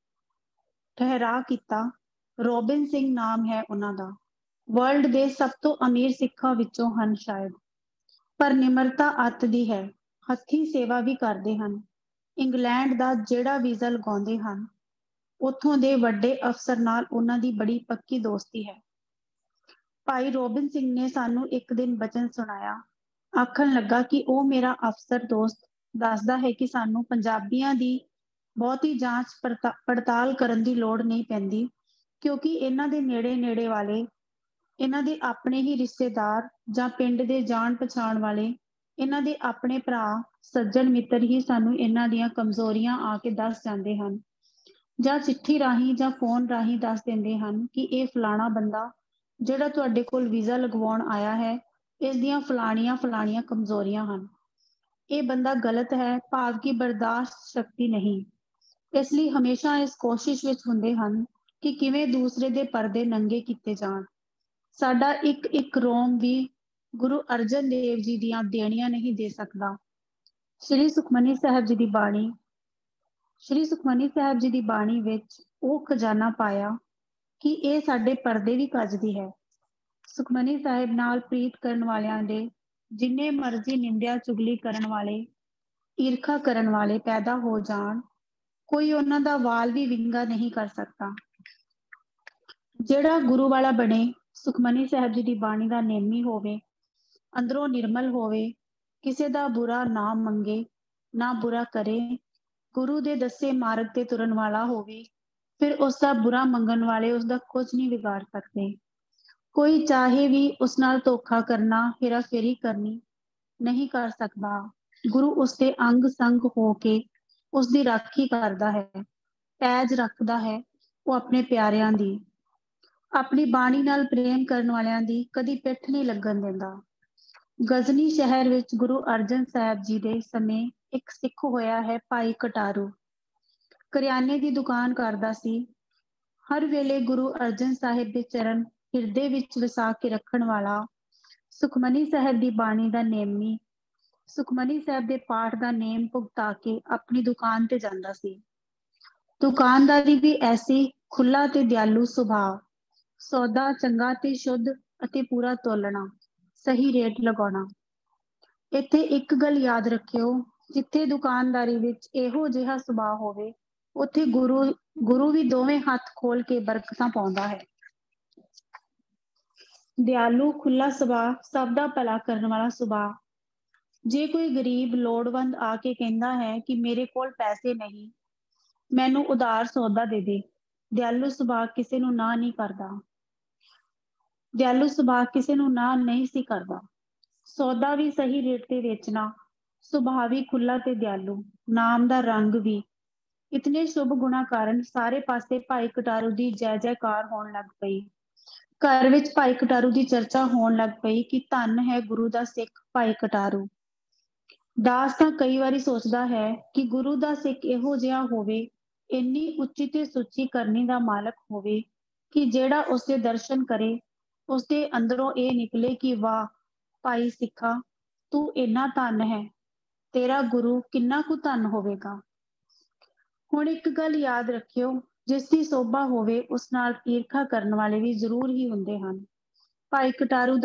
ਠਹਿਰਾ ਕੀਤਾ, ਰੋਬਿਨ ਸਿੰਘ ਨਾਮ ਹੈ ਉਹਨਾਂ ਦਾ, ਵਰਲਡ ਦੇ ਸਭ ਤੋਂ ਅਮੀਰ ਸਿੱਖਾਂ ਵਿੱਚੋਂ ਹਨ ਸ਼ਾਇਦ, ਪਰ ਨਿਮਰਤਾ ਅੱਤ ਦੀ ਹੈ। ਹੱਥੀਂ ਸੇਵਾ ਵੀ ਕਰਦੇ ਹਨ। ਇੰਗਲੈਂਡ ਦਾ ਜਿਹੜਾ ਵੀਜ਼ਾ ਲਗਾਉਂਦੇ ਹਨ, ਉੱਥੋਂ ਦੇ ਵੱਡੇ ਅਫਸਰ ਨਾਲ ਉਹਨਾਂ ਦੀ ਬੜੀ ਪੱਕੀ ਦੋਸਤੀ ਹੈ। ਭਾਈ ਰੋਬਿਨ ਸਿੰਘ ਨੇ ਸਾਨੂੰ ਇੱਕ ਦਿਨ ਬਚਨ ਸੁਣਾਇਆ। ਆਖਣ ਲੱਗਾ ਕਿ ਉਹ ਮੇਰਾ ਅਫਸਰ ਦੋਸਤ ਦੱਸਦਾ ਹੈ ਕਿ ਸਾਨੂੰ ਪੰਜਾਬੀਆਂ ਦੀ ਬਹੁਤੀ ਜਾਂਚ ਪੜਤਾਲ ਕਰਨ ਦੀ ਲੋੜ ਨਹੀਂ ਪੈਂਦੀ, ਕਿਉਂਕਿ ਇਹਨਾਂ ਦੇ ਨੇੜੇ ਵਾਲੇ, ਇਹਨਾਂ ਦੇ ਆਪਣੇ ਹੀ ਰਿਸ਼ਤੇਦਾਰ ਜਾਂ ਪਿੰਡ ਦੇ ਜਾਣ ਪਛਾਣ ਵਾਲੇ, ਇਹਨਾਂ ਦੇ ਆਪਣੇ ਭਰਾ ਸੱਜਣ ਮਿੱਤਰ ਹੀ ਸਾਨੂੰ ਇਹਨਾਂ ਦੀਆਂ ਕਮਜ਼ੋਰੀਆਂ ਆ ਕੇ ਦੱਸ ਜਾਂਦੇ ਹਨ, ਜਾਂ ਚਿੱਠੀ ਰਾਹੀਂ ਜਾਂ ਫੋਨ ਰਾਹੀਂ ਦੱਸ ਦਿੰਦੇ ਹਨ ਕਿ ਇਹ ਫਲਾਣਾ ਬੰਦਾ ਜਿਹੜਾ ਤੁਹਾਡੇ ਕੋਲ ਵੀਜ਼ਾ ਲਗਵਾਉਣ ਆਇਆ ਹੈ, ਇਸ ਦੀਆਂ ਫਲਾਣੀਆਂ ਕਮਜ਼ੋਰੀਆਂ ਹਨ। ਇਹ ਬੰਦਾ ਗਲਤ ਹੈ, ਭਾਵ ਕਿ ਬਰਦਾਸ਼ਤ ਸ਼ਕਤੀ ਨਹੀਂ। ਇਸ ਲਈ ਹਮੇਸ਼ਾ ਇਸ ਕੋਸ਼ਿਸ਼ ਵਿੱਚ ਹੁੰਦੇ ਹਨ ਕਿ ਕਿਵੇਂ ਦੂਸਰੇ ਦੇ ਪਰਦੇ ਨੰਗੇ ਕੀਤੇ ਜਾਣ। ਸਾਡਾ ਇੱਕ ਇੱਕ ਰੋਮ ਵੀ ਗੁਰੂ ਅਰਜਨ ਦੇਵ ਜੀ ਦੀਆਂ ਦੇਣੀਆਂ ਨਹੀਂ ਦੇ ਸਕਦਾ। ਸ਼੍ਰੀ ਸੁਖਮਨੀ ਸਾਹਿਬ ਜੀ ਦੀ ਬਾਣੀ, ਸ਼੍ਰੀ ਸੁਖਮਨੀ ਸਾਹਿਬ ਜੀ ਦੀ ਬਾਣੀ ਵਿੱਚ ਉਹ ਖਜ਼ਾਨਾ ਪਾਇਆ ਕਿ ਇਹ ਸਾਡੇ ਪਰਦੇ ਵੀ ਕੱਜਦੀ ਹੈ। ਸੁਖਮਨੀ ਸਾਹਿਬ ਨਾਲ ਪ੍ਰੀਤ ਕਰਨ ਵਾਲਿਆਂ ਦੇ ਜਿੰਨੇ ਮਰਜ਼ੀ ਨਿੰਦਿਆ ਚੁਗਲੀ ਕਰਨ ਵਾਲੇ, ਈਰਖਾ ਕਰਨ ਵਾਲੇ ਪੈਦਾ ਹੋ ਜਾਣ, ਕੋਈ ਉਹਨਾਂ ਦਾ ਵਾਲ ਵੀ ਵਿੰਗਾ ਨਹੀਂ ਕਰ ਸਕਦਾ। ਜਿਹੜਾ ਗੁਰੂ ਵਾਲਾ ਬਣੇ, ਸੁਖਮਨੀ ਸਾਹਿਬ ਜੀ ਦੀ ਬਾਣੀ ਦਾ ਨੇਮੀ ਹੋਵੇ, ਅੰਦਰੋਂ ਨਿਰਮਲ ਹੋਵੇ, ਕਿਸੇ ਦਾ ਬੁਰਾ ਨਾ ਮੰਗੇ, ਨਾ ਬੁਰਾ ਕਰੇ, ਗੁਰੂ ਦੇ ਦੱਸੇ ਮਾਰਗ ਤੇ ਤੁਰਨ ਵਾਲਾ ਹੋਵੇ, ਫਿਰ ਉਸ ਦਾ ਬੁਰਾ ਮੰਗਣ ਵਾਲੇ ਉਸ ਦਾ ਕੁਝ ਨਹੀਂ ਵਿਗਾੜ ਸਕਦੇ। ਕੋਈ ਚਾਹੇ ਵੀ ਉਸ ਨਾਲ ਧੋਖਾ ਕਰਨਾ, ਹੇਰਾਫੇਰੀ ਕਰਨੀ ਨਹੀਂ ਕਰ ਸਕਦਾ। ਗੁਰੂ ਉਸਦੇ ਅੰਗ ਸੰਗ ਹੋ ਕੇ ਉਸਦੀ ਰਾਖੀ ਕਰਦਾ ਹੈ, ਪੈਜ ਰੱਖਦਾ ਹੈ ਉਹ ਆਪਣੇ ਪਿਆਰਿਆਂ ਦੀ। ਆਪਣੀ ਬਾਣੀ ਨਾਲ ਪ੍ਰੇਮ ਕਰਨ ਵਾਲਿਆਂ ਦੀ ਕਦੀ ਪਿੱਠ ਨਹੀਂ ਲੱਗਣ ਦਿੰਦਾ। ਗਜ਼ਨੀ ਸ਼ਹਿਰ ਵਿੱਚ ਗੁਰੂ ਅਰਜਨ ਸਾਹਿਬ ਜੀ ਦੇ ਸਮੇਂ ਇੱਕ ਸਿੱਖ ਹੋਇਆ ਹੈ, ਭਾਈ ਕਟਾਰੂ। ਕਰਿਆਨੇ ਦੀ ਦੁਕਾਨ ਕਰਦਾ ਸੀ। ਹਰ ਵੇਲੇ ਗੁਰੂ ਅਰਜਨ ਸਾਹਿਬ ਦੇ ਚਰਨ ਹਿਰਦੇ ਵਿੱਚ ਵਸਾ ਕੇ ਰੱਖਣ ਵਾਲਾ, ਸੁਖਮਨੀ ਸਾਹਿਬ ਦੀ ਬਾਣੀ ਦਾ ਨੇਮੀ, ਸੁਖਮਨੀ ਸਾਹਿਬ ਦੇ ਪਾਠ ਦਾ ਨੇਮ ਭੁਗਤਾ ਕੇ ਆਪਣੀ ਦੁਕਾਨ ਤੇ ਜਾਂਦਾ ਸੀ। ਦੁਕਾਨਦਾਰੀ ਵੀ ਐਸੀ ਖੁੱਲਾ ਤੇ ਦਿਆਲੂ ਸੁਭਾਅ, ਸੌਦਾ ਚੰਗਾ ਤੇ ਸ਼ੁੱਧ ਅਤੇ ਪੂਰਾ ਤੋਲਣਾ, ਸਹੀ ਰੇਟ ਲਗਾਉਣਾ। ਇੱਥੇ ਇੱਕ ਗੱਲ ਯਾਦ ਰੱਖਿਓ, ਜਿੱਥੇ ਦੁਕਾਨਦਾਰੀ ਵਿੱਚ ਇਹੋ ਜਿਹਾ ਸੁਭਾਅ ਹੋਵੇ, ਉੱਥੇ ਗੁਰੂ ਵੀ ਦੋਵੇਂ ਹੱਥ ਖੋਲ ਕੇ ਬਰਕਤਾਂ ਪਾਉਂਦਾ ਹੈ। ਦਿਆਲੂ, ਖੁੱਲਾ ਸੁਭਾਅ, ਸਭ ਦਾ ਭਲਾ ਕਰਨ ਵਾਲਾ ਸੁਭਾਅ। ਜੇ ਕੋਈ ਗਰੀਬ ਲੋੜਵੰਦ ਆ ਕੇ ਕਹਿੰਦਾ ਹੈ ਕਿ ਮੇਰੇ ਕੋਲ ਪੈਸੇ ਨਹੀਂ, ਮੈਨੂੰ ਉਧਾਰ ਸੌਦਾ ਦੇ ਦੇ, ਦਿਆਲੂ ਸੁਭਾਅ ਕਿਸੇ ਨੂੰ ਨਾ ਨਹੀਂ ਕਰਦਾ। ਦਿਆਲੂ ਸੁਭਾਅ ਕਿਸੇ ਨੂੰ ਨਾ ਨਹੀਂ ਸੀ ਕਰਦਾ। ਸੌਦਾ ਵੀ ਸਹੀ ਰੇਟ ਤੇ ਵੇਚਣਾ, ਸੁਭਾਅ ਵੀ ਖੁੱਲਾ ਤੇ ਦਿਆਲੂ, ਨਾਮ ਦਾ ਰੰਗ ਵੀ। ਇਤਨੇ ਸ਼ੁਭ ਗੁਣਾ ਕਾਰਨ ਸਾਰੇ ਪਾਸੇ ਭਾਈ ਕਟਾਰੂ ਦੀ ਜੈ ਜੈਕਾਰ ਹੋਣ ਲੱਗ ਪਈ। ਘਰ ਵਿੱਚ ਭਾਈ ਕਟਾਰੂ ਦੀ ਚਰਚਾ ਹੋਣ ਲੱਗ ਪਈ ਕਿ ਧੰਨ ਹੈ ਗੁਰੂ ਦਾ ਸਿੱਖ ਭਾਈ ਕਟਾਰੂ। ਦਾਸ ਤਾਂ ਕਈ ਵਾਰੀ ਸੋਚਦਾ ਹੈ ਕਿ ਗੁਰੂ ਦਾ ਸਿੱਖ ਇਹੋ ਜਿਹਾ ਹੋਵੇ, ਇੰਨੀ ਉੱਚੀ ਤੇ ਸੁੱਚੀ ਕਰਨੀ ਦਾ ਮਾਲਕ ਹੋਵੇ कि ਜਿਹੜਾ ਉਸਦੇ ਦਰਸ਼ਨ ਕਰੇ ਉਸਦੇ ਅੰਦਰੋਂ ਇਹ ਨਿਕਲੇ ਕਿ ਵਾਹ ਭਾਈ ਸਿੱਖਾ ਤੂੰ ਇੰਨਾ ਧਨ ਹੈ, ਤੇਰਾ ਗੁਰੂ ਕਿੰਨਾ ਕੁ ਧਨ ਹੋਵੇਗਾ। ਹੁਣ ਇੱਕ ਗੱਲ ਯਾਦ ਰੱਖਿਓ, ਜਿਸ ਦੀ ਸੋਭਾ ਹੋਵੇ ਉਸ ਨਾਲ ਈਰਖਾ ਕਰਨ ਵਾਲੇ ਵੀ ਜ਼ਰੂਰ ਹੀ ਹੁੰਦੇ ਹਨ। ਭਾਈ ਕਟਾਰੂ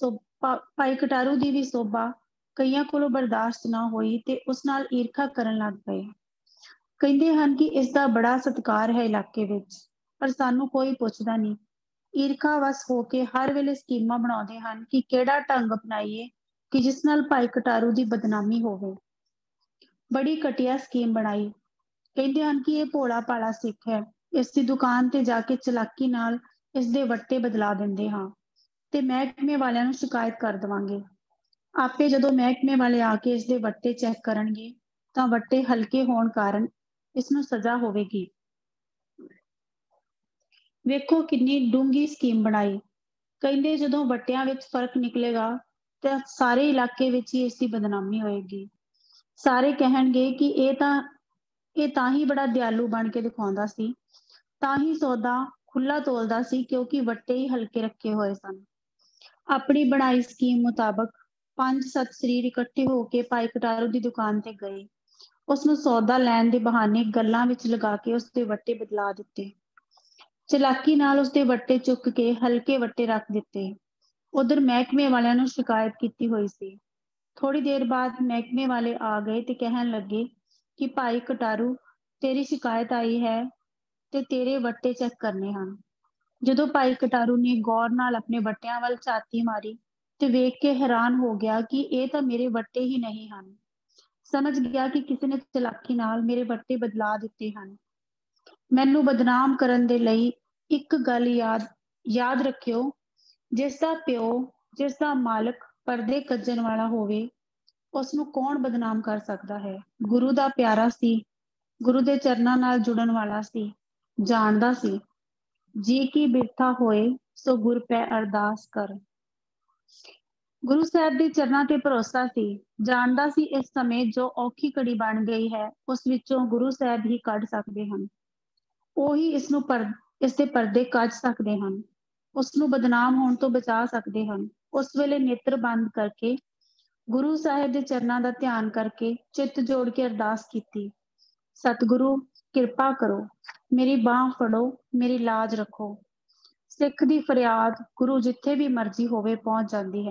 ਦੀ ਵੀ ਸੋਭਾ ਕਈਆਂ ਕੋਲੋਂ ਬਰਦਾਸ਼ਤ ਨਾ ਹੋਈ ਤੇ ਉਸ ਨਾਲ ਈਰਖਾ ਕਰਨ ਲੱਗ ਪਏ। ਕਹਿੰਦੇ ਹਨ ਕਿ ਇਸ ਦਾ ਬੜਾ ਸਤਿਕਾਰ ਹੈ ਇਲਾਕੇ ਵਿੱਚ, ਪਰ ਸਾਨੂੰ ਕੋਈ ਪੁੱਛਦਾ ਨਹੀਂ। ਈਰਖਾ ਵਸ ਹੋ ਕੇ ਹਰ ਵੇਲੇ ਸਕੀਮਾਂ ਬਣਾਉਂਦੇ ਹਨ ਕਿ ਕਿਹੜਾ ਢੰਗ ਅਪਣਾਈਏ ਕਿ ਜਿਸ ਨਾਲ ਭਾਈ ਕਟਾਰੂ ਦੀ ਬਦਨਾਮੀ ਹੋਵੇ। ਬੜੀ ਘਟੀਆ ਸਕੀਮ ਬਣਾਈ। ਕਹਿੰਦੇ ਹਨ ਕਿ ਇਹ ਭੋਲਾ ਭਾਲਾ ਸਿੱਖ ਹੈ, ਇਸ ਦੀ ਦੁਕਾਨ ਤੇ ਜਾ ਕੇ ਚਲਾਕੀ ਨਾਲ ਇਸ ਦੇ ਵੱਟੇ ਬਦਲਾ ਦਿੰਦੇ ਹਾਂ ਤੇ ਮਹਿਕਮੇ ਵਾਲਿਆਂ ਨੂੰ ਸ਼ਿਕਾਇਤ ਕਰ ਦੇਵਾਂਗੇ। ਆਪੇ ਜਦੋਂ ਮਹਿਕਮੇ ਵਾਲੇ ਆ ਕੇ ਇਸ ਦੇ ਵੱਟੇ ਚੈੱਕ ਕਰਨਗੇ ਤਾਂ ਵੱਟੇ ਹਲਕੇ ਹੋਣ ਕਾਰਨ ਇਸ ਨੂੰ ਸਜ਼ਾ ਹੋਵੇਗੀ। ਵੇਖੋ ਕਿੰਨੀ ਡੂੰਘੀ ਸਕੀਮ ਬਣਾਈ। ਕਹਿੰਦੇ ਜਦੋਂ ਵੱਟਿਆਂ ਵਿੱਚ ਫਰਕ ਨਿਕਲੇਗਾ ਤਾਂ ਸਾਰੇ ਇਲਾਕੇ ਵਿੱਚ ਹੀ ਇਸ ਦੀ ਬਦਨਾਮੀ ਹੋਏਗੀ। ਸਾਰੇ ਕਹਿਣਗੇ ਕਿ ਇਹ ਤਾਂ ਹੀ ਬੜਾ ਦਿਆਲੂ ਬਣ ਕੇ ਦਿਖਾਉਂਦਾ ਸੀ, ਤਾਂ ਹੀ ਸੌਦਾ ਖੁੱਲਾ ਤੋਲਦਾ ਸੀ ਕਿਉਂਕਿ ਵੱਟੇ ਹੀ ਹਲਕੇ ਰੱਖੇ ਹੋਏ ਸਨ। ਆਪਣੀ ਬਣਾਈ ਸਕੀਮ ਮੁਤਾਬਕ 5-7 ਸਰੀਰ ਇਕੱਠੇ ਹੋ ਕੇ ਭਾਈ ਕਟਾਰੂ ਦੀ ਦੁਕਾਨ ਤੇ ਗਏ। ਉਸਨੂੰ ਸੌਦਾ ਲੈਣ ਦੇ ਬਹਾਨੇ ਗੱਲਾਂ ਵਿੱਚ ਲਗਾ ਕੇ ਉਸਦੇ ਵੱਟੇ ਬਦਲਾ ਦਿੱਤੇ। ਚਲਾਕੀ ਨਾਲ ਉਸਦੇ ਵੱਟੇ ਚੁੱਕ ਕੇ ਹਲਕੇ ਵੱਟੇ ਰੱਖ ਦਿੱਤੇ। ਉਧਰ ਮਹਿਕਮੇ ਵਾਲਿਆਂ ਨੂੰ ਸ਼ਿਕਾਇਤ ਕੀਤੀ ਹੋਈ ਸੀ। ਥੋੜੀ ਦੇਰ ਬਾਅਦ ਮਹਿਕਮੇ ਵਾਲੇ ਆ ਗਏ ਤੇ ਕਹਿਣ ਲੱਗੇ ਕਿ ਭਾਈ ਕਟਾਰੂ ਤੇਰੀ ਸ਼ਿਕਾਇਤ ਆਈ ਹੈ ਤੇ ਤੇਰੇ ਵੱਟੇ ਚੈੱਕ ਕਰਨੇ ਹਨ। ਜਦੋਂ ਭਾਈ ਕਟਾਰੂ ਨੇ ਗੌਰ ਨਾਲ ਆਪਣੇ ਵੱਟਿਆਂ ਵੱਲ ਝਾਤੀ ਮਾਰੀ ਤੇ ਵੇਖ ਕੇ ਹੈਰਾਨ ਹੋ ਗਿਆ ਕਿ ਇਹ ਤਾਂ ਮੇਰੇ ਵੱਟੇ ਹੀ ਨਹੀਂ ਹਨ। ਸਮਝ ਗਿਆ ਕਿ ਕਿਸੇ ਨੇ ਚਲਾਕੀ ਨਾਲ ਮੇਰੇ ਵੱਟੇ ਬਦਲਾ ਦਿੱਤੇ ਹਨ। ਮੈਨੂੰ ਬਦਨਾਮ ਕਰਨ ਦੇ ਲਈ ਇੱਕ ਗੱਲ ਯਾਦ ਰੱਖਿਓ, ਜਿਸ ਦਾ ਪਿਓ, ਜਿਸ ਦਾ ਮਾਲਕ ਪਰਦੇ ਕੱਜਣ ਵਾਲਾ ਹੋਵੇ ਉਸ ਨੂੰ ਕੌਣ ਬਦਨਾਮ ਕਰ ਸਕਦਾ ਹੈ। ਗੁਰੂ ਦਾ ਪਿਆਰਾ ਸੀ, ਗੁਰੂ ਦੇ ਚਰਨਾਂ ਨਾਲ ਜੁੜਨ ਵਾਲਾ ਸੀ, ਜਾਣਦਾ ਸੀ ਜੀ ਕੀ ਬਿਰਥਾ ਹੋਏ ਸੋ ਗੁਰ ਪੈ ਅਰਦਾਸ ਕਰ। ਗੁਰੂ ਸਾਹਿਬ ਦੇ ਚਰਨਾਂ ਤੇ ਭਰੋਸਾ ਸੀ, ਜਾਣਦਾ ਸੀ ਇਸ ਸਮੇਂ ਜੋ ਔਖੀ ਘੜੀ ਬਣ ਗਈ ਹੈ ਉਸ ਵਿੱਚੋਂ ਗੁਰੂ ਸਾਹਿਬ ਹੀ ਕੱਢ ਸਕਦੇ ਹਨ। ਉਹੀ ਇਸ ਦੇ ਪਰਦੇ ਕੱਜ ਸਕਦੇ ਹਨ, ਉਸ ਨੂੰ ਬਦਨਾਮ ਹੋਣ ਤੋਂ ਬਚਾ ਸਕਦੇ ਹਨ। ਉਸ ਵੇਲੇ ਨੇਤਰ ਬੰਦ ਕਰਕੇ ਗੁਰੂ ਸਾਹਿਬ ਦੇ ਚਰਨਾਂ ਦਾ ਧਿਆਨ ਕਰਕੇ ਚਿੱਤ ਜੋੜ ਕੇ ਅਰਦਾਸ ਕੀਤੀ, ਸਤਿਗੁਰੂ ਕਿਰਪਾ ਕਰੋ, ਮੇਰੀ ਬਾਂਹ ਫੜੋ, ਮੇਰੀ ਲਾਜ ਰੱਖੋ। ਸਿੱਖ ਦੀ ਫਰਿਆਦ ਗੁਰੂ ਜਿੱਥੇ ਵੀ ਮਰਜ਼ੀ ਹੋਵੇ ਪਹੁੰਚ ਜਾਂਦੀ ਹੈ।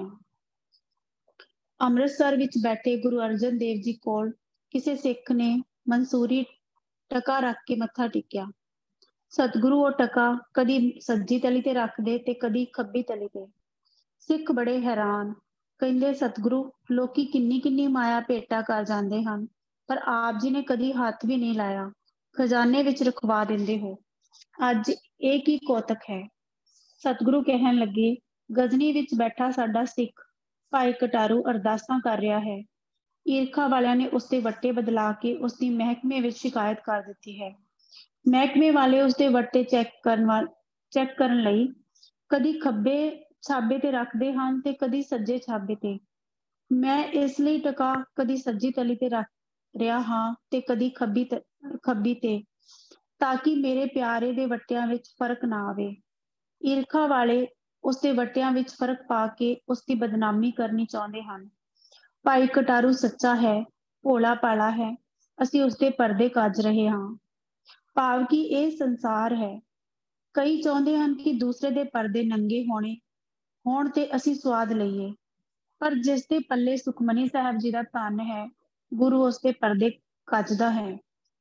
ਅੰਮ੍ਰਿਤਸਰ ਵਿੱਚ ਬੈਠੇ ਗੁਰੂ ਅਰਜਨ ਦੇਵ ਜੀ ਕੋਲ ਕਿਸੇ ਸਿੱਖ ਨੇ ਮਨਸੂਰੀ ਟਕਾ ਰੱਖ ਕੇ ਮੱਥਾ ਟੇਕਿਆ। ਸਤਿਗੁਰੂ ਉਹ ਟਕਾ ਕਦੀ ਸੱਜੀ ਤਲੀ ਤੇ ਰੱਖਦੇ ਤੇ ਕਦੀ ਖੱਬੀ ਤਲੀ ਤੇ। ਸਿੱਖ ਬੜੇ ਹੈਰਾਨ, ਕਹਿੰਦੇ ਸਤਿਗੁਰੂ ਲੋਕੀ ਕਿੰਨੀ ਕਿੰਨੀ ਮਾਇਆ ਭੇਟਾ ਕਰ ਜਾਂਦੇ ਹਨ, ਪਰ ਆਪ ਜੀ ਨੇ ਕਦੀ ਹੱਥ ਵੀ ਨਹੀਂ ਲਾਇਆ, ਖਜ਼ਾਨੇ ਵਿੱਚ ਰਖਵਾ ਦਿੰਦੇ ਹੋ, ਅੱਜ ਇਹ ਕੀ ਕੌਤਕ ਹੈ। ਸਤਿਗੁਰੂ ਕਹਿਣ ਲੱਗੇ, ਗਜ਼ਨੀ ਵਿੱਚ ਬੈਠਾ ਸਾਡਾ ਸਿੱਖ ਭਾਈ ਕਟਾਰੂ ਅਰਦਾਸਾਂ ਕਰ ਰਿਹਾ ਹੈ। ਈਰਖਾ ਵਾਲਿਆਂ ਨੇ ਉਸਦੇ ਵੱਟੇ ਬਦਲਾ ਕੇ ਉਸਦੀ ਮਹਿਕਮੇ ਵਿੱਚ ਸ਼ਿਕਾਇਤ ਕਰ ਦਿੱਤੀ ਹੈ। ਮਹਿਕਮੇ ਵਾਲੇ ਉਸਦੇ ਵੱਟੇ ਚੈੱਕ ਕਰਨ ਲਈ ਕਦੀ ਖੱਬੇ ਛਾਬੇ ਤੇ ਰੱਖਦੇ ਹਨ ਤੇ ਕਦੀ ਸੱਜੇ ਛਾਬੇ ਤੇ। ਮੈਂ ਇਸ ਲਈ ਟਕਾ ਕਦੀ ਸੱਜੀ ਤਲੀ ਤੇ ਰੱਖ ਰਿਹਾ ਹਾਂ ਤੇ ਕਦੀ ਖੱਬੀ ਤੇ, ਤਾਂ ਕਿ ਮੇਰੇ ਪਿਆਰੇ ਦੇ ਵੱਟਿਆਂ ਵਿੱਚ ਫਰਕ ਨਾ ਆਵੇ। ਈਰਖਾ ਵਾਲੇ ਉਸਦੇ ਵੱਟਿਆਂ ਵਿੱਚ ਫਰਕ ਪਾ ਕੇ ਉਸਦੀ ਬਦਨਾਮੀ ਕਰਨੀ ਚਾਹੁੰਦੇ ਹਨ। ਭਾਈ ਕਟਾਰੂ ਸੱਚਾ ਹੈ, ਭੋਲਾ ਭਾਲਾ ਹੈ, ਅਸੀਂ ਉਸਦੇ ਪਰਦੇ ਕੱਜ ਰਹੇ ਹਾਂ। ਭਾਵ ਕਿ ਇਹ ਸੰਸਾਰ ਹੈ। ਕਈ ਚਾਹੁੰਦੇ ਹਨ ਕਿ ਦੂਸਰੇ ਦੇ ਪਰਦੇ ਨੰਗੇ ਹੋਣ ਤੇ ਅਸੀਂ ਸਵਾਦ ਲਈਏ, ਪਰ ਜਿਸ ਦੇ ਪੱਲੇ ਸੁਖਮਨੀ ਸਾਹਿਬ ਜੀ ਦਾ ਧਨ ਹੈ, ਗੁਰੂ ਉਸਦੇ ਪਰਦੇ ਕੱਜਦਾ ਹੈ।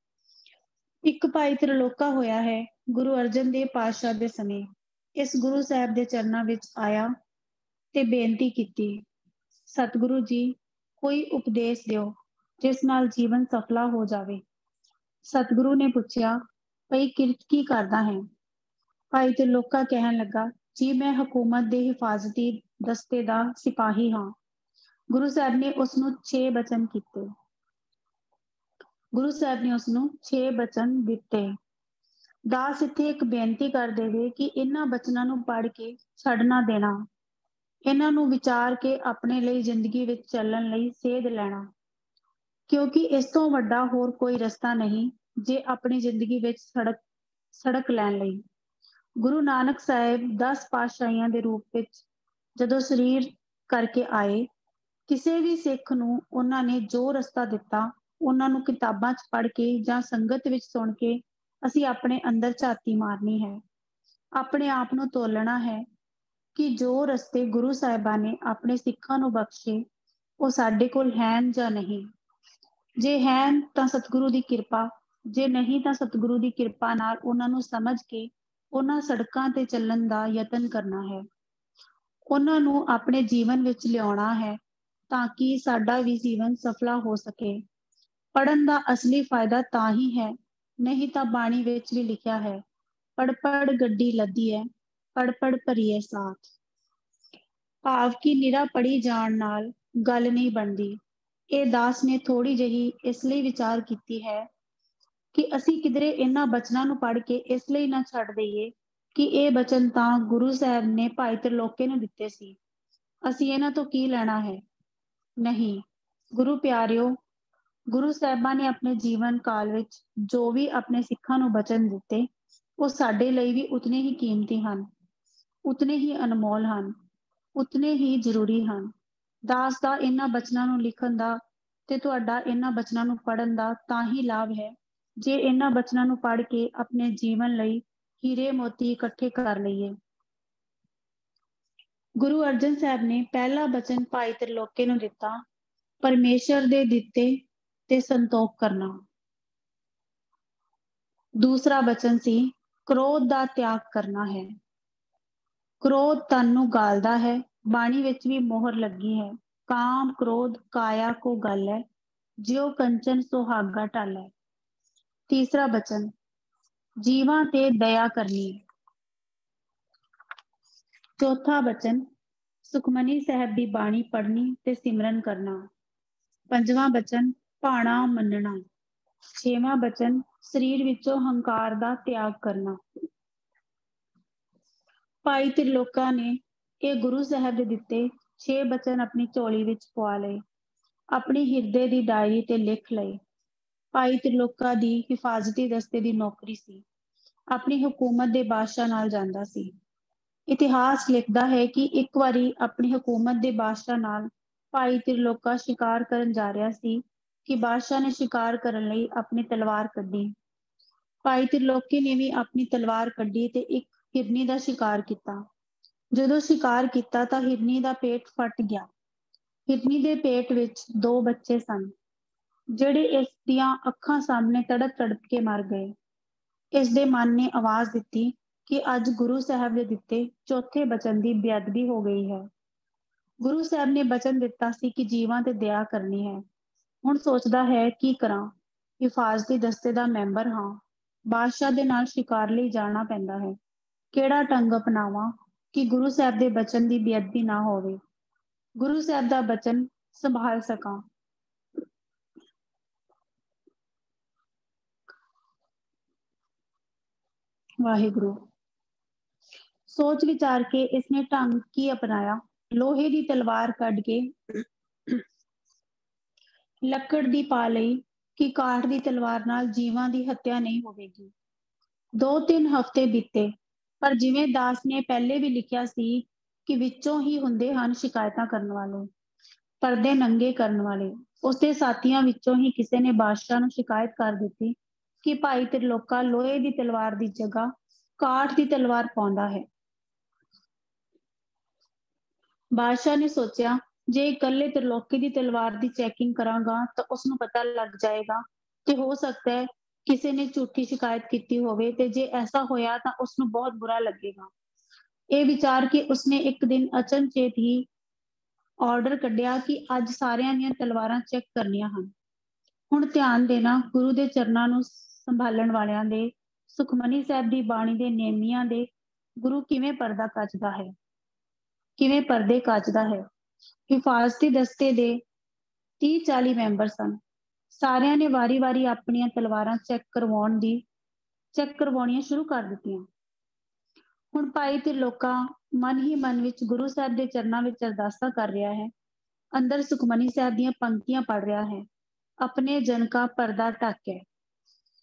ਇੱਕ ਭਾਈ ਤ੍ਰਿਲੋਕਾ ਹੋਇਆ ਹੈ ਗੁਰੂ ਅਰਜਨ ਦੇਵ ਪਾਤਸ਼ਾਹ ਦੇ ਸਮੇਂ। ਇਸ ਗੁਰੂ ਸਾਹਿਬ ਦੇ ਚਰਨਾਂ ਵਿੱਚ ਆਇਆ ਤੇ ਬੇਨਤੀ ਕੀਤੀ, ਸਤਿਗੁਰੂ ਜੀ ਕੋਈ ਉਪਦੇਸ਼ ਦਿਓ ਜਿਸ ਨਾਲ ਜੀਵਨ ਸਫਲਾ ਹੋ ਜਾਵੇ। ਸਤਿਗੁਰੂ ਨੇ ਪੁੱਛਿਆ, ਭਈ ਕਿਰਤ ਕੀ ਕਰਦਾ ਹੈ। ਭਾਈ ਤ੍ਰਿਲੋਕਾ ਕਹਿਣ ਲੱਗਾ, ਜੀ ਮੈਂ ਹਕੂਮਤ ਦੇ ਹਿਫਾਜ਼ਤੀ ਦਸਤੇ ਦਾ ਸਿਪਾਹੀ ਹਾਂ। ਗੁਰੂ ਸਾਹਿਬ ਨੇ ਉਸ ਨੂੰ 6 ਬਚਨ ਕੀਤੇ। ਗੁਰੂ ਸਾਹਿਬ ਨੇ ਉਸ ਨੂੰ 6 ਬਚਨ ਦਿੱਤੇ। ਦਾਸ ਇੱਥੇ ਇੱਕ ਬੇਨਤੀ ਕਰ ਦੇਵੇ ਕਿ ਇਹਨਾਂ ਬਚਨਾਂ ਨੂੰ ਪੜ੍ਹ ਕੇ ਛੱਡ ਨਾ ਦੇਣਾ, ਇਹਨਾਂ ਨੂੰ ਵਿਚਾਰ ਕੇ ਆਪਣੇ ਲਈ ਜ਼ਿੰਦਗੀ ਵਿੱਚ ਚੱਲਣ ਲਈ ਸੇਧ ਲੈਣਾ, ਕਿਉਂਕਿ ਇਸ ਤੋਂ ਵੱਡਾ ਹੋਰ ਕੋਈ ਰਸਤਾ ਨਹੀਂ ਜੇ ਆਪਣੀ ਜ਼ਿੰਦਗੀ ਵਿੱਚ ਸੜਕ ਲੈਣ ਲਈ। ਗੁਰੂ ਨਾਨਕ ਸਾਹਿਬ 10 ਪਾਤਸ਼ਾਹੀਆਂ ਦੇ ਰੂਪ ਵਿੱਚ ਜਦੋਂ ਸਰੀਰ ਕਰਕੇ ਆਏ, ਕਿਸੇ ਵੀ ਸਿੱਖ ਨੂੰ ਉਹਨਾਂ ਨੇ ਜੋ ਰਸਤਾ ਦਿੱਤਾ, ਉਹਨਾਂ ਨੂੰ ਕਿਤਾਬਾਂ 'ਚ ਪੜ੍ਹ ਕੇ ਜਾਂ ਸੰਗਤ ਵਿੱਚ ਸੁਣ ਕੇ ਅਸੀਂ ਆਪਣੇ ਅੰਦਰ ਝਾਤੀ ਮਾਰਨੀ ਹੈ, ਆਪਣੇ ਆਪ ਨੂੰ ਤੋਲਣਾ ਹੈ ਕਿ ਜੋ ਰਸਤੇ ਗੁਰੂ ਸਾਹਿਬਾਂ ਨੇ ਆਪਣੇ ਸਿੱਖਾਂ ਨੂੰ ਬਖਸ਼ੇ, ਉਹ ਸਾਡੇ ਕੋਲ ਹਨ ਜਾਂ ਨਹੀਂ। ਜੇ ਹਨ ਤਾਂ ਸਤਿਗੁਰੂ ਦੀ ਕਿਰਪਾ, ਜੇ ਨਹੀਂ ਤਾਂ ਸਤਿਗੁਰੂ ਦੀ ਕਿਰਪਾ ਨਾਲ ਉਹਨਾਂ ਨੂੰ ਸਮਝ ਕੇ ਉਹਨਾਂ ਸੜਕਾਂ ਤੇ ਚੱਲਣ ਦਾ ਯਤਨ ਕਰਨਾ ਹੈ, ਉਹਨਾਂ ਨੂੰ ਆਪਣੇ ਜੀਵਨ ਵਿੱਚ ਲਿਆਉਣਾ ਹੈ ਤਾਂ ਕਿ ਸਾਡਾ ਵੀ ਜੀਵਨ ਸਫਲਾ ਹੋ ਸਕੇ। ਪੜ੍ਹਨ ਦਾ ਅਸਲੀ ਫਾਇਦਾ ਤਾਂ ਹੀ ਹੈ, ਨਹੀਂ ਤਾਂ ਬਾਣੀ ਵਿੱਚ ਵੀ ਲਿਖਿਆ ਹੈ, ਪੜ ਪੜ ਗੱਡੀ ਲੱਦੀ ਹੈ, ਪੜ ਪੜ ਭਰੀਏ ਸਾਥ। ਭਾਵ ਕਿ ਨਿਰਾ ਪੜ੍ਹੀ ਜਾਣ ਨਾਲ ਗੱਲ ਨਹੀਂ ਬਣਦੀ। ਇਹ ਦਾਸ ਨੇ ਥੋੜੀ ਜਿਹੀ ਇਸ ਲਈ ਵਿਚਾਰ ਕੀਤੀ ਹੈ ਕਿ ਅਸੀਂ ਕਿਧਰੇ ਇਹਨਾਂ ਬਚਨਾਂ ਨੂੰ ਪੜ੍ਹ ਕੇ ਇਸ ਲਈ ਨਾ ਛੱਡ ਦਈਏ ਕਿ ਇਹ ਬਚਨ ਤਾਂ ਗੁਰੂ ਸਾਹਿਬ ਨੇ ਭਾਈ ਤ੍ਰਿਲੋਕੇ ਨੂੰ ਦਿੱਤੇ ਸੀ, ਅਸੀਂ ਇਹਨਾਂ ਤੋਂ ਕੀ ਲੈਣਾ ਹੈ। ਨਹੀਂ ਗੁਰੂ ਪਿਆਰਿਓ, ਗੁਰੂ ਸਾਹਿਬਾਂ ਨੇ ਆਪਣੇ ਜੀਵਨ ਕਾਲ ਵਿੱਚ ਜੋ ਵੀ ਆਪਣੇ ਸਿੱਖਾਂ ਨੂੰ ਬਚਨ ਦਿੱਤੇ, ਉਹ ਸਾਡੇ ਲਈ ਵੀ ਉਤਨੇ ਹੀ ਕੀਮਤੀ ਹਨ, ਉਤਨੇ ਹੀ ਅਨਮੋਲ ਹਨ, ਉਤਨੇ ਹੀ ਜ਼ਰੂਰੀ ਹਨ। ਦਾਸ ਦਾ ਇਹਨਾਂ ਬਚਨਾਂ ਨੂੰ ਲਿਖਣ ਦਾ ਤੇ ਤੁਹਾਡਾ ਇਹਨਾਂ ਬਚਨਾਂ ਨੂੰ ਪੜ੍ਹਨ ਦਾ ਤਾਂ ਹੀ ਲਾਭ ਹੈ ਜੇ ਇਹਨਾਂ ਬਚਨਾਂ ਨੂੰ ਪੜ੍ਹ ਕੇ ਆਪਣੇ ਜੀਵਨ ਲਈ ਹੀਰੇ ਮੋਤੀ ਇਕੱਠੇ ਕਰ ਲਈਏ। ਗੁਰੂ ਅਰਜਨ ਸਾਹਿਬ ਨੇ ਪਹਿਲਾ ਬਚਨ ਭਾਈ ਤ੍ਰਿਲੋਕੇ ਨੂੰ ਦਿੱਤਾ, ਪਰਮੇਸ਼ਰ ਦੇ ਦਿੱਤੇ ਤੇ ਸੰਤੋਖ ਕਰਨਾ। ਦੂਸਰਾ ਬਚਨ ਸੀ, ਕ੍ਰੋਧ ਦਾ ਤਿਆਗ ਕਰਨਾ ਹੈ। ਕ੍ਰੋਧ ਤਨ ਨੂੰ ਗਾਲਦਾ ਹੈ, ਬਾਣੀ ਵਿੱਚ ਵੀ ਮੋਹਰ ਲੱਗੀ ਹੈ, ਕਾਮ ਕ੍ਰੋਧ ਕਾਇਆ ਕੋ ਗਲ ਹੈ, ਜਿਉ ਕੰਚਨ ਸੁਹਾਗਾ ਟਲ ਹੈ। ਤੀਸਰਾ ਬਚਨ, ਜੀਵਾਂ ਤੇ ਦਇਆ ਕਰਨੀ। ਚੌਥਾ ਬਚਨ, ਸੁਖਮਨੀ ਸਾਹਿਬ ਦੀ ਬਾਣੀ ਪੜ੍ਹਨੀ ਤੇ ਸਿਮਰਨ ਕਰਨਾ। ਪੰਜਵਾਂ ਬਚਨ, ਭਾਣਾ ਮੰਨਣਾ। ਛੇਵਾਂ ਬਚਨ, ਸਰੀਰ ਵਿੱਚੋਂ ਹੰਕਾਰ ਦਾ ਤਿਆਗ ਕਰਨਾ। ਭਾਈ ਤ੍ਰਿਲੋਕਾ ਨੇ ਇਹ ਗੁਰੂ ਸਾਹਿਬ ਦੇ ਦਿੱਤੇ 6 ਬਚਨ ਆਪਣੀ ਝੋਲੀ ਵਿੱਚ ਪਵਾ ਲਏ, ਆਪਣੀ ਹਿਰਦੇ ਦੀ ਡਾਇਰੀ ਤੇ ਲਿਖ ਲਏ। ਭਾਈ ਤ੍ਰਿਲੋਕਾ ਦੀ ਹਿਫਾਜ਼ਤੀ ਦਸਤੇ ਦੀ ਨੌਕਰੀ ਸੀ, ਆਪਣੀ ਹਕੂਮਤ ਦੇ ਬਾਦਸ਼ਾਹ ਨਾਲ ਜਾਂਦਾ ਸੀ। ਇਤਿਹਾਸ ਲਿਖਦਾ ਹੈ ਕਿ ਇੱਕ ਵਾਰੀ ਆਪਣੀ ਹਕੂਮਤ ਦੇ ਬਾਦਸ਼ਾਹ ਨਾਲ ਭਾਈ ਤ੍ਰਿਲੋਕਾ ਸ਼ਿਕਾਰ ਕਰਨ ਜਾ ਰਿਹਾ ਸੀ ਕਿ ਬਾਦਸ਼ਾਹ ਨੇ ਸ਼ਿਕਾਰ ਕਰਨ ਲਈ ਆਪਣੀ ਤਲਵਾਰ ਕੱਢੀ। ਭਾਈ ਤ੍ਰਿਲੋਕੇ ਨੇ ਵੀ ਆਪਣੀ ਤਲਵਾਰ ਕੱਢੀ ਤੇ ਇੱਕ ਹਿਰਨੀ ਦਾ ਸ਼ਿਕਾਰ ਕੀਤਾ। ਜਦੋਂ ਸ਼ਿਕਾਰ ਕੀਤਾ ਤਾਂ ਹਿਰਨੀ ਦਾ ਪੇਟ ਫਟ ਗਿਆ। ਹਿਰਨੀ ਦੇ ਪੇਟ ਵਿੱਚ 2 ਬੱਚੇ ਸਨ, ਜਿਹੜੇ ਇਸ ਦੀਆਂ ਅੱਖਾਂ ਸਾਹਮਣੇ ਤੜਪ ਤੜਪ ਕੇ ਮਰ ਗਏ। ਇਸ ਦੇ ਮਨ ਨੇ ਆਵਾਜ਼ ਦਿੱਤੀ ਕਿ ਅੱਜ ਗੁਰੂ ਸਾਹਿਬ ਦੇ ਦਿੱਤੇ ਚੌਥੇ ਬਚਨ ਦੀ ਬੇਅਦਬੀ ਹੋ ਗਈ ਹੈ। ਗੁਰੂ ਸਾਹਿਬ ਨੇ ਬਚਨ ਦਿੱਤਾ ਸੀ ਕਿ ਜੀਵਾਂ ਤੇ ਦਇਆ ਕਰਨੀ ਹੈ। ਹੁਣ ਸੋਚਦਾ ਹੈ ਕੀ ਕਰਾਂ, ਹਿਫਾਜ਼ਤੀ ਦਸਤੇ ਦਾ ਮੈਂਬਰ ਹਾਂ, ਬਾਦਸ਼ਾਹ ਦੇ ਨਾਲ ਸ਼ਿਕਾਰ ਲਈ ਜਾਣਾ ਪੈਂਦਾ ਹੈ, ਕਿਹੜਾ ਢੰਗ ਅਪਣਾਵਾਂ ਕਿ ਗੁਰੂ ਸਾਹਿਬ ਦੇ ਬਚਨ ਦੀ ਬੇਅਦਬੀ ਨਾ ਹੋਵੇ, ਗੁਰੂ ਸਾਹਿਬ ਦਾ ਬਚਨ ਸੰਭਾਲ ਸਕਾਂ। ਵਾਹਿਗੁਰੂ। ਸੋਚ ਵਿਚਾਰ ਕੇ ਇਸਨੇ ਢੰਗ ਕੀ ਅਪਣਾਇਆ, ਲੋਹੇ ਦੀ ਤਲਵਾਰ ਕੱਢ ਕੇ ਲੱਕੜ ਦੀ ਪਾ ਲਈ ਕਿ ਕਾਠ ਦੀ ਤਲਵਾਰ ਨਾਲ ਜੀਵਾਂ ਦੀ ਹੱਤਿਆ ਨਹੀਂ ਹੋਵੇਗੀ। 2-3 ਹਫ਼ਤੇ ਬੀਤੇ, ਪਰ ਜਿਵੇਂ ਦਾਸ ਨੇ ਪਹਿਲੇ ਵੀ ਲਿਖਿਆ ਸੀ ਕਿ ਵਿੱਚੋਂ ਹੀ ਹੁੰਦੇ ਹਨ ਸ਼ਿਕਾਇਤਾਂ ਕਰਨ ਵਾਲੇ, ਪਰਦੇ ਨੰਗੇ ਕਰਨ ਵਾਲੇ। ਉਸਦੇ ਸਾਥੀਆਂ ਵਿੱਚੋਂ ਹੀ ਕਿਸੇ ਨੇ ਬਾਦਸ਼ਾਹ ਨੂੰ ਸ਼ਿਕਾਇਤ ਕਰ ਦਿੱਤੀ ਕਿ ਭਾਈ ਤ੍ਰਿਲੋਕਾ ਲੋਹੇ ਦੀ ਤਲਵਾਰ ਦੀ ਜਗ੍ਹਾ ਕਾਠ ਦੀ ਤਲਵਾਰ ਪਾਉਂਦਾ ਹੈ। ਬਾਦਸ਼ਾਹ ਨੇ ਸੋਚਿਆ, ਜੇ ਇਕੱਲੇ ਤ੍ਰਿਲੋਕੀ ਦੀ ਤਲਵਾਰ ਦੀ ਚੈਕਿੰਗ ਕਰਾਂਗਾ ਤਾਂ ਉਸਨੂੰ ਪਤਾ ਲੱਗ ਜਾਏਗਾ ਤੇ ਹੋ ਸਕਦਾ ਹੈ ਕਿਸੇ ਨੇ ਝੂਠੀ ਸ਼ਿਕਾਇਤ ਕੀਤੀ ਹੋਵੇ, ਤੇ ਜੇ ਐਸਾ ਹੋਇਆ ਤਾਂ ਉਸਨੂੰ ਬਹੁਤ ਬੁਰਾ ਲੱਗੇਗਾ। ਇਹ ਵਿਚਾਰ ਕੇ ਉਸਨੇ ਇੱਕ ਦਿਨ ਅਚਨਚੇਤ ਹੀ ਆਰਡਰ ਕੱਢਿਆ ਕਿ ਅੱਜ ਸਾਰਿਆਂ ਦੀਆਂ ਤਲਵਾਰਾਂ ਚੈੱਕ ਕਰਨੀਆਂ ਹਨ। ਹੁਣ ਧਿਆਨ ਦੇਣਾ, ਗੁਰੂ ਦੇ ਚਰਨਾਂ ਨੂੰ ਸੰਭਾਲਣ ਵਾਲਿਆਂ ਦੇ, ਸੁਖਮਨੀ ਸਾਹਿਬ ਦੀ ਬਾਣੀ ਦੇ ਨੇਮੀਆਂ ਦੇ ਗੁਰੂ ਕਿਵੇਂ ਪਰਦਾ ਕੱਚਦਾ ਹੈ, ਕਿਵੇਂ ਪਰਦੇ ਕੱਚਦਾ ਹੈ। ਹਿਫਾਜ਼ਤੀ ਦਸਤੇ ਦੇ 30-40 ਮੈਂਬਰ ਸਨ। ਸਾਰਿਆਂ ਨੇ ਵਾਰੀ-ਵਾਰੀ ਆਪਣੀਆਂ ਤਲਵਾਰਾਂ ਚੈੱਕ ਕਰਵਾਉਣੀਆਂ ਸ਼ੁਰੂ ਕਰ ਦਿੱਤੀਆਂ। ਹੁਣ ਭਾਈ ਤ੍ਰਿਲੋਕਾ ਮਨ ਹੀ ਮਨ ਵਿੱਚ ਗੁਰੂ ਸਾਹਿਬ ਦੇ ਚਰਨਾਂ ਵਿੱਚ ਅਰਦਾਸਾਂ ਕਰ ਰਿਹਾ ਹੈ, ਅੰਦਰ ਸੁਖਮਨੀ ਸਾਹਿਬ ਦੀਆਂ ਪੰਕਤੀਆਂ ਪੜ੍ਹ ਰਿਹਾ ਹੈ, ਆਪਣੇ ਜਨ ਕਾ ਪਰਦਾ ਢੱਕ ਹੈ।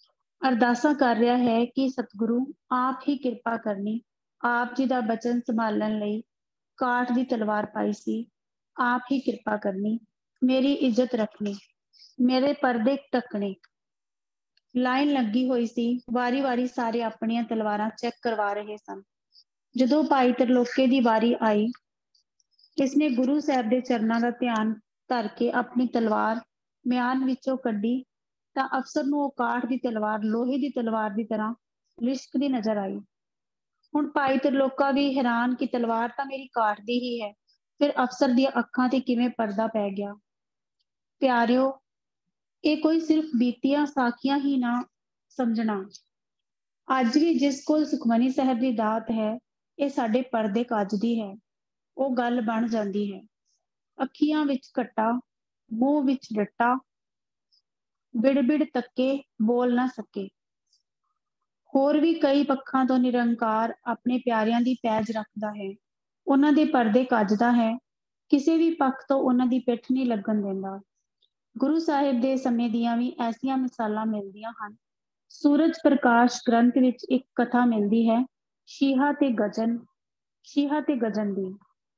ਅਰਦਾਸਾਂ ਕਰ ਰਿਹਾ ਹੈ ਕਿ ਸਤਿਗੁਰੂ ਆਪ ਹੀ ਕਿਰਪਾ ਕਰਨੀ। ਆਪ ਜੀ ਦਾ ਬਚਨ ਸੰਭਾਲਣ ਲਈ ਕਾਠ ਦੀ ਤਲਵਾਰ ਪਾਈ ਸੀ। ਆਪ ਹੀ ਕਿਰਪਾ ਕਰਨੀ, ਮੇਰੀ ਇੱਜ਼ਤ ਰੱਖਣੀ, ਮੇਰੇ ਪਰਦੇ ਢੱਕਣੇ। ਲਾਈਨ ਲੱਗੀ ਹੋਈ ਸੀ, ਵਾਰੀ ਵਾਰੀ ਸਾਰੇ ਆਪਣੀਆਂ ਤਲਵਾਰਾਂ ਚੈੱਕ ਕਰਵਾ ਰਹੇ ਸਨ। ਜਦੋਂ ਭਾਈ ਤਰਲੋਕੇ ਦੀ ਵਾਰੀ ਆਈ, ਇਸਨੇ ਗੁਰੂ ਸਾਹਿਬ ਦੇ ਚਰਨਾਂ ਦਾ ਧਿਆਨ ਧਰ ਕੇ ਆਪਣੀ ਤਲਵਾਰ ਮਿਆਨ ਵਿੱਚੋਂ ਕੱਢੀ ਤਾਂ ਅਫਸਰ ਨੂੰ ਉਹ ਕਾਠ ਦੀ ਤਲਵਾਰ ਲੋਹੇ ਦੀ ਤਲਵਾਰ ਦੀ ਤਰ੍ਹਾਂ ਲਿਸ਼ਕਦੀ ਨਜ਼ਰ ਆਈ। ਹੁਣ ਭਾਈ ਤਰਲੋਕਾ ਵੀ ਹੈਰਾਨ ਕਿ ਤਲਵਾਰ ਤਾਂ ਮੇਰੀ ਕਾਠ ਦੀ ਹੀ ਹੈ, ਫਿਰ ਅਫਸਰ ਦੀਆਂ ਅੱਖਾਂ ਤੇ ਕਿਵੇਂ ਪਰਦਾ ਪੈ ਗਿਆ। ਪਿਆਰਿਓ, ਇਹ ਕੋਈ ਸਿਰਫ ਬੀਤੀਆਂ ਸਾਖੀਆਂ ਹੀ ਨਾ ਸਮਝਣਾ। ਅੱਜ ਵੀ ਜਿਸ ਕੋਲ ਸੁਖਮਨੀ ਸਾਹਿਬ ਦੀ ਦਾਤ ਹੈ, ਇਹ ਸਾਡੇ ਪਰਦੇ ਕੱਜਦੀ ਹੈ। ਉਹ ਗੱਲ ਬਣ ਜਾਂਦੀ ਹੈ। ਅੱਖੀਆਂ ਵਿੱਚ ਕੱਟਾ, ਮੂੰਹ ਵਿੱਚ ਡੱਟਾ, ਬਿੜ-ਬਿੜ ਤੱਕੇ, ਬੋਲ ਨਾ ਸਕੇ। ਹੋਰ ਵੀ ਕਈ ਪੱਖਾਂ ਤੋਂ ਨਿਰੰਕਾਰ ਆਪਣੇ ਪਿਆਰਿਆਂ ਦੀ ਪੈਜ ਰੱਖਦਾ ਹੈ। ਉਹਨਾਂ ਦੇ ਪਰਦੇ ਕੱਜਦਾ ਹੈ। ਕਿਸੇ ਵੀ ਪੱਖ ਤੋਂ ਉਹਨਾਂ ਦੀ ਪਿੱਠ ਨਹੀਂ ਲੱਗਣ ਦਿੰਦਾ। ਗੁਰੂ ਸਾਹਿਬ ਦੇ ਸਮੇਂ ਦੀਆਂ ਵੀ ਐਸੀਆਂ ਮਿਸਾਲਾਂ ਮਿਲਦੀਆਂ ਹਨ। ਸੂਰਜ ਪ੍ਰਕਾਸ਼ ਗ੍ਰੰਥ ਵਿੱਚ ਇੱਕ ਕਥਾ ਮਿਲਦੀ ਹੈ, ਸ਼ੀਹਾ ਤੇ ਗਜਨ ਦੀ।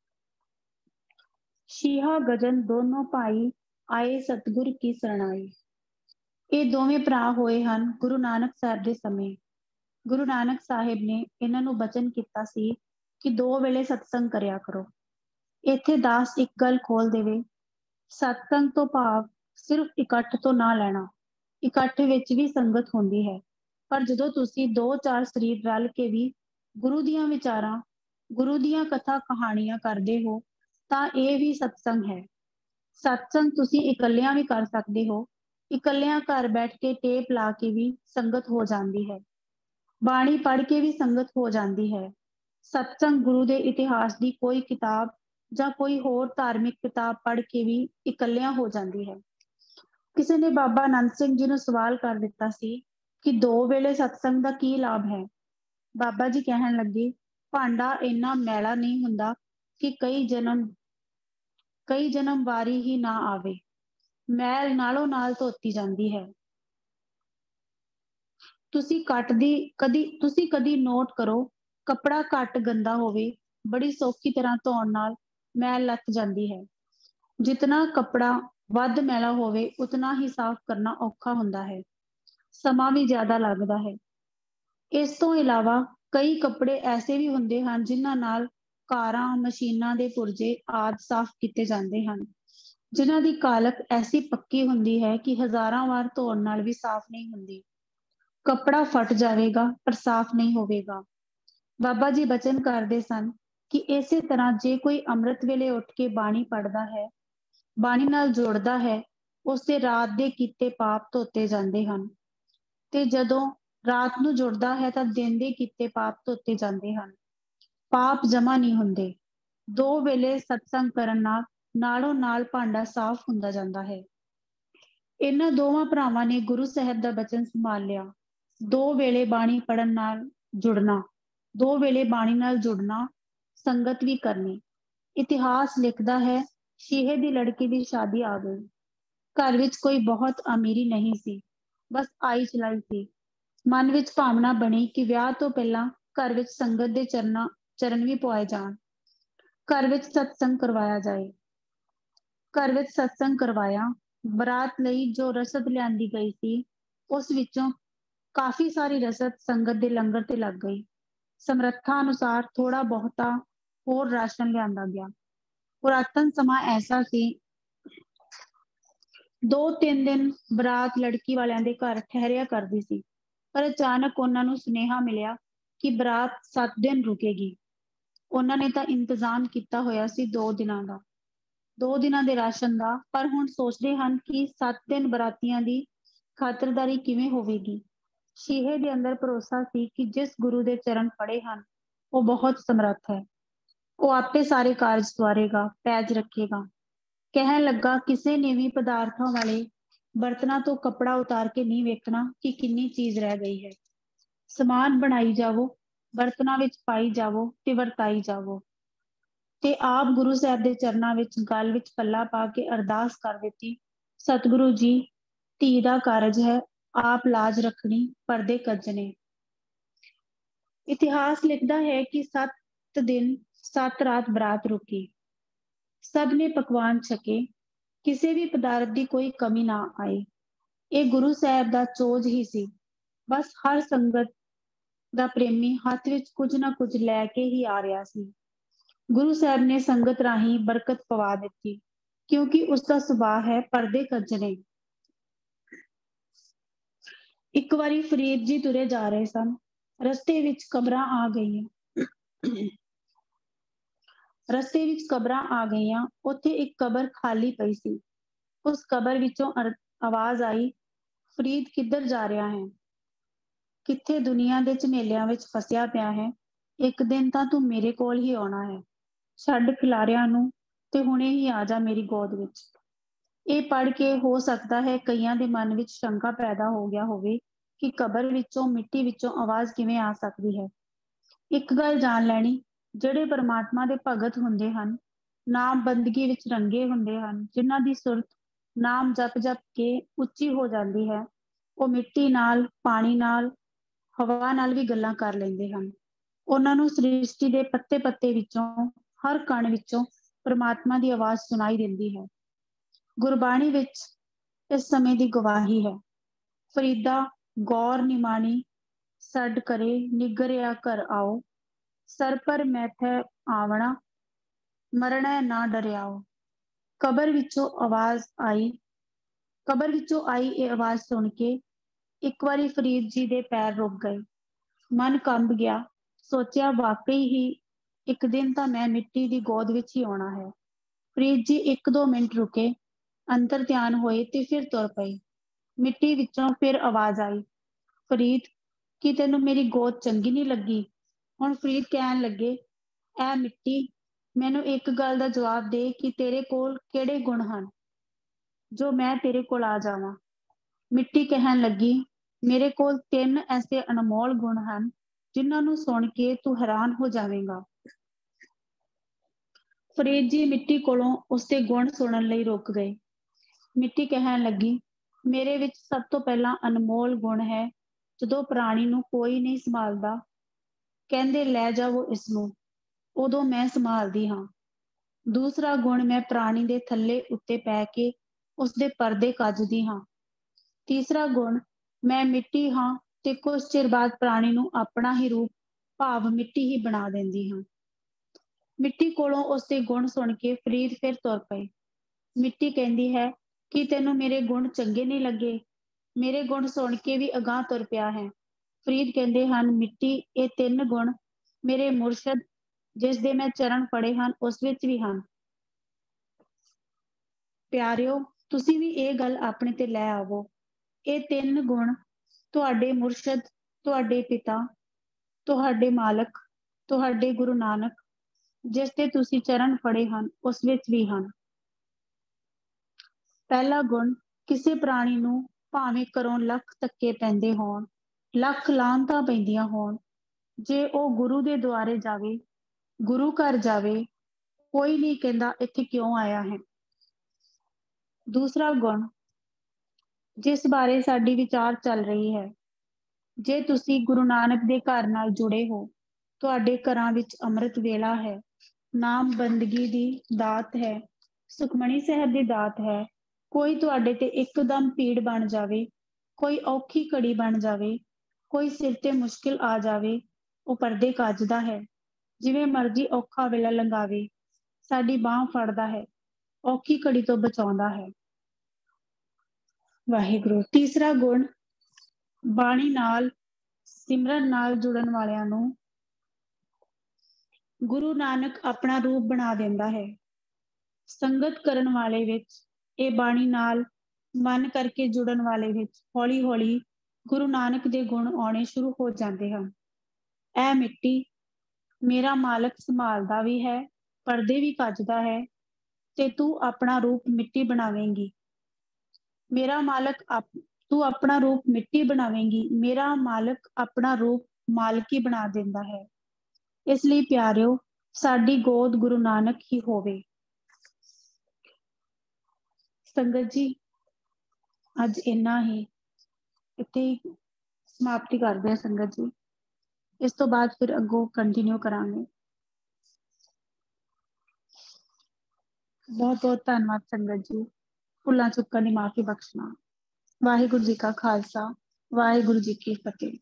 ਸ਼ੀਹਾ ਗਜਨ ਦੋਨੋਂ ਭਾਈ ਆਏ ਸਤਿਗੁਰ ਕੀ ਸਰਣਾਈ। ਇਹ ਦੋਵੇਂ ਭਰਾ ਹੋਏ ਹਨ ਗੁਰੂ ਨਾਨਕ ਸਾਹਿਬ ਦੇ ਸਮੇਂ। ਗੁਰੂ ਨਾਨਕ ਸਾਹਿਬ ਨੇ ਇਹਨਾਂ ਨੂੰ ਬਚਨ ਕੀਤਾ ਸੀ ਕਿ 2 ਵੇਲੇ ਸਤਸੰਗ ਕਰਿਆ ਕਰੋ। ਇੱਥੇ ਦਾਸ ਇੱਕ ਗੱਲ ਖੋਲ ਦੇਵੇ, ਸਤਸੰਗ ਤੋਂ ਭਾਵ ਸਿਰਫ ਇਕੱਠ ਤੋਂ ਨਾ ਲੈਣਾ। ਇਕੱਠ ਵਿੱਚ ਵੀ ਸੰਗਤ ਹੁੰਦੀ ਹੈ, ਪਰ ਜਦੋਂ ਤੁਸੀਂ 2-4 ਸਰੀਰ ਰਲ ਕੇ ਵੀ ਗੁਰੂ ਦੀਆਂ ਵਿਚਾਰਾਂ, ਗੁਰੂ ਦੀਆਂ ਕਥਾ ਕਹਾਣੀਆਂ ਕਰਦੇ ਹੋ ਤਾਂ ਇਹ ਵੀ ਸਤਸੰਗ ਹੈ। ਸਤਸੰਗ ਤੁਸੀਂ ਇਕੱਲਿਆਂ ਵੀ ਕਰ ਸਕਦੇ ਹੋ। ਇਕੱਲਿਆਂ ਘਰ ਬੈਠ ਕੇ ਟੇਪ ਲਾ ਕੇ ਵੀ ਸੰਗਤ ਹੋ ਜਾਂਦੀ ਹੈ। ਬਾਣੀ ਪੜ੍ਹ ਕੇ ਵੀ ਸੰਗਤ ਹੋ ਜਾਂਦੀ ਹੈ। ਸਤਸੰਗ ਗੁਰੂ ਦੇ ਇਤਿਹਾਸ ਦੀ ਕੋਈ ਕਿਤਾਬ ਜਾਂ ਕੋਈ ਹੋਰ ਧਾਰਮਿਕ ਕਿਤਾਬ ਪੜ੍ਹ ਕੇ ਵੀ ਇਕੱਲਿਆਂ ਹੋ ਜਾਂਦੀ ਹੈ। ਕਿਸੇ ਨੇ ਬਾਬਾ ਆਨੰਦ ਸਿੰਘ ਜੀ ਨੂੰ ਸਵਾਲ ਕਰ ਦਿੱਤਾ ਸੀ ਕਿ 2 ਵੇਲੇ ਸਤਸੰਗ ਦਾ ਕੀ ਲਾਭ ਹੈ। ਬਾਬਾ ਜੀ ਕਹਿਣ ਲੱਗੇ, ਭਾਂਡਾ ਇੰਨਾ ਮੈਲਾ ਨਹੀਂ ਹੁੰਦਾ ਕਿ ਕਈ ਜਨਮ ਵਾਰੀ ਹੀ ਨਾ ਆਵੇ। ਮੈਲ ਨਾਲੋਂ ਨਾਲ ਧੋਤੀ ਜਾਂਦੀ ਹੈ। ਤੁਸੀਂ ਕਦੀ ਨੋਟ ਕਰੋ, ਕੱਪੜਾ ਘੱਟ ਗੰਦਾ ਹੋਵੇ, ਬੜੀ ਸੌਖੀ ਤਰ੍ਹਾਂ ਧੋਣ ਨਾਲ ਮੈਲ ਲੱਥ ਜਾਂਦੀ ਹੈ। ਜਿਤਨਾ ਕੱਪੜਾ ਵੱਧ ਮੈਲਾ ਹੋਵੇ, ਉਤਨਾ ਹੀ ਸਾਫ਼ ਕਰਨਾ ਔਖਾ ਹੁੰਦਾ ਹੈ, ਸਮਾਂ ਵੀ ਜ਼ਿਆਦਾ ਲੱਗਦਾ ਹੈ। ਇਸ ਤੋਂ ਇਲਾਵਾ ਕਈ ਕੱਪੜੇ ਐਸੇ ਵੀ ਹੁੰਦੇ ਹਨ ਜਿਨ੍ਹਾਂ ਨਾਲ ਕਾਰਾਂ, ਮਸ਼ੀਨਾਂ ਦੇ ਪੁਰਜੇ ਆਦਿ ਸਾਫ਼ ਕੀਤੇ ਜਾਂਦੇ ਹਨ, ਜਿਨ੍ਹਾਂ ਦੀ ਕਾਲਕ ਐਸੀ ਪੱਕੀ ਹੁੰਦੀ ਹੈ ਕਿ ਹਜ਼ਾਰਾਂ ਵਾਰ ਧੋਣ ਨਾਲ ਵੀ ਸਾਫ਼ ਨਹੀਂ ਹੁੰਦੀ। ਕੱਪੜਾ ਫਟ ਜਾਵੇਗਾ ਪਰ ਸਾਫ਼ ਨਹੀਂ ਹੋਵੇਗਾ। ਬਾਬਾ ਜੀ ਬਚਨ ਕਰਦੇ ਸਨ ਕਿ ਇਸੇ ਤਰ੍ਹਾਂ ਜੇ ਕੋਈ ਅੰਮ੍ਰਿਤ ਵੇਲੇ ਉੱਠ ਕੇ ਬਾਣੀ ਪੜ੍ਹਦਾ ਹੈ, ਬਾਣੀ ਨਾਲ ਜੁੜਦਾ ਹੈ, ਉਸਦੇ ਰਾਤ ਦੇ ਕੀਤੇ ਪਾਪ ਧੋਤੇ ਜਾਂਦੇ ਹਨ, ਤੇ ਜਦੋਂ ਰਾਤ ਨੂੰ ਜੁੜਦਾ ਹੈ ਤਾਂ ਦਿਨ ਦੇ ਕੀਤੇ ਪਾਪ ਧੋਤੇ ਜਾਂਦੇ ਹਨ। ਪਾਪ ਜਮਾ ਨਹੀਂ ਹੁੰਦੇ। 2 ਵੇਲੇ ਸਤਸੰਗ ਕਰਨ ਨਾਲ ਨਾਲੋਂ ਨਾਲ ਭਾਂਡਾ ਸਾਫ਼ ਹੁੰਦਾ ਜਾਂਦਾ ਹੈ। ਇਹਨਾਂ ਦੋਵਾਂ ਭਰਾਵਾਂ ਨੇ ਗੁਰੂ ਸਾਹਿਬ ਦਾ ਬਚਨ ਸੰਭਾਲ ਲਿਆ। 2 ਵੇਲੇ ਬਾਣੀ ਪੜ੍ਹਨ ਨਾਲ ਜੁੜਨਾ, 2 ਵੇਲੇ ਬਾਣੀ ਨਾਲ ਜੁੜਨਾ, ਸੰਗਤ ਵੀ ਕਰਨੀ। ਇਤਿਹਾਸ ਲਿਖਦਾ ਹੈ, ਸ਼ੀਹੇ ਦੀ ਲੜਕੀ ਦੀ ਸ਼ਾਦੀ ਆ ਗਈ। ਘਰ ਵਿੱਚ ਕੋਈ ਬਹੁਤ ਅਮੀਰੀ ਨਹੀਂ ਸੀ, ਬਸ ਆਈ ਚਲਾਈ ਸੀ। ਮਨ ਵਿੱਚ ਭਾਵਨਾ ਬਣੀ ਕਿ ਵਿਆਹ ਤੋਂ ਪਹਿਲਾਂ ਘਰ ਵਿੱਚ ਸੰਗਤ ਦੇ ਚਰਨ ਵੀ ਪਵਾਏ ਜਾਣ, ਘਰ ਵਿੱਚ ਸਤਸੰਗ ਕਰਵਾਇਆ ਜਾਏ। ਘਰ ਵਿੱਚ ਸਤਸੰਗ ਕਰਵਾਇਆ। ਬਰਾਤ ਲਈ ਜੋ ਰਸਦ ਲਿਆਂਦੀ ਗਈ ਸੀ, ਉਸ ਵਿੱਚੋਂ ਕਾਫੀ ਸਾਰੀ ਰਸਦ ਸੰਗਤ ਦੇ ਲੰਗਰ ਤੇ ਲੱਗ ਗਈ। ਸਮਰੱਥਾ ਅਨੁਸਾਰ ਥੋੜਾ ਬਹੁਤਾ ਹੋਰ ਰਾਸ਼ਨ ਲਿਆਂਦਾ ਗਿਆ। ਪੁਰਾਤਨ ਸਮਾਂ ਐਸਾ ਸੀ, 2-3 ਦਿਨ ਬਰਾਤ ਲੜਕੀ ਵਾਲਿਆਂ ਦੇ ਘਰ ਠਹਿਰਿਆ ਕਰਦੀ ਸੀ, ਪਰ ਅਚਾਨਕ ਉਹਨਾਂ ਨੂੰ ਸੁਨੇਹਾ ਮਿਲਿਆ ਕਿ ਬਰਾਤ 7 ਦਿਨ ਰੁਕੇਗੀ। ਉਹਨਾਂ ਨੇ ਤਾਂ ਇੰਤਜ਼ਾਮ ਕੀਤਾ ਹੋਇਆ ਸੀ 2 ਦਿਨਾਂ ਦਾ, 2 ਦਿਨਾਂ ਦੇ ਰਾਸ਼ਨ ਦਾ, ਪਰ ਹੁਣ ਸੋਚਦੇ ਹਨ ਕਿ 7 ਦਿਨ ਬਰਾਤੀਆਂ ਦੀ ਖਾਤਰਦਾਰੀ ਕਿਵੇਂ ਹੋਵੇਗੀ। ਸ਼ੀਹੇ ਦੇ ਅੰਦਰ ਭਰੋਸਾ ਸੀ ਕਿ ਜਿਸ ਗੁਰੂ ਦੇ ਚਰਨ ਫੜੇ ਹਨ, ਉਹ ਬਹੁਤ ਸਮਰੱਥ ਹੈ। ਉਹ ਆਪੇ ਸਾਰੇ ਕਾਰਜ ਸਵਾਰੇਗਾ, ਪੈਜ ਰੱਖੇਗਾ। ਕਹਿਣ ਲੱਗਾ, ਕਿਸੇ ਨੇ ਵੀ ਪਦਾਰਥਾਂ ਵਾਲੇ ਬਰਤਨਾਂ ਤੋਂ ਕੱਪੜਾ ਉਤਾਰ ਕੇ ਨਹੀਂ ਵੇਖਣਾ ਕਿ ਕਿੰਨੀ ਚੀਜ਼ ਰਹਿ ਗਈ ਹੈ। ਸਮਾਨ ਬਣਾਈ ਜਾਵੋ, ਬਰਤਨਾਂ ਵਿੱਚ ਪਾਈ ਜਾਵੋ ਤੇ ਵਰਤਾਈ ਜਾਵੋ। ਤੇ ਆਪ ਗੁਰੂ ਸਾਹਿਬ ਦੇ ਚਰਨਾਂ ਵਿੱਚ ਗਲ ਵਿੱਚ ਪੱਲਾ ਪਾ ਕੇ ਅਰਦਾਸ ਕਰ ਦਿੱਤੀ, ਸਤਿਗੁਰੂ ਜੀ, ਧੀ ਦਾ ਕਾਰਜ ਹੈ, आप लाज रखनी पर्दे कजने। इतिहास लिखता है कि 7 दिन 7 रात बरात रुकी। सब ने पकवान छके, किसी भी पदार्थ की कोई कमी ना आई। ये गुरु साहब का चोज ही सी। बस हर संगत ਦਾ ਪ੍ਰੇਮੀ ਹੱਥ ਵਿੱਚ ਕੁਝ ਨਾ ਕੁਝ ਲੈ ਕੇ ਹੀ ਆ ਰਿਹਾ ਸੀ। ਗੁਰੂ ਸਾਹਿਬ ਨੇ ਸੰਗਤ ਰਾਹੀਂ ਬਰਕਤ ਪਵਾ ਦਿੱਤੀ, ਕਿਉਂਕਿ ਉਸ ਦਾ ਸੁਭਾਅ ਹੈ ਪਰਦੇ ਕੱਜਣੇ। ਇੱਕ ਵਾਰੀ ਫਰੀਦ ਜੀ ਤੁਰੇ ਜਾ ਰਹੇ ਸਨ। ਰਸਤੇ ਵਿੱਚ ਕਬਰਾਂ ਆ ਗਈਆਂ। ਰਸਤੇ ਵਿੱਚ ਕਬਰਾਂ ਆ ਗਈਆਂ। ਉੱਥੇ ਇੱਕ ਕਬਰ ਖਾਲੀ ਪਈ ਸੀ। ਉਸ ਕਬਰ ਵਿੱਚੋਂ ਆਵਾਜ਼ ਆਈ, ਫਰੀਦ ਕਿੱਧਰ ਜਾ ਰਿਹਾ ਹੈ? ਕਿੱਥੇ ਦੁਨੀਆ ਦੇ ਝਮੇਲਿਆਂ ਵਿੱਚ ਫਸਿਆ ਪਿਆ ਹੈ? ਇੱਕ ਦਿਨ ਤਾਂ ਤੂੰ ਮੇਰੇ ਕੋਲ ਹੀ ਆਉਣਾ ਹੈ। ਛੱਡ ਖਿਲਾਰਿਆਂ ਨੂੰ ਤੇ ਹੁਣੇ ਹੀ ਆ ਜਾ ਮੇਰੀ ਗੋਦ ਵਿੱਚ। ਇਹ ਪੜ੍ਹ ਕੇ ਹੋ ਸਕਦਾ ਹੈ ਕਈਆਂ ਦੇ ਮਨ ਵਿੱਚ ਸ਼ੰਕਾ ਪੈਦਾ ਹੋ ਗਿਆ ਹੋਵੇ ਕਿ ਕਬਰ ਵਿੱਚੋਂ ਮਿੱਟੀ ਵਿੱਚੋਂ ਆਵਾਜ਼ ਕਿਵੇਂ ਆ ਸਕਦੀ ਹੈ। ਇੱਕ ਗੱਲ ਜਾਣ ਲੈਣੀ, ਜਿਹੜੇ ਪਰਮਾਤਮਾ ਦੇ ਭਗਤ ਹੁੰਦੇ ਹਨ, ਨਾਮ ਬੰਦਗੀ ਵਿੱਚ ਰੰਗੇ ਹੁੰਦੇ ਹਨ, ਜਿਨ੍ਹਾਂ ਦੀ ਸੁਰਤ ਨਾਮ ਜਪ ਜਪ ਕੇ ਉੱਚੀ ਹੋ ਜਾਂਦੀ ਹੈ, ਉਹ ਮਿੱਟੀ ਨਾਲ, ਪਾਣੀ ਨਾਲ, ਹਵਾ ਨਾਲ ਵੀ ਗੱਲਾਂ ਕਰ ਲੈਂਦੇ ਹਨ। ਉਹਨਾਂ ਨੂੰ ਸ੍ਰਿਸ਼ਟੀ ਦੇ ਪੱਤੇ ਪੱਤੇ ਵਿੱਚੋਂ, ਹਰ ਕਣ ਵਿੱਚੋਂ ਪਰਮਾਤਮਾ ਦੀ ਆਵਾਜ਼ ਸੁਣਾਈ ਦਿੰਦੀ ਹੈ। ਗੁਰਬਾਣੀ ਵਿੱਚ ਇਸ ਸਮੇਂ ਦੀ ਗਵਾਹੀ ਹੈ। ਫਰੀਦਾ ਗੌਰ ਨਿਮਾਣੀ ਛੱਡ ਕਰੇ ਨਿਗਰਿਆ ਘਰ ਆਓ, ਸਰ ਪਰ ਮੈਥੈ ਆਵਣਾ ਮਰਣੈ ਨਾ ਡਰਿਆਓ। ਕਬਰ ਵਿੱਚੋਂ ਆਈ ਇਹ ਆਵਾਜ਼ ਸੁਣ ਕੇ ਇੱਕ ਵਾਰੀ ਫਰੀਦ ਜੀ ਦੇ ਪੈਰ ਰੁਕ ਗਏ। ਮਨ ਕੰਬ ਗਿਆ। ਸੋਚਿਆ ਵਾਕਈ ਹੀ ਇੱਕ ਦਿਨ ਤਾਂ ਮੈਂ ਮਿੱਟੀ ਦੀ ਗੋਦ ਵਿੱਚ ਹੀ ਆਉਣਾ ਹੈ। ਫਰੀਦ ਜੀ 1-2 ਮਿੰਟ ਰੁਕੇ, ਅੰਤਰ ਧਿਆਨ ਹੋਏ ਤੇ ਫਿਰ ਤੁਰ ਪਏ। ਮਿੱਟੀ ਵਿੱਚੋਂ ਫਿਰ ਆਵਾਜ਼ ਆਈ, ਫਰੀਦ ਕੀ ਤੈਨੂੰ ਮੇਰੀ ਗੋਦ ਚੰਗੀ ਨਹੀਂ ਲੱਗੀ? ਹੁਣ ਫਰੀਦ ਕਹਿਣ ਲੱਗੇ, ਐ ਮਿੱਟੀ, ਮੈਨੂੰ ਇੱਕ ਗੱਲ ਦਾ ਜਵਾਬ ਦੇ ਕਿ ਤੇਰੇ ਕੋਲ ਕਿਹੜੇ ਗੁਣ ਹਨ ਜੋ ਮੈਂ ਤੇਰੇ ਕੋਲ ਆ ਜਾਵਾਂ। ਮਿੱਟੀ ਕਹਿਣ ਲੱਗੀ, ਮੇਰੇ ਕੋਲ 3 ਐਸੇ ਅਨਮੋਲ ਗੁਣ ਹਨ ਜਿਨ੍ਹਾਂ ਨੂੰ ਸੁਣ ਕੇ ਤੂੰ ਹੈਰਾਨ ਹੋ ਜਾਵੇਂਗਾ। ਫਰੀਦ ਜੀ ਮਿੱਟੀ ਕੋਲੋਂ ਉਸਦੇ ਗੁਣ ਸੁਣਨ ਲਈ ਰੁਕ ਗਏ। ਮਿੱਟੀ ਕਹਿਣ ਲੱਗੀ, ਮੇਰੇ ਵਿੱਚ ਸਭ ਤੋਂ ਪਹਿਲਾਂ ਅਨਮੋਲ ਗੁਣ ਹੈ, ਜਦੋਂ ਪ੍ਰਾਣੀ ਨੂੰ ਕੋਈ ਨਹੀਂ ਸੰਭਾਲਦਾ, ਕਹਿੰਦੇ ਲੈ ਜਾਵੋ ਇਸ ਨੂੰ, ਉਦੋਂ ਮੈਂ ਸੰਭਾਲਦੀ ਹਾਂ। ਦੂਸਰਾ ਗੁਣ, ਮੈਂ ਪ੍ਰਾਣੀ ਦੇ ਥੱਲੇ ਉੱਤੇ ਪੈ ਕੇ ਉਸਦੇ ਪਰਦੇ ਕੱਜਦੀ ਹਾਂ। ਤੀਸਰਾ ਗੁਣ, ਮੈਂ ਮਿੱਟੀ ਹਾਂ ਤੇ ਕੁਝ ਚਿਰ ਬਾਅਦ ਪ੍ਰਾਣੀ ਨੂੰ ਆਪਣਾ ਹੀ ਰੂਪ ਭਾਵ ਮਿੱਟੀ ਹੀ ਬਣਾ ਦਿੰਦੀ ਹਾਂ। ਮਿੱਟੀ ਕੋਲੋਂ ਉਸਦੇ ਗੁਣ ਸੁਣ ਕੇ ਫਰੀਦ ਫਿਰ ਤੁਰ ਪਏ। ਮਿੱਟੀ ਕਹਿੰਦੀ ਹੈ ਕਿ ਤੈਨੂੰ ਮੇਰੇ ਗੁਣ ਚੰਗੇ ਨਹੀਂ ਲੱਗੇ? ਮੇਰੇ ਗੁਣ ਸੁਣ ਕੇ ਵੀ ਅਗਾਂਹ ਤੁਰ ਪਿਆ ਹੈ। ਫਰੀਦ ਕਹਿੰਦੇ ਹਨ, ਮਿੱਟੀ, ਇਹ 3 ਗੁਣ ਮੇਰੇ ਮੁਰਸ਼ਦ ਜਿਸ ਦੇ ਮੈਂ ਚਰਨ ਫੜੇ ਹਨ ਉਸ ਵਿੱਚ ਵੀ ਹਨ। ਪਿਆਰਿਓ, ਤੁਸੀਂ ਵੀ ਇਹ ਗੱਲ ਆਪਣੇ ਤੇ ਲੈ ਆਵੋ। ਇਹ 3 ਗੁਣ ਤੁਹਾਡੇ ਮੁਰਸ਼ਦ, ਤੁਹਾਡੇ ਪਿਤਾ, ਤੁਹਾਡੇ ਮਾਲਕ, ਤੁਹਾਡੇ ਗੁਰੂ ਨਾਨਕ ਜਿਸ ਤੇ ਤੁਸੀਂ ਚਰਨ ਫੜੇ ਹਨ ਉਸ ਵਿੱਚ ਵੀ ਹਨ। ਪਹਿਲਾ ਗੁਣ, ਕਿਸੇ ਪ੍ਰਾਣੀ ਨੂੰ ਭਾਵੇਂ ਘਰੋਂ ਲੱਖ ਧੱਕੇ ਪੈਂਦੇ ਹੋਣ, ਲੱਖ ਲਾਹਨਤਾਂ ਪੈਂਦੀਆਂ ਹੋਣ, ਜੇ ਉਹ ਗੁਰੂ ਦੇ ਦੁਆਰੇ ਜਾਵੇ, ਗੁਰੂ ਘਰ ਜਾਵੇ, ਕੋਈ ਨਹੀਂ ਕਹਿੰਦਾ ਇੱਥੇ ਕਿਉਂ ਆਇਆ ਹੈ। ਦੂਸਰਾ ਗੁਣ, ਜਿਸ ਬਾਰੇ ਸਾਡੀ ਵਿਚਾਰ ਚੱਲ ਰਹੀ ਹੈ, ਜੇ ਤੁਸੀਂ ਗੁਰੂ ਨਾਨਕ ਦੇ ਘਰ ਨਾਲ ਜੁੜੇ ਹੋ, ਤੁਹਾਡੇ ਘਰਾਂ ਵਿੱਚ ਅੰਮ੍ਰਿਤ ਵੇਲਾ ਹੈ, ਨਾਮ ਬੰਦਗੀ ਦੀ ਦਾਤ ਹੈ, ਸੁਖਮਣੀ ਸਾਹਿਬ ਦੀ ਦਾਤ ਹੈ, ਕੋਈ ਤੁਹਾਡੇ ਤੇ ਇੱਕਦਮ ਭੀੜ ਬਣ ਜਾਵੇ, ਕੋਈ ਔਖੀ ਘੜੀ ਬਣ ਜਾਵੇ, ਕੋਈ ਸਿਰ ਤੇ ਮੁਸ਼ਕਿਲ ਆ ਜਾਵੇ, ਉਹ ਪਰਦੇ ਕੱਜਦਾ ਹੈ, ਜਿਵੇਂ ਮਰਜ਼ੀ ਔਖਾ ਵੇਲਾ ਲੰਘਾਵੇ, ਸਾਡੀ ਬਾਂਹ ਫੜਦਾ ਹੈ, ਔਖੀ ਘੜੀ ਤੋਂ ਬਚਾਉਂਦਾ ਹੈ। ਵਾਹਿਗੁਰੂ। ਤੀਸਰਾ ਗੁਣ, ਬਾਣੀ ਨਾਲ, ਸਿਮਰਨ ਨਾਲ ਜੁੜਨ ਵਾਲਿਆਂ ਨੂੰ ਗੁਰੂ ਨਾਨਕ ਆਪਣਾ ਰੂਪ ਬਣਾ ਦਿੰਦਾ ਹੈ। ਸੰਗਤ ਕਰਨ ਵਾਲੇ ਵਿੱਚ, ਇਹ ਬਾਣੀ ਨਾਲ ਮਨ ਕਰਕੇ ਜੁੜਨ ਵਾਲੇ ਵਿੱਚ ਹੌਲੀ ਹੌਲੀ ਗੁਰੂ ਨਾਨਕ ਦੇ ਗੁਣ ਆਉਣੇ ਸ਼ੁਰੂ ਹੋ ਜਾਂਦੇ ਹਨ। ਐ ਮਿੱਟੀ, ਮੇਰਾ ਮਾਲਕ ਸੰਭਾਲਦਾ ਵੀ ਹੈ, ਪਰਦੇ ਵੀ ਕੱਜਦਾ ਹੈ, ਤੇ ਤੂੰ ਆਪਣਾ ਰੂਪ ਮਿੱਟੀ ਬਣਾਵੇਂਗੀ। ਮੇਰਾ ਮਾਲਕ ਤੂੰ ਆਪਣਾ ਰੂਪ ਮਿੱਟੀ ਬਣਾਵੇਂਗੀ, ਮੇਰਾ ਮਾਲਕ ਆਪਣਾ ਰੂਪ ਮਾਲਕੀ ਬਣਾ ਦਿੰਦਾ ਹੈ। ਇਸ ਲਈ ਪਿਆਰਿਓ, ਸਾਡੀ ਗੋਦ ਗੁਰੂ ਨਾਨਕ ਹੀ ਹੋਵੇ। ਸੰਗਤ ਜੀ, ਅੱਜ ਇੰਨਾ ਹੀ। ਇੱਥੇ ਹੀ ਸਮਾਪਤੀ ਕਰਦੇ ਹਾਂ ਸੰਗਤ ਜੀ। ਇਸ ਤੋਂ ਬਾਅਦ ਫਿਰ ਅੱਗੋਂ ਕੰਟੀਨਿਊ ਕਰਾਂਗੇ। ਬਹੁਤ ਬਹੁਤ ਧੰਨਵਾਦ ਸੰਗਤ ਜੀ। ਭੁੱਲਾਂ ਚੁੱਕਾਂ ਦੀ ਮਾਫੀ ਬਖਸ਼ਣਾ। ਵਾਹਿਗੁਰੂ ਜੀ ਕਾ ਖਾਲਸਾ, ਵਾਹਿਗੁਰੂ ਜੀ ਕੀ ਫਤਿਹ।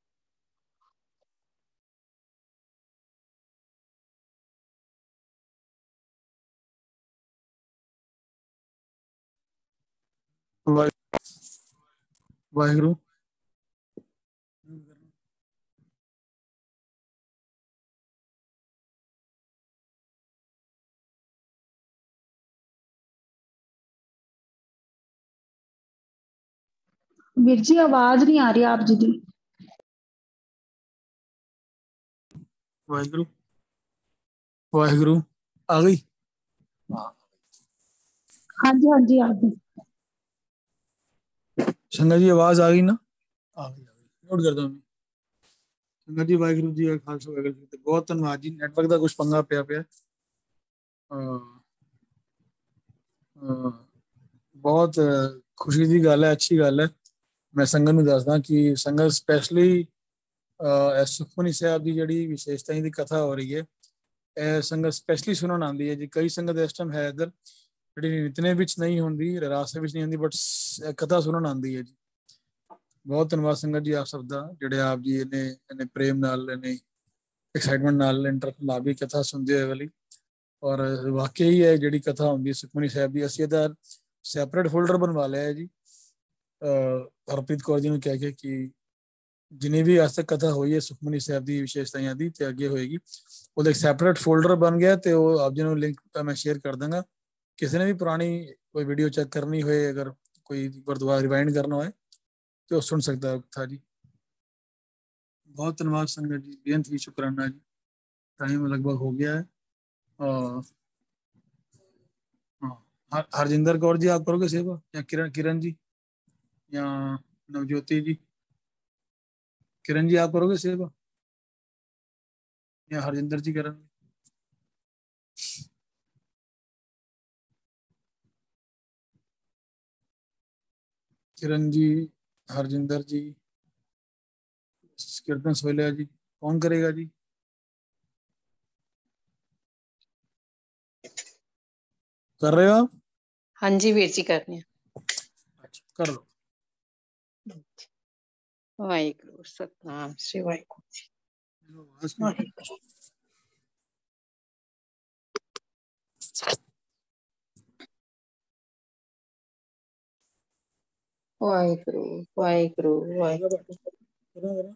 ਵਾਹਿਗੁਰੂ। ਵੀਰ ਜੀ ਆਵਾਜ਼ ਨਹੀਂ ਆ ਰਹੀ ਆਪ ਜੀ ਦੀ। ਵਾਹਿਗੁਰੂ ਵਾਹਿਗੁਰੂ ਆ ਗਈ। ਹਾਂਜੀ ਹਾਂਜੀ ਆ ਗਈ। ਸੰਗਤ ਜੀ ਆਵਾਜ਼ ਆ गई ना? आ गई नोट कर दो। संगत जी वाहिगुरू जी का खालसा वाहिगुरू जी। बहुत धन्यवाद जी। नेटवर्क का कुछ पंगा पिया बहुत खुशी की गल है, अच्छी गल है। मैं संगत ਨੂੰ ਦੱਸਦਾ ਕਿ ਸੰਗਤ ਸਪੈਸ਼ਲੀ ਸੁਖਮਨੀ ਸਾਹਿਬ ਦੀ ਜਿਹੜੀ ਵਿਸ਼ੇਸ਼ਤਾ ਦੀ ਕਥਾ ਹੋ ਰਹੀ ਹੈ, ਇਹ ਸੰਗਤ ਸਪੈਸ਼ਲੀ ਸੁਣਨ ਆਉਂਦੀ ਹੈ ਜੀ। ਕਈ ਸੰਗਤ ਇਸ ਟਾਈਮ ਹੈ ਇੱਧਰ ਜਿਹੜੀ ਨਿਤਨੇ ਵਿੱਚ ਨਹੀਂ ਹੁੰਦੀ, ਰਾਸਤੇ ਵਿੱਚ ਨਹੀਂ ਹੁੰਦੀ, ਬਟ ਕਥਾ ਸੁਣਨ ਆਉਂਦੀ ਹੈ ਜੀ। ਬਹੁਤ ਧੰਨਵਾਦ ਸੰਗਤ ਜੀ ਆਪ ਸਭ ਦਾ, ਜਿਹੜੇ ਆਪ ਜੀ ਇਹਨੇ ਪ੍ਰੇਮ ਨਾਲ, ਇਹਨੇ ਐਕਸਾਈਟਮੈਂਟ ਨਾਲ ਇੰਟਰਲਾਬੀ ਕਥਾ ਸੁਣਦੇ ਹੋਏ ਵਾਲੀ। ਔਰ ਵਾਕਈ ਹੀ ਹੈ ਜਿਹੜੀ ਕਥਾ ਹੁੰਦੀ ਸੁਖਮਨੀ ਸਾਹਿਬ ਦੀ, ਅਸੀਂ ਇਹਦਾ ਸੈਪਰੇਟ ਫੋਲਡਰ ਬਣਵਾ ਲਿਆ ਹੈ ਜੀ ਹਰਪ੍ਰੀਤ ਕੌਰ ਜੀ ਨੂੰ ਕਹਿ ਕੇ ਕਿ ਜਿੰਨੀ ਵੀ ਅੱਜ ਤੱਕ ਕਥਾ ਹੋਈ ਹੈ ਸੁਖਮਨੀ ਸਾਹਿਬ ਦੀ ਵਿਸ਼ੇਸ਼ਤਾਵਾਂ ਦੀ ਤੇ ਅੱਗੇ ਹੋਏਗੀ, ਉਹਦਾ ਇੱਕ ਸੈਪਰੇਟ ਫੋਲਡਰ ਬਣ ਗਿਆ ਤੇ ਉਹ ਆਪ ਜੀ ਨੂੰ ਲਿੰਕ ਮੈਂ ਸ਼ੇਅਰ ਕਰ ਦਾਂਗਾ। ਕਿਸੇ ਨੇ ਵੀ ਪੁਰਾਣੀ ਕੋਈ ਵੀਡੀਓ ਚੈੱਕ ਕਰਨੀ ਹੋਏ, ਅਗਰ ਕੋਈ ਗੁਰਦੁਆਰਾ ਰਿਵਾइंड करना होए तो सुन सकता था जी। बहुत धन्यवाद संगत जी, बेहद ही शुक्राना जी। टाइम लगभग हो गया है। हरजिंदर कौर जी आप करोगे सेवा, या किरण जी या नवज्योति जी? किरण जी आप करोगे सेवा या हरजिंदर जी करेंगे? किरण जी, हरजिंदर जी, कीर्तन सोहेलिया जी, कौन करेगा जी? कर रहे हो आप? हाँ जी वीर जी करने। अच्छा कर लो। वाहिगुरु सतनाम श्री वाहिगुरु जी। वाहिगुरु वाहिगुरु वाहिगुरु वाहिगुरु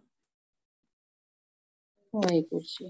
वाहिगुरु जी।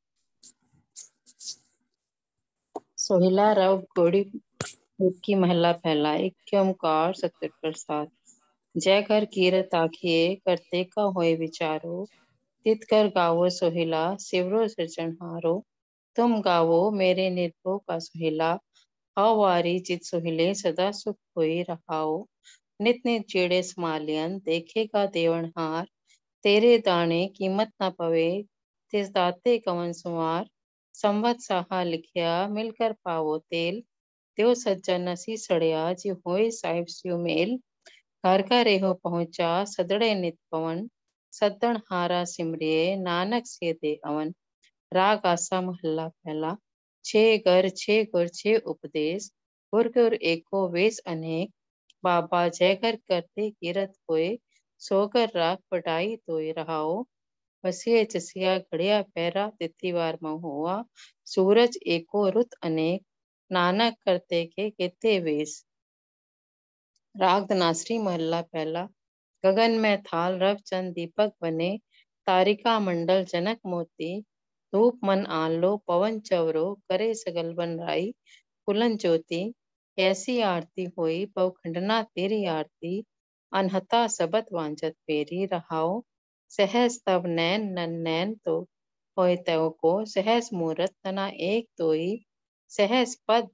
सोहिला रव घोड़ी की महला फैला, एक ओंकार सतगुर प्रसाद। जय कर कीरत आखिए करते का होए विचारो, तित कर गावो सोहिला सिवरो सृजनहारो। तुम गावो मेरे निर्भो का सोहिला, हाओ वारी चित सोहिले सदा सुख होई रहाओ। नित नित जेड़े समालियन देखेगा देवनहार, तेरे दाने कीमत न पवे तिस दाते कवन सुमार। संवत साहा लिखिया मिलकर पावो तेल, त्यो सज्जन नसी सड़िया जो होए साहिब स्यू मेल। घर का रेहो पहुंचा सदड़े नित पवन, सद्दन हारा सिमरिए नानक से दे अवन। राग आसा महला पहला। छे घर छे गुर छे उपदेश, गुर गुर एको वेस अनेक। बाबा जय घर करते कीरत होए, सोगर राग पढ़ाई तोय रहाओ। वसिए चसिया घड़िया पैरा तिथिवार हुआ, सूरज एको रुत अनेक। नानक करते के केते वेश। राग धनासरी महला पहला। गगन में थाल रव चंद दीपक बने, तारिका मंडल जनक मोती। धूप मन आलो पवन चवरो, करे सगल बन राई फुलन ज्योति। ऐसी आरती होई पव खंडना तेरी आरती, अनहता सबत वांजत पेरी रहाओ। सहस तब नैन नन नैन तो होय तव को, सहस मूरत तना एक तोई। सहस पद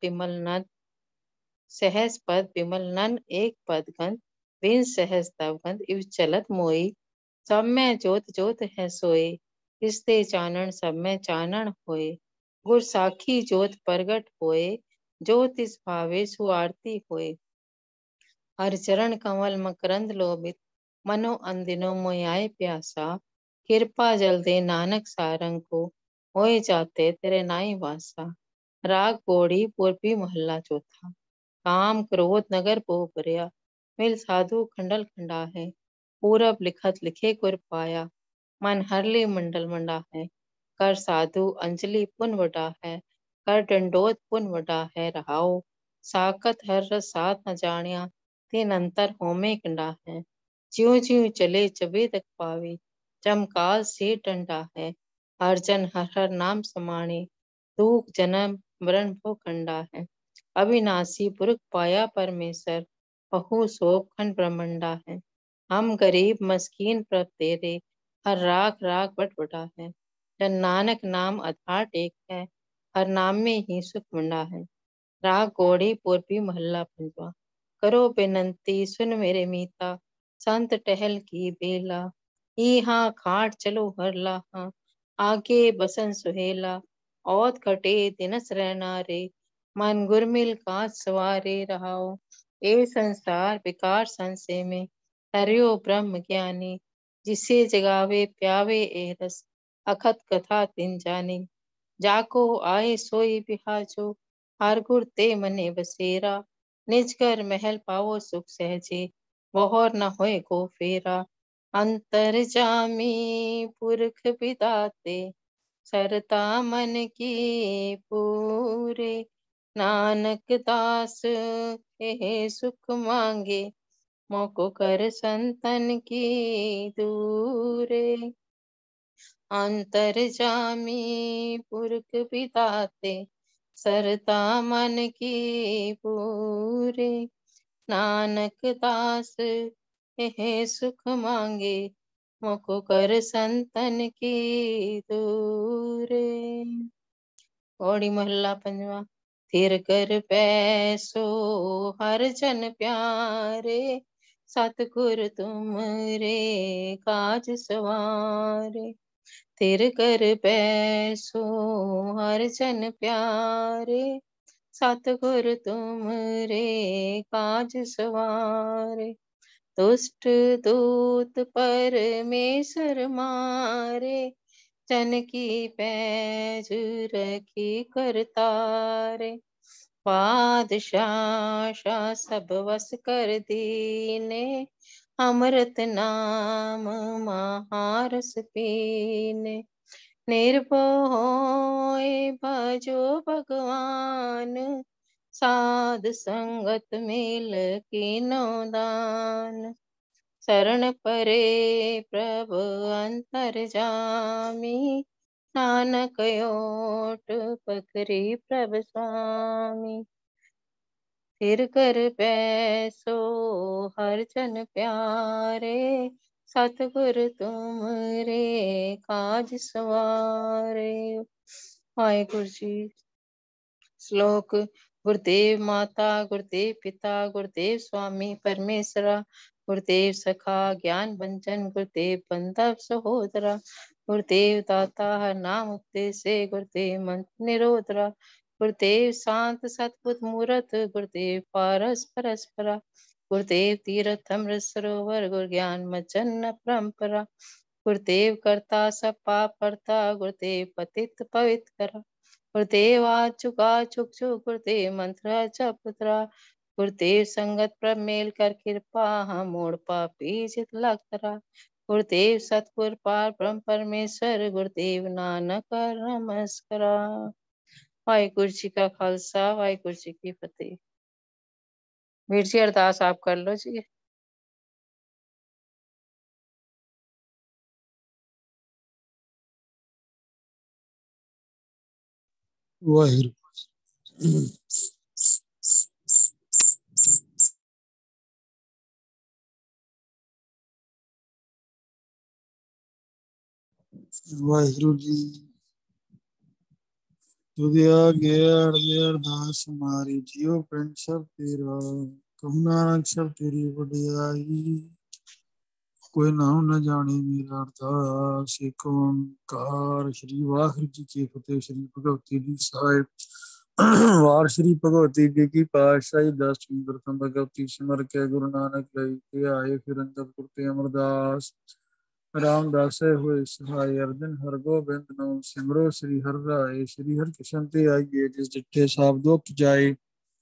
विमल नन एक पद गंध, बिन सहस तव गंध इव चलत मोई। सब में जोत जोत है सोई, इसते चानन सब में चानन होए। गुर साखी जोत प्रगट होए, जोत इस भावे सुआरती होए। हर चरण कमल मकरंद लोभित, मनो अंदिनो मोय आए प्यासा, कृपा जल दे नानक सारंग को, होए जाते तेरे नाई वासा। राग पौड़ी पूर्वी महला चौथा। काम क्रोध नगर पोपरिया, मिल साधु खंडल खंडा है। पूरब लिखत लिखे गुर पाया, मन हरले मंडल मंडा है। कर साधु अंजलि पुन वडा है, कर डंडोत पुन वडा है। रहाओ साकत हर रस साथ न जानिया, तीन अंतर होमे कंडा है। ज्यों ज्यों चले चबे तक पावे, चमकाल से डंडा है। हर जन हर हर नाम समाणे, दुख जन्म मरण भो खंडा है। अविनाशी पुरख पाया परमेश्वर, बहु शोक खंड ब्रह्मंडा है। हम गरीब मस्कीन प्रभ तेरे, हर राख राख बटबटा है। जन नानक नाम आधार टेक है, हर नाम में ही सुख मंडा है। राग गौड़ी पूर्वी महला पंजवा। करो बेनंती सुन मेरे मीता, संत टहल की बेला। हाँ खाट चलो हर लाहा, आगे बसन सुहेला। औत खटे दिनस रहना रे, मन गुरमिल काज सवारे। रहाओ ए संसार विकार संशय में, हरियो ब्रह्म ज्ञानी। जिसे जगावे प्यावे ए रस, अखत कथा तिन जानी। जाको आए सोई बिहाजो, हर गुर ते मने बसेरा। निज कर महल पाओ सुख सहजे, बहोर न होए को फेरा। अंतर जामी पुरख बिदाते, सरता मन की पूरे। नानक दास के सुख मांगे, मोको कर संतन की दूरे। अंतर जामी पुरख बिदाते, सरता मन की पूरे। नानक दास हे सुख मांगे, मोको कर संतन की दूरे। पौड़ी महला पंजवा। थिर कर पैसो हर जन प्यारे, सतगुर तुम रे काज सवारे। थिर कर पैसो हर जन प्यारे, सतगुर तुम रे काज सवारे। दुष्ट दूत परमेश्वर मारे, जन की पैज रखी करतारे। बादशाह सब वस कर दीने, अमृत नाम महारस पीने। निर्भय होए भजो भगवान, साध संगत मेल कीनो दान। शरण परे प्रभु अंतर जामी, नानक ओट पकरी प्रभ स्वामी। फिर कर पैसो हर जन प्यारे, सतगुर तुम रे काज सवारे। वाहिगुरु जी। श्लोक। गुरुदेव माता, गुरुदेव पिता, गुरुदेव स्वामी परमेश्वरा, गुरुदेव सखा ज्ञान बंचन, गुरुदेव बंधव सहोदरा, गुरुदेव दाता हर नाम उपदेश, गुरुदेव मंत्र निरोधरा, गुरुदेव शांत सतबुद्ध मूर्त, गुरुदेव पारस परस्परा, गुरुदेव तीर्थ अमृत सरोवर, गुरु ज्ञान मचन परंपरा, गुरुदेव करता सब पाप करता, गुरुदेव पतित पवित्र करा, गुरुदेव आज चुका चुक चुक, गुरुदेव मंत्र जपतरा, गुरुदेव संगत प्रभ मेल कर कृपा, हम मोड़ पापी जित लगतरा, गुरुदेव सतगुर पार ब्रह्म परमेश्वर, गुरुदेव नानक नमस्करा। वाहिगुरु जी का खालसा, वाहिगुरु जी की फतेह। वीर जी अरदास आप कर लो जी। वाहिगुरु। वाहिगुरु जी। तुझे आगे अड़गे अरदास हमारी, जियो पिंड सब तेरा, कहूँ नानक सब तेरी वडियाई। कोई नाम न जाने मेरा अरदास, एक ओंकार। श्री वाहिगुरु जी की फतेह। श्री भगवती जी साहिब। वार श्री भगवती जी की पातशाही 10वीं प्रथम भगवती सिमर के गुरु नानक लई के आए फिर अंगद कुरते अमरदास रामदास हुए सहाय अर्जन हर गोबिंद नो सिमरो श्री हर राय श्री हर कृष्ण ते आइए जिस डिठे साब दुख जाए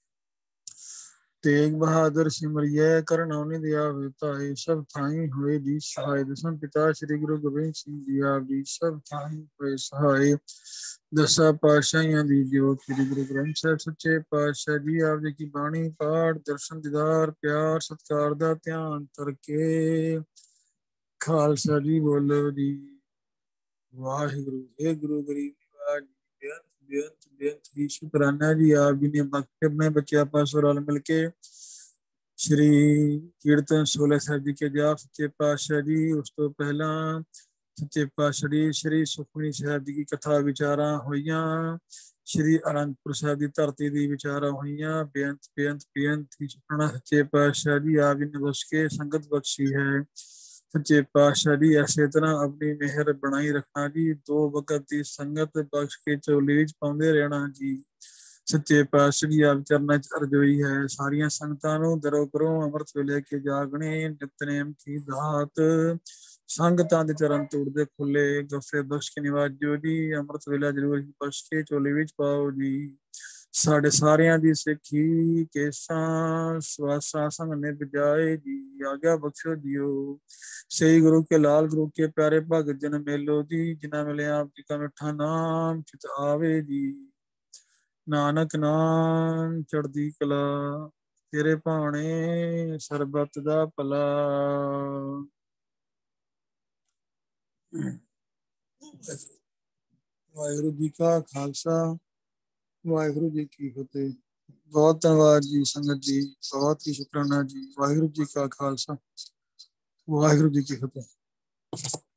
तेग बहादुर सिमरिय करनौनी दिया बेताए सब थाई हुए जी सहाय दसम पिता श्री गुरु गोबिंद सिंह जी आप जी सब थाई हुए सहाय दसा पातशाहियां दी जोत श्री गुरु ग्रंथ ਸਾਹਿਬ सच्चे पातशाह जी आप जी की बाणी पाठ दर्शन दीदार प्यार सत्कार दा ध्यान करके खालसा जी बोलो जी वाहिगुरु हे गुरु गरीब निवाज बेअंत बेअंत बेअंत ही शुकराना जी आप जी ने बख्शे अपने बच्चे आपस और रल मिलके श्री कीर्तन 16 ਸਾਹਿਬ जी के जाप सच्चे पातशाह जी उस तो पहला सच्चे पातशाह जी श्री सुखमनी ਸਾਹਿਬ जी की कथा विचारा होइयां श्री आनंदपुर ਸਾਹਿਬ ਦੀ ਧਰਤੀ ਦੀ ਵਿਚਾਰਾਂ ਹੋਈਆਂ ਬੇਅੰਤ ਬੇਅੰਤ ਬੇਅੰਤ ਹੀ ਸੁਖਣਾ ਸੱਚੇ ਪਾਤਸ਼ਾਹ ਜੀ ਆਪ ਜੀ ਨੇ ਬਖਸ਼ ਕੇ ਸੰਗਤ ਬਖਸ਼ੀ ਹੈ सच्चे पातशाह जी ऐसे तरह अपनी मेहर बनाई रखना जी दो वक्त की संगत बख्श के झोली विच पाउंदे रहना जी सच्चे पातशाह जी आप चरणा च अरजोई है सारिया संगतां नूं दरो करो अमृत वेले के जागने नितनेम की दात संगतां दे चरण तोड़दे खुले गफे बख्श के निवाजो जी अमृत वेला जरूर बख्श के झोली विच पाओ जी साढ़े सारियां दी सिखी केसां स्वासां संग ने बजाए जी आज्ञा बख्शो जियो सही गुरु के लाल गुरु के प्यारे भगत जन मेलो जी जिन्हें मिले आप जी का मिठा नाम चित आवे जी नानक नाम चढ़दी कला तेरे भाने सरबत दा भला वाहिगुरु जी का खालसा वाहिगुरु जी की फतेह बहुत धन्यवाद जी संगत जी बहुत ही शुक्राना जी वाहिगुरु जी का खालसा वाहिगुरु जी की फतेह।